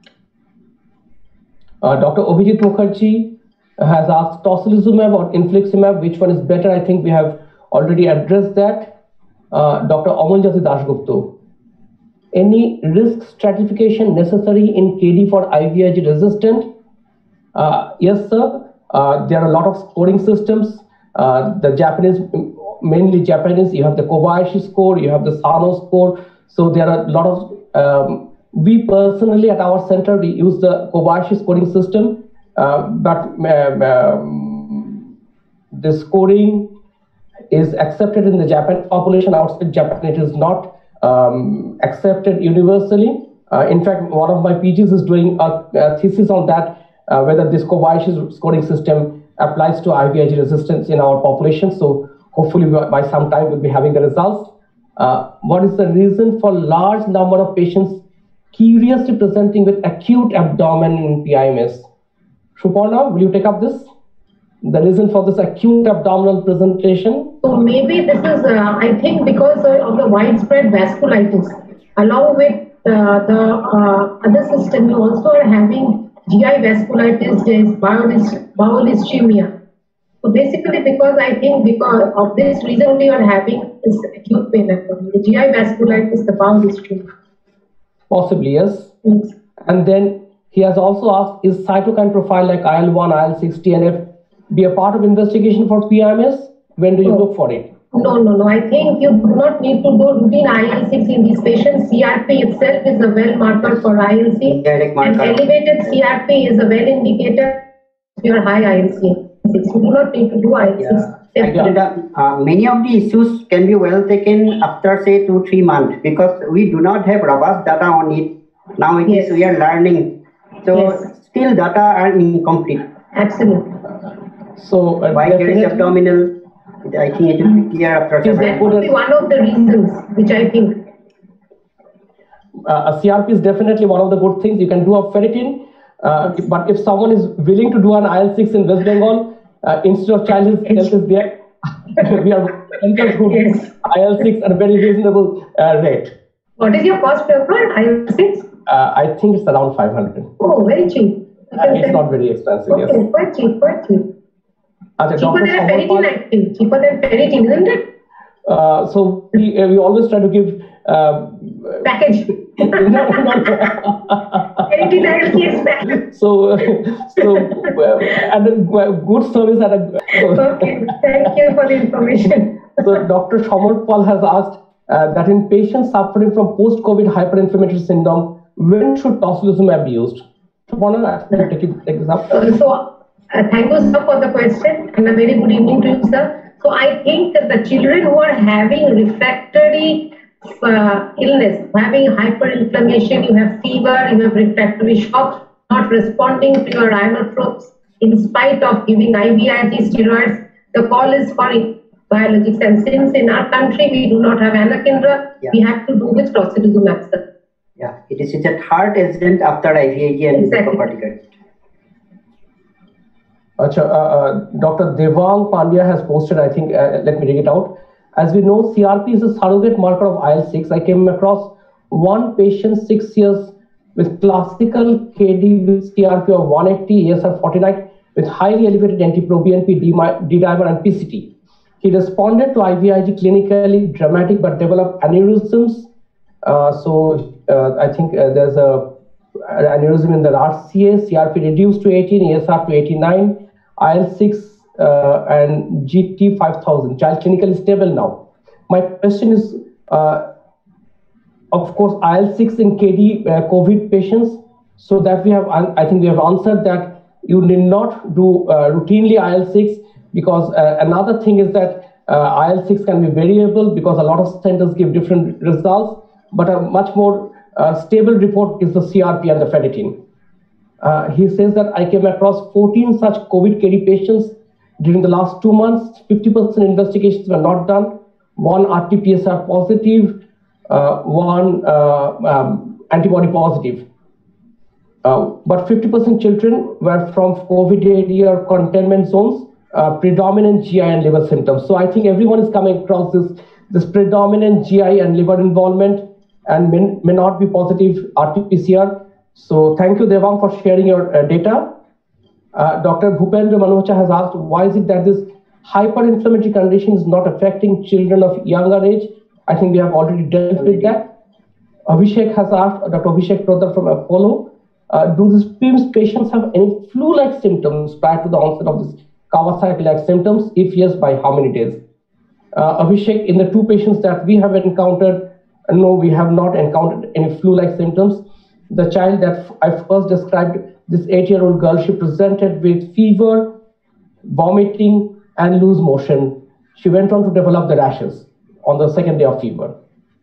Uh, Doctor Abhijit Mukherjee has asked tocilizumab or infliximab, which one is better? I think we have already addressed that. Uh, Doctor Amanjyoti Dasgupta, any risk stratification necessary in K D for I V I G resistant? Uh, yes, sir. Uh, there are a lot of scoring systems. Uh, the Japanese mainly Japanese. You have the Kobayashi score, you have the Sano score. So there are a lot of, um, we personally at our center, we use the Kobayashi scoring system, uh, but um, um, the scoring is accepted in the Japanese population. Outside Japan, it is not um, accepted universally. Uh, in fact, one of my P Gs is doing a, a thesis on that, uh, whether this Kobayashi scoring system applies to I V I G resistance in our population. So hopefully by some time we'll be having the results. Uh, what is the reason for large number of patients curiously presenting with acute abdomen in P I M S? Shuparna, will you take up this? The reason for this acute abdominal presentation? So maybe this is, uh, I think, because of the widespread vasculitis. Along with uh, the uh, other system, you also are having G I vasculitis, there is bowel ischemia. So basically, because I think because of this reason only you are having this acute pain abdomen, the G I vasculitis, the bowel ischemia. Possibly, yes. yes. And then he has also asked, is cytokine profile like I L one, I L six, T N F be a part of investigation for P I M S? When do you no. look for it? No, no, no. I think you do not need to do routine I L six in these patients. C R P itself is a well marker for I L C. And elevated C R P is a well indicator if you are high I L C. You do not need to do I L six. Yeah. Actually, the, uh, many of the issues can be well taken after say two, three months because we do not have robust data on it. Now it yes. is we are learning. So yes. still data are incomplete. Absolutely. So uh, why there is abdominal, I think it will be clear after that. That could be one of the reasons, which I think. Uh, a C R P is definitely one of the good things. You can do a ferritin, uh, but if someone is willing to do an I L six in West Bengal, uh, instead of child health is there, we are centers who do I L six at a very reasonable uh, rate. What is your cost per I L six? Uh, I think it's around five hundred. Oh, very cheap. Uh, it's not very expensive, okay, yes. Quite cheap, quite cheap. Uh, cheaper than a ferritin, I think. Cheaper than ferritin, isn't it? Uh, so we, uh, we always try to give uh, package. no, no, no. Ferritin I L six package. So, uh, so uh, and a good service at a. Okay, thank you for the information. So Doctor Shamar Paul has asked uh, that in patients suffering from post-COVID hyperinflammatory syndrome, when should tocilizumab be used? So, I'll take, it, take this up. Uh, so, Uh, thank you, sir, for the question, and a very good evening to you, sir. So, I think that the children who are having refractory uh, illness, having hyperinflammation, you have fever, you have refractory shock, not responding to your inotropes, in spite of giving I V I G steroids, the call is for biologics. And since in our country we do not have anakinra, yeah. we have to do with tocilizumab, sir. Yeah, it is a third agent after I V I G and exactly. corticosteroid. Achha, uh, uh, Doctor Devang Pandya has posted, I think, uh, let me read it out. As we know, C R P is a surrogate marker of I L six. I came across one patient, six years, with classical K D with C R P of one eighty, A S R forty-nine, with highly elevated anti-pro B N P, D-dimer, and P C T. He responded to I V I G clinically dramatic, but developed aneurysms. Uh, so uh, I think uh, there's a aneurysm in the R C A, C R P reduced to eighteen, A S R to eighty-nine. I L six uh, and G T five thousand, child clinically stable now. My question is, uh, of course, I L six in K D uh, COVID patients, so that we have, I think we have answered that you need not do uh, routinely I L six, because uh, another thing is that uh, I L six can be variable because a lot of centers give different results, but a much more uh, stable report is the C R P and the ferritin. Uh, he says that I came across fourteen such COVID K D patients during the last two months. fifty percent investigations were not done. One R T P C R positive, uh, one uh, um, antibody positive. Uh, but fifty percent children were from COVID area or containment zones, uh, predominant G I and liver symptoms. So I think everyone is coming across this, this predominant G I and liver involvement and may, may not be positive R T P C R. So thank you, Devang, for sharing your uh, data. Uh, Doctor Bhupendra Manocha has asked, why is it that this hyperinflammatory condition is not affecting children of younger age? I think we have already dealt with that. Abhishek has asked, Doctor Abhishek Prodhar from Apollo, uh, do these P I M S patients have any flu-like symptoms prior to the onset of this Kawasaki-like symptoms? If yes, by how many days? Uh, Abhishek, in the two patients that we have encountered, no, we have not encountered any flu-like symptoms. The child that I first described, this eight-year-old girl, she presented with fever, vomiting, and loose motion. She went on to develop the rashes on the second day of fever.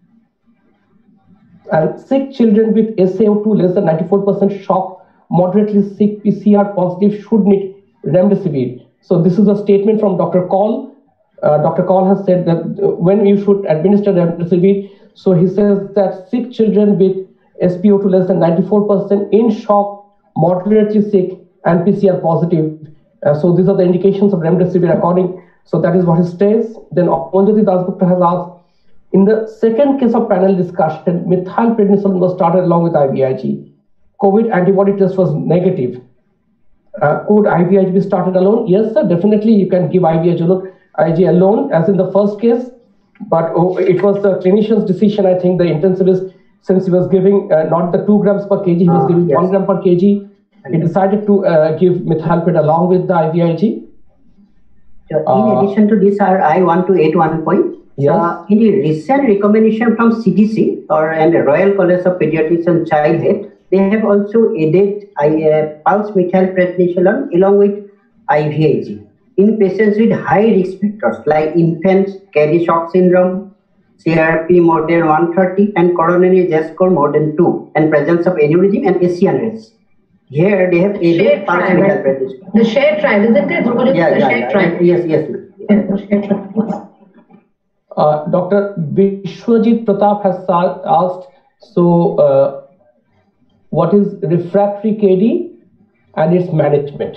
And sick children with S A O two less than ninety-four percent shock, moderately sick, P C R positive should need remdesivir. So this is a statement from Doctor Kaul. Uh, Doctor Kaul has said that when you should administer remdesivir, so he says that sick children with S P O two less than ninety-four percent in shock, moderately sick, and P C R positive. Uh, so these are the indications of remdesivir according. So that is what he states. Then Anjali Dasgupta has asked, in the second case of panel discussion, methylprednisolone was started along with I V I G. COVID antibody test was negative. Uh, could I V I G be started alone? Yes, sir. Definitely, you can give I V I G alone. I G alone, as in the first case, but oh, it was the clinician's decision. I think the intensivist, since he was giving uh, not the two grams per kg, he was uh, giving yes. one gram per kg. He decided to uh, give methylpred along with the I V I G. So in Uh, addition to this, I want to add one point. Yes. Uh, in a recent recommendation from C D C or and the Royal College of Pediatrics and Childhood, they have also added uh, pulse methylprednisolone along with I V I G in patients with high risk factors like infants, carry shock syndrome, C R P more than one thirty, and coronary J score more than two, and presence of aneurysm and A C N rates. Here they have added pulse methylprednisolone. The shared trial, isn't it? Yeah, the yeah, shared yeah. trial. Yes, yes. ma'am. Yeah, the shared trial. Uh, Doctor Vishwajit Pratap has sa- asked, so uh, what is refractory K D and its management?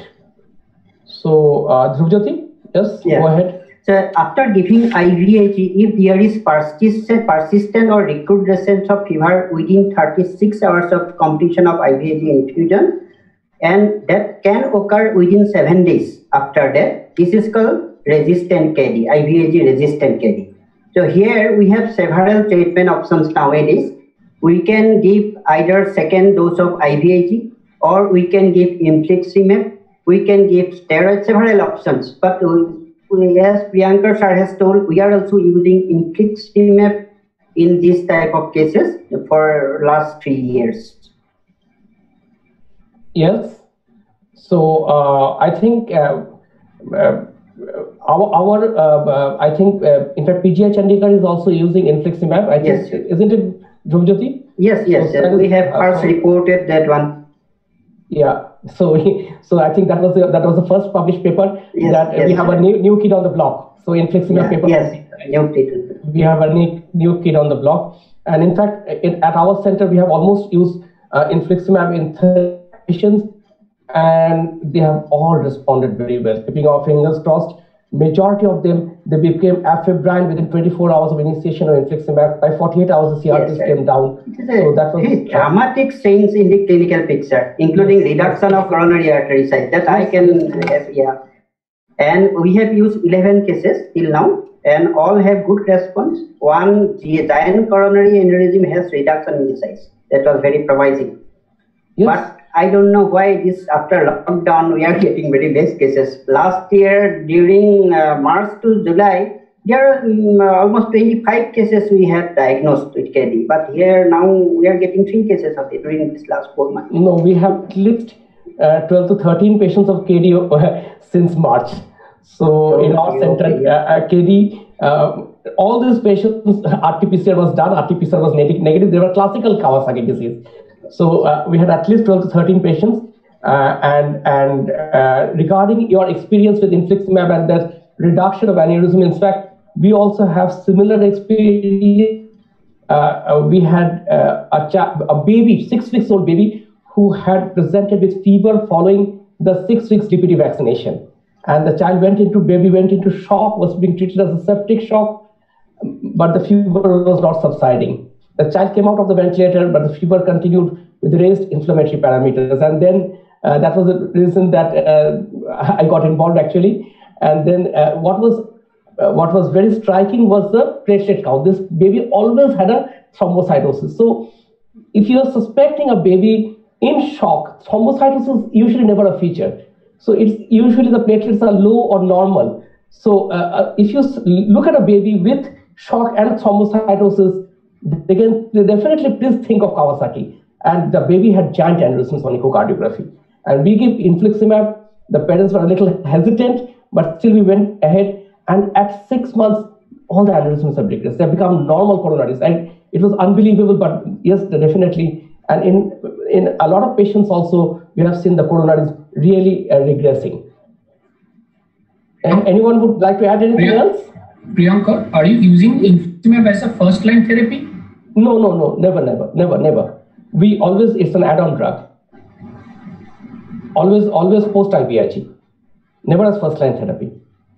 So, uh, Dhruvjyoti, yes, Yeah. go ahead. So after giving I V I G, if there is persistent, persistent or recrudescence of fever within thirty-six hours of completion of I V I G infusion, and that can occur within seven days after that, this is called resistant K D, I V I G resistant K D. So here we have several treatment options nowadays. We can give either second dose of I V I G, or we can give infliximab, we can give steroid, several options. But we, we, as Priyankar sir has told, we are also using infliximab in this type of cases for last three years. Yes. So uh, I think uh, uh, our, our uh, uh, I think uh, in fact P G I Chandigarh is also using infliximab. I think, Yes. isn't it, Dhruvjyoti? Yes, yes, So yes. that We is- have uh, first so- reported that one. Yeah. So so I think that was the, that was the first published paper Yes, that yes. we have a new new kid on the block. So infliximab Yeah, paper. yes, new treatment. We have a new, new kid on the block, and in fact, in, at our center we have almost used uh, infliximab in thirty patients, and they have all responded very well. Keeping our fingers crossed, majority of them they became afebrile within twenty-four hours of initiation of infliximab. By forty-eight hours, the C R Ps Yes, sir. came down. It is a So that was very uh, dramatic change in the clinical picture, including Yes, reduction yes. of coronary artery size. That I Yes, can, yes, yes. uh, yeah. And we have used eleven cases till now, and all have good response. One giant coronary aneurysm has reduction in the size. That was very promising. yes. But I don't know why this after lockdown we are getting very less cases. Last year during uh, March to July, there are um, almost twenty-five cases we had diagnosed with K D. But here now we are getting three cases of it during this last four months. No, we have at least uh, twelve to thirteen patients of K D uh, since March. So in our Okay, center, okay. uh, uh, K D, uh, all these patients, R T P C R was done, R T P C R was neg- negative. They were classical Kawasaki disease. So uh, we had at least twelve to thirteen patients. Uh, and and uh, regarding your experience with infliximab and the reduction of aneurysm, in fact, we also have similar experience. Uh, uh, we had uh, a, cha- a baby, six weeks old baby, who had presented with fever following the six weeks D P T vaccination. And the child went into, baby went into shock, was being treated as a septic shock, but the fever was not subsiding. The child came out of the ventilator, but the fever continued with raised inflammatory parameters. And then uh, that was the reason that uh, I got involved actually. And then uh, what was uh, what was very striking was the platelet count. This baby always had a thrombocytosis. So if you are suspecting a baby in shock, thrombocytosis is usually never a feature. So it's usually the platelets are low or normal. So uh, if you look at a baby with shock and thrombocytosis, they can they definitely please think of Kawasaki. And the baby had giant aneurysms on echocardiography. And we give infliximab. The parents were a little hesitant, but still we went ahead. And at six months, all the aneurysms have regressed. They have become normal coronaries. And it was unbelievable, but yes, definitely. And in, in a lot of patients also, we have seen the coronaries really uh, regressing. And anyone would like to add anything Priyanka, else? Priyanka, are you using infliximab as a first-line therapy? No, no, no, never, never, never, never. We always, it's an add-on drug. Always, always post-I V I G. Never as first-line therapy.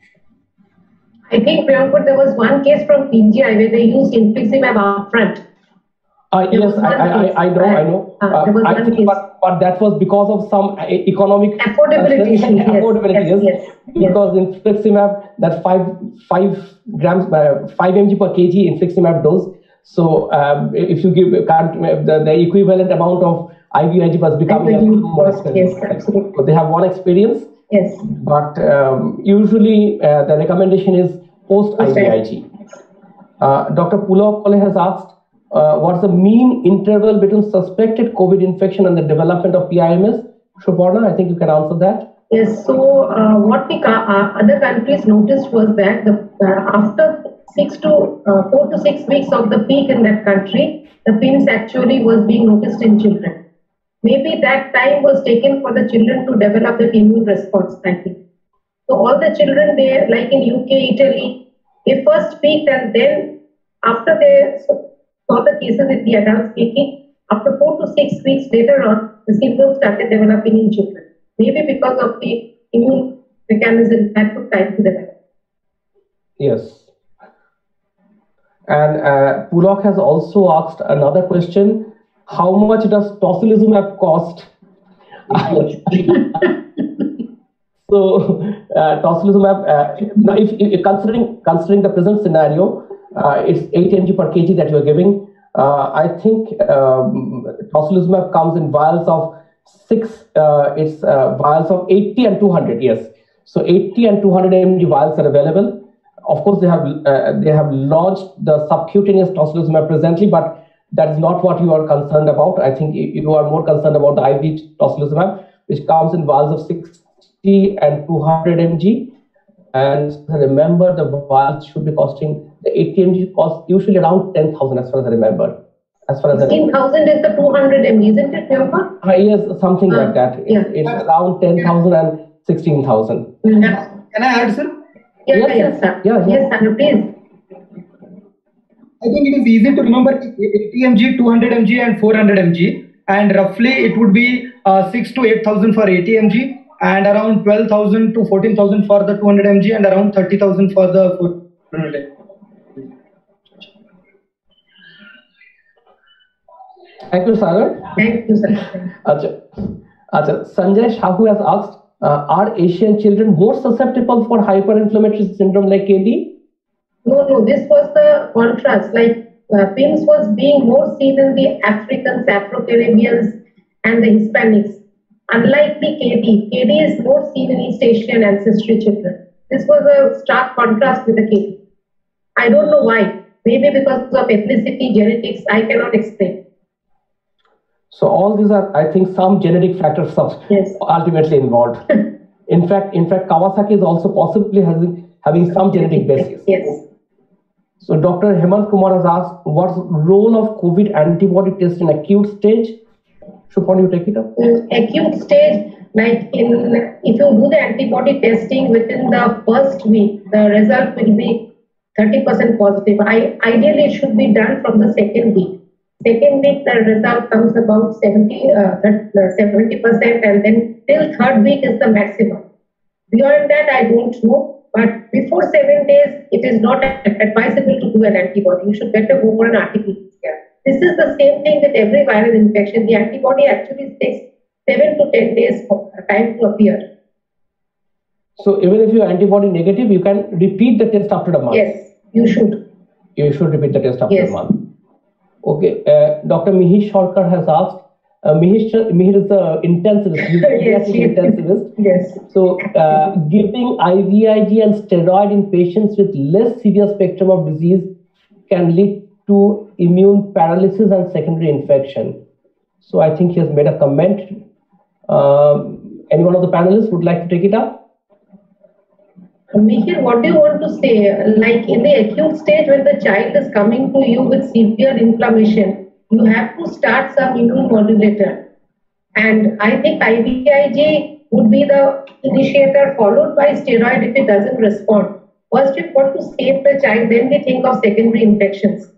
I think, Priyanka, there was one case from P G I where they used infliximab upfront. Uh, yes, I, I, I know, I know. Uh, there was uh, I one think, case. but, but that was because of some economic Affordability issue, yes, affordability, yes, yes. yes, Because infliximab, that five five grams, uh, five milligrams per kg infliximab dose. So um, if you give can't, the, the equivalent amount of I V I G was becoming a little more expensive. Yes, absolutely. So they have one experience. Yes. But um, usually uh, the recommendation is post I V I G. Uh, Doctor Pulok has asked, uh, what's the mean interval between suspected COVID infection and the development of P I M S? Suparna, I think you can answer that. Yes, so uh, what the uh, other countries noticed was that the, uh, after six to uh, four to six weeks of the peak in that country, the P I M S actually was being noticed in children. Maybe that time was taken for the children to develop the immune response, I think. So all the children there, like in U K, Italy, they first peaked and then after they saw the cases with the adults peaking, after four to six weeks later on, the symptoms started developing in children. Maybe because of the immune mechanism that took time to develop. Yes. And uh, Pulok has also asked another question. How much does tocilizumab cost? So uh, tocilizumab, uh, if, if considering considering the present scenario, uh, it's eight milligrams per kg that you are giving. Uh, I think um, tocilizumab comes in vials of six. Uh, it's uh, vials of eighty and two hundred. Yes, so eighty and two hundred milligrams vials are available. Of course, they have uh, they have launched the subcutaneous tocilizumab presently, but that's not what you are concerned about. I think you are more concerned about the I V tocilizumab, which comes in vials of sixty and two hundred milligrams. And remember, the vials should be costing, the eighty milligrams cost usually around ten thousand, as far as I remember. As far as sixteen thousand is the two hundred milligrams, isn't it, Priyanka? Uh, yes, something uh, like that. It's, yeah. it's around ten thousand and sixteen thousand. Mm-hmm. Can, can I add, sir? Yeah, yes, yes, yes, sir. Yeah, yes, sir, please. I think it is easy to remember eighty milligrams, two hundred milligrams and four hundred milligrams, and roughly it would be uh, six to eight thousand for eighty milligrams and around twelve thousand to fourteen thousand for the two hundred milligrams and around thirty thousand for the four hundred milligrams. Thank you, Sagar. Thank you, sir. Achha. Achha. Sanjay Shahu has asked, uh, are Asian children more susceptible for hyperinflammatory syndrome like K D? No, no, this was the contrast. Like uh, P I M S was being more seen in the Africans, Afro-Caribbeans, and the Hispanics. Unlike the K D, K D is more seen in East Asian ancestry children. This was a stark contrast with the K D. I don't know why. Maybe because of ethnicity, genetics, I cannot explain. So all these are, I think, some genetic factors yes. ultimately involved. in fact, in fact, Kawasaki is also possibly having having some genetic basis. Yes. So Doctor Hemant Kumar has asked, what's the role of COVID antibody test in acute stage? Shupon, you take it up. In acute stage, like in if you do the antibody testing within the first week, the result will be thirty percent positive. I, ideally, it should be done from the second week. Second week, the result comes about seventy, percent, and then till third week is the maximum. Beyond that, I don't know. But before seven days, it is not advisable to do an antibody. You should better go for an R T P C R. This is the same thing with every viral infection. The antibody actually takes seven to ten days for time to appear. So even if you're antibody negative, you can repeat the test after a month. Yes, you should. You should repeat the test after yes. a month. Okay, uh, Doctor Mihish Sharkar has asked, uh, Mihir, Mihir is the intensivist. Yes, yes. Intensivist. Yes. So, uh, giving I V I G and steroid in patients with less severe spectrum of disease can lead to immune paralysis and secondary infection. So, I think he has made a comment. Um, any one of the panelists would like to take it up? Mihir, what do you want to say? Like in the acute stage, when the child is coming to you with severe inflammation, you have to start some immune modulator. And I think I V I G would be the initiator, followed by steroid if it doesn't respond. First, you've got to save the child, then we think of secondary infections.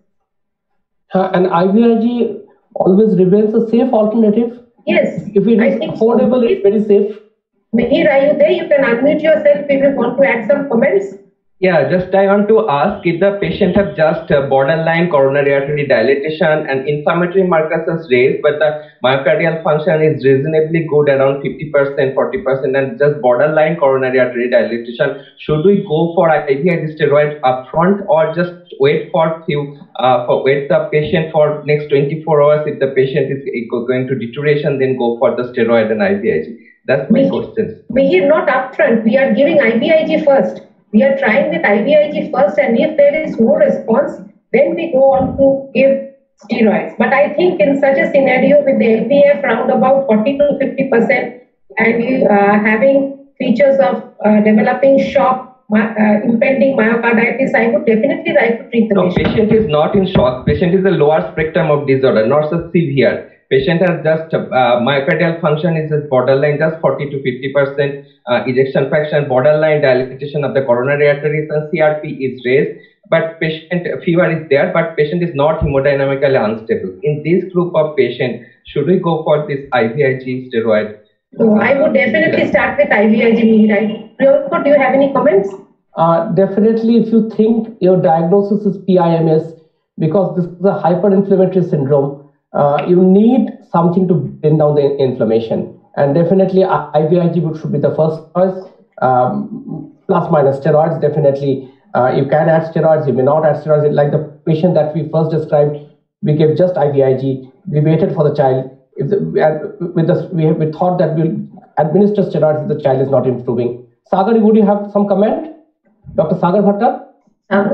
Uh, and I V I G always remains a safe alternative. Yes. If it is affordable, so. It's very safe. Mihir, are you there? You can unmute yourself if you want to add some comments. Yeah, just I want to ask if the patient have just uh, borderline coronary artery dilatation and inflammatory markers is raised, but the myocardial function is reasonably good, around fifty percent, forty percent, and just borderline coronary artery dilatation. Should we go for I V I G steroid upfront, or just wait for few, uh, for wait the patient for next twenty-four hours? If the patient is going to deterioration, then go for the steroid and I V I G. That's my question. We are not upfront. We are giving I V I G first. We are trying with I V I G first, and if there is no response, then we go on to give steroids. But I think in such a scenario with the L V F around about forty to fifty percent, and you uh, having features of uh, developing shock, uh, impending myocarditis, I would definitely like to treat the no, patient. patient is not in shock. Patient is a lower spectrum of disorder, not so severe. Patient has just uh, myocardial function is just borderline, just forty to fifty percent uh, ejection fraction, borderline dilatation of the coronary arteries, and C R P is raised. But patient fever is there, but patient is not hemodynamically unstable. In this group of patient, should we go for this I V I G steroid? So I would definitely start with I V I G. Right? Priyanka, do you have any comments? Uh, definitely, if you think your diagnosis is P I M S, because this is a hyperinflammatory syndrome, Uh, you need something to bring down the inflammation, and definitely I V I G should be the first choice. Um, plus minus steroids, definitely uh, you can add steroids, you may not add steroids. Like the patient that we first described, we gave just I V I G. We waited for the child. If the, with this, we, have, we thought that we'll administer steroids if the child is not improving. Sagar, would you have some comment, Doctor Sagar Bhatta? Sagar,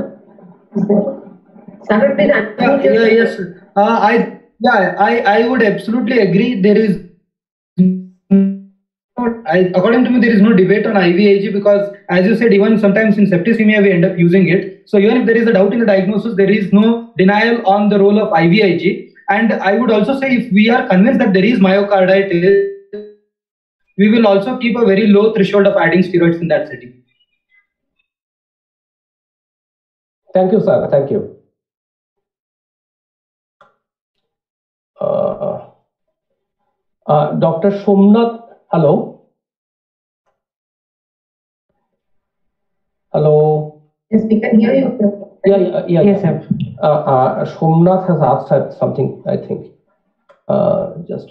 Sagar, please. Yeah, yeah, yes. Uh, I. Yeah, I, I would absolutely agree. There is, I, according to me, there is no debate on I V I G because, as you said, even sometimes in septicemia we end up using it. So even if there is a doubt in the diagnosis, there is no denial on the role of I V I G. And I would also say if we are convinced that there is myocarditis, we will also keep a very low threshold of adding steroids in that setting. Thank you, sir. Thank you. Uh, uh, Doctor Somnath, hello. Hello. Yes, we can hear you. Yeah, yeah, yeah. Yes, sir. Uh, uh, Somnath has asked something, I think. Uh, just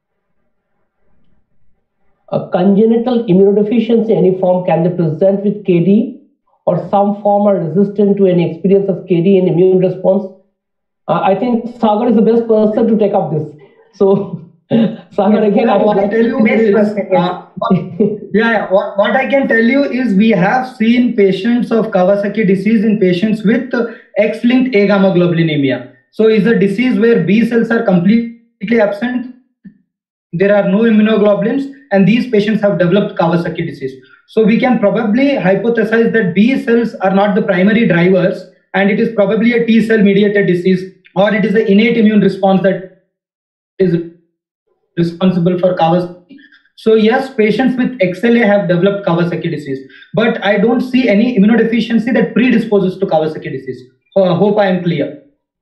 a congenital immunodeficiency, any form, can they present with K D, or some form are resistant to any experience of K D in immune response? Uh, I think Sagar is the best person to take up this. So, Sagar, yes, again, I would like tell you is, uh, yeah, yeah. What, what I can tell you is we have seen patients of Kawasaki disease in patients with X-linked agammaglobulinemia. So, it's a disease where B cells are completely absent. There are no immunoglobulins, and these patients have developed Kawasaki disease. So, we can probably hypothesize that B cells are not the primary drivers, and it is probably a T cell mediated disease, or it is an innate immune response that is responsible for Kawasaki. So yes, patients with X L A have developed Kawasaki disease, but I don't see any immunodeficiency that predisposes to Kawasaki disease. Uh, hope I am clear.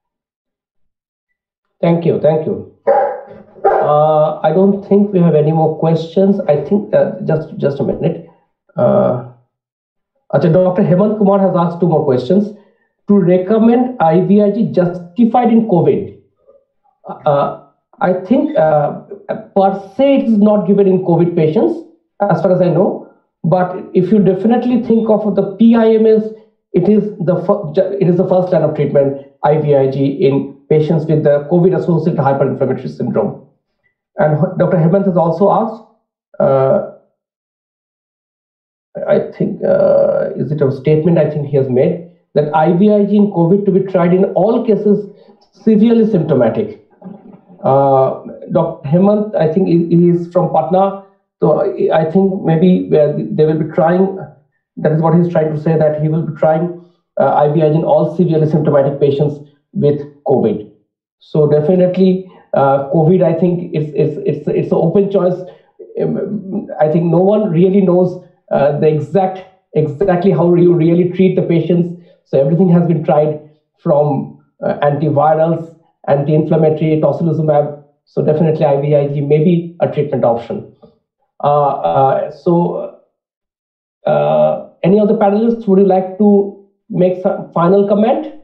Thank you, thank you. Uh, I don't think we have any more questions. I think uh, just just a minute. Uh, Doctor Hemant Kumar has asked two more questions. To recommend I V I G justified in COVID, uh, I think uh, per se it is not given in COVID patients, as far as I know. But if you definitely think of the P I M S, it is the it is the first line of treatment, I V I G, in patients with the COVID-associated hyperinflammatory syndrome. And Doctor Hemant has also asked, uh, I think, uh, is it a statement I think he has made, that I V I G in COVID to be tried in all cases severely symptomatic. Uh, Doctor Hemant, I think he, he is from Patna, so I think maybe they will be trying, that is what he's trying to say, that he will be trying uh, I V I G in all severely symptomatic patients with COVID. So definitely, uh, COVID, I think it's it's it's it's an open choice. Um, I think no one really knows uh, the exact exactly how you really treat the patients. So everything has been tried, from uh, antivirals, anti-inflammatory, tocilizumab. So definitely I V I G may be a treatment option. Uh, uh, so uh, any of the panelists, would you like to make some final comment?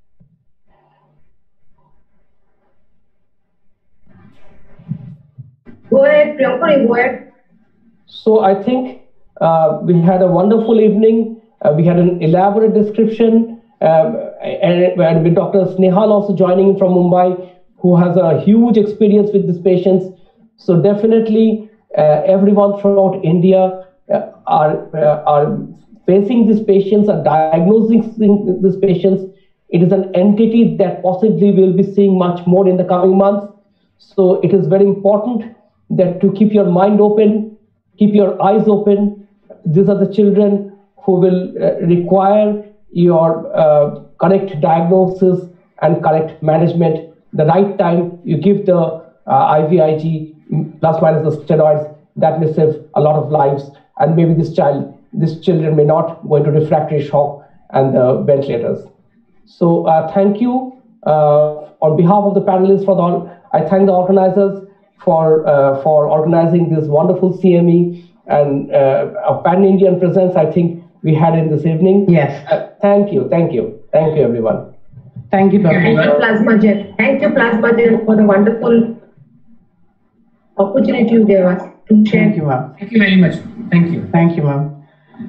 Go ahead, Priyanka, go ahead. So I think uh, we had a wonderful evening. Uh, we had an elaborate description, um, and, and with Doctor Snehal also joining from Mumbai, who has a huge experience with these patients. So definitely, uh, everyone throughout India uh, are uh, are facing these patients, are diagnosing these patients. It is an entity that possibly we'll be seeing much more in the coming months. So it is very important that to keep your mind open, keep your eyes open. These are the children who will uh, require your uh, correct diagnosis and correct management. The right time you give the uh, I V I G plus minus the steroids, that may save a lot of lives. And maybe this child, these children may not go into refractory shock and the ventilators. So uh, thank you uh, on behalf of the panelists. For the, I thank the organizers for uh, for organizing this wonderful C M E and uh, a pan-Indian presence I think we had in this evening. Yes. Uh, thank you, thank you, thank you everyone. Thank you, Doctor Thank you, Plasmagen. Thank you, Plasmagen, for the wonderful opportunity you gave us to share. Thank you, ma'am. Thank you very much. Thank you. Thank you, ma'am.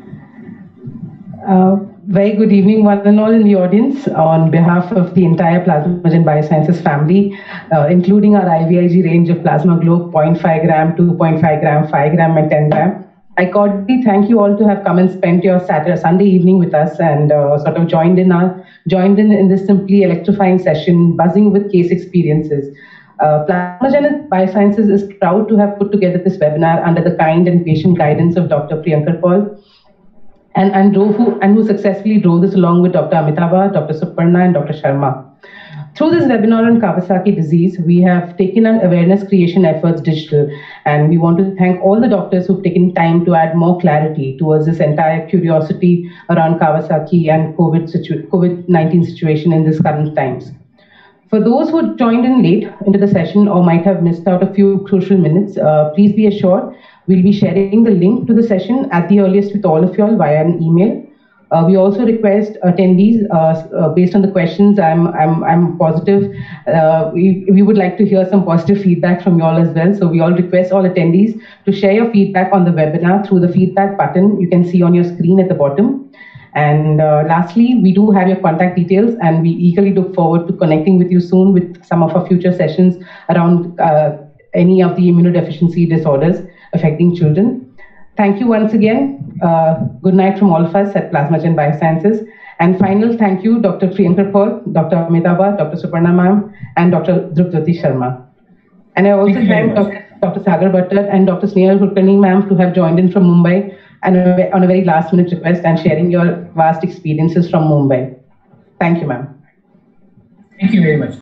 Uh, very good evening, one and all in the audience. On behalf of the entire Plasmagen Biosciences family, uh, including our I V I G range of Plasma Glow, zero point five gram, two point five gram, five gram, and ten gram, I cordially thank you all to have come and spent your Saturday, Sunday evening with us, and uh, sort of joined in our, joined in in this simply electrifying session, buzzing with case experiences. Uh, Plasmagen Biosciences is proud to have put together this webinar under the kind and patient guidance of Doctor Priyankar Paul, and, and, drove who, and who successfully drove this along with Doctor Amitabha, Doctor Suparna, and Doctor Sharma. Through this webinar on Kawasaki disease, we have taken our awareness creation efforts digital, and we want to thank all the doctors who've taken time to add more clarity towards this entire curiosity around Kawasaki and COVID nineteen situation in these current times. For those who joined in late into the session or might have missed out a few crucial minutes, uh, please be assured we'll be sharing the link to the session at the earliest with all of you all via an email. Uh, we also request attendees, uh, uh, based on the questions, I'm, I'm, I'm positive, uh, we, we would like to hear some positive feedback from you all as well. So we all request all attendees to share your feedback on the webinar through the feedback button you can see on your screen at the bottom. And uh, lastly, we do have your contact details, and we eagerly look forward to connecting with you soon with some of our future sessions around uh, any of the immunodeficiency disorders affecting children. Thank you once again. Uh, good night from all of us at Plasmagen Biosciences. And final thank you, Doctor Priyankar Paul, Doctor Amitabha, Doctor Suparna ma'am, and Doctor Drupjyoti Sharma. And I also thank, thank Doctor Sagar Bhattar and Doctor Snehal Kulkarni ma'am to have joined in from Mumbai and on a very last minute request and sharing your vast experiences from Mumbai. Thank you, ma'am. Thank you very much.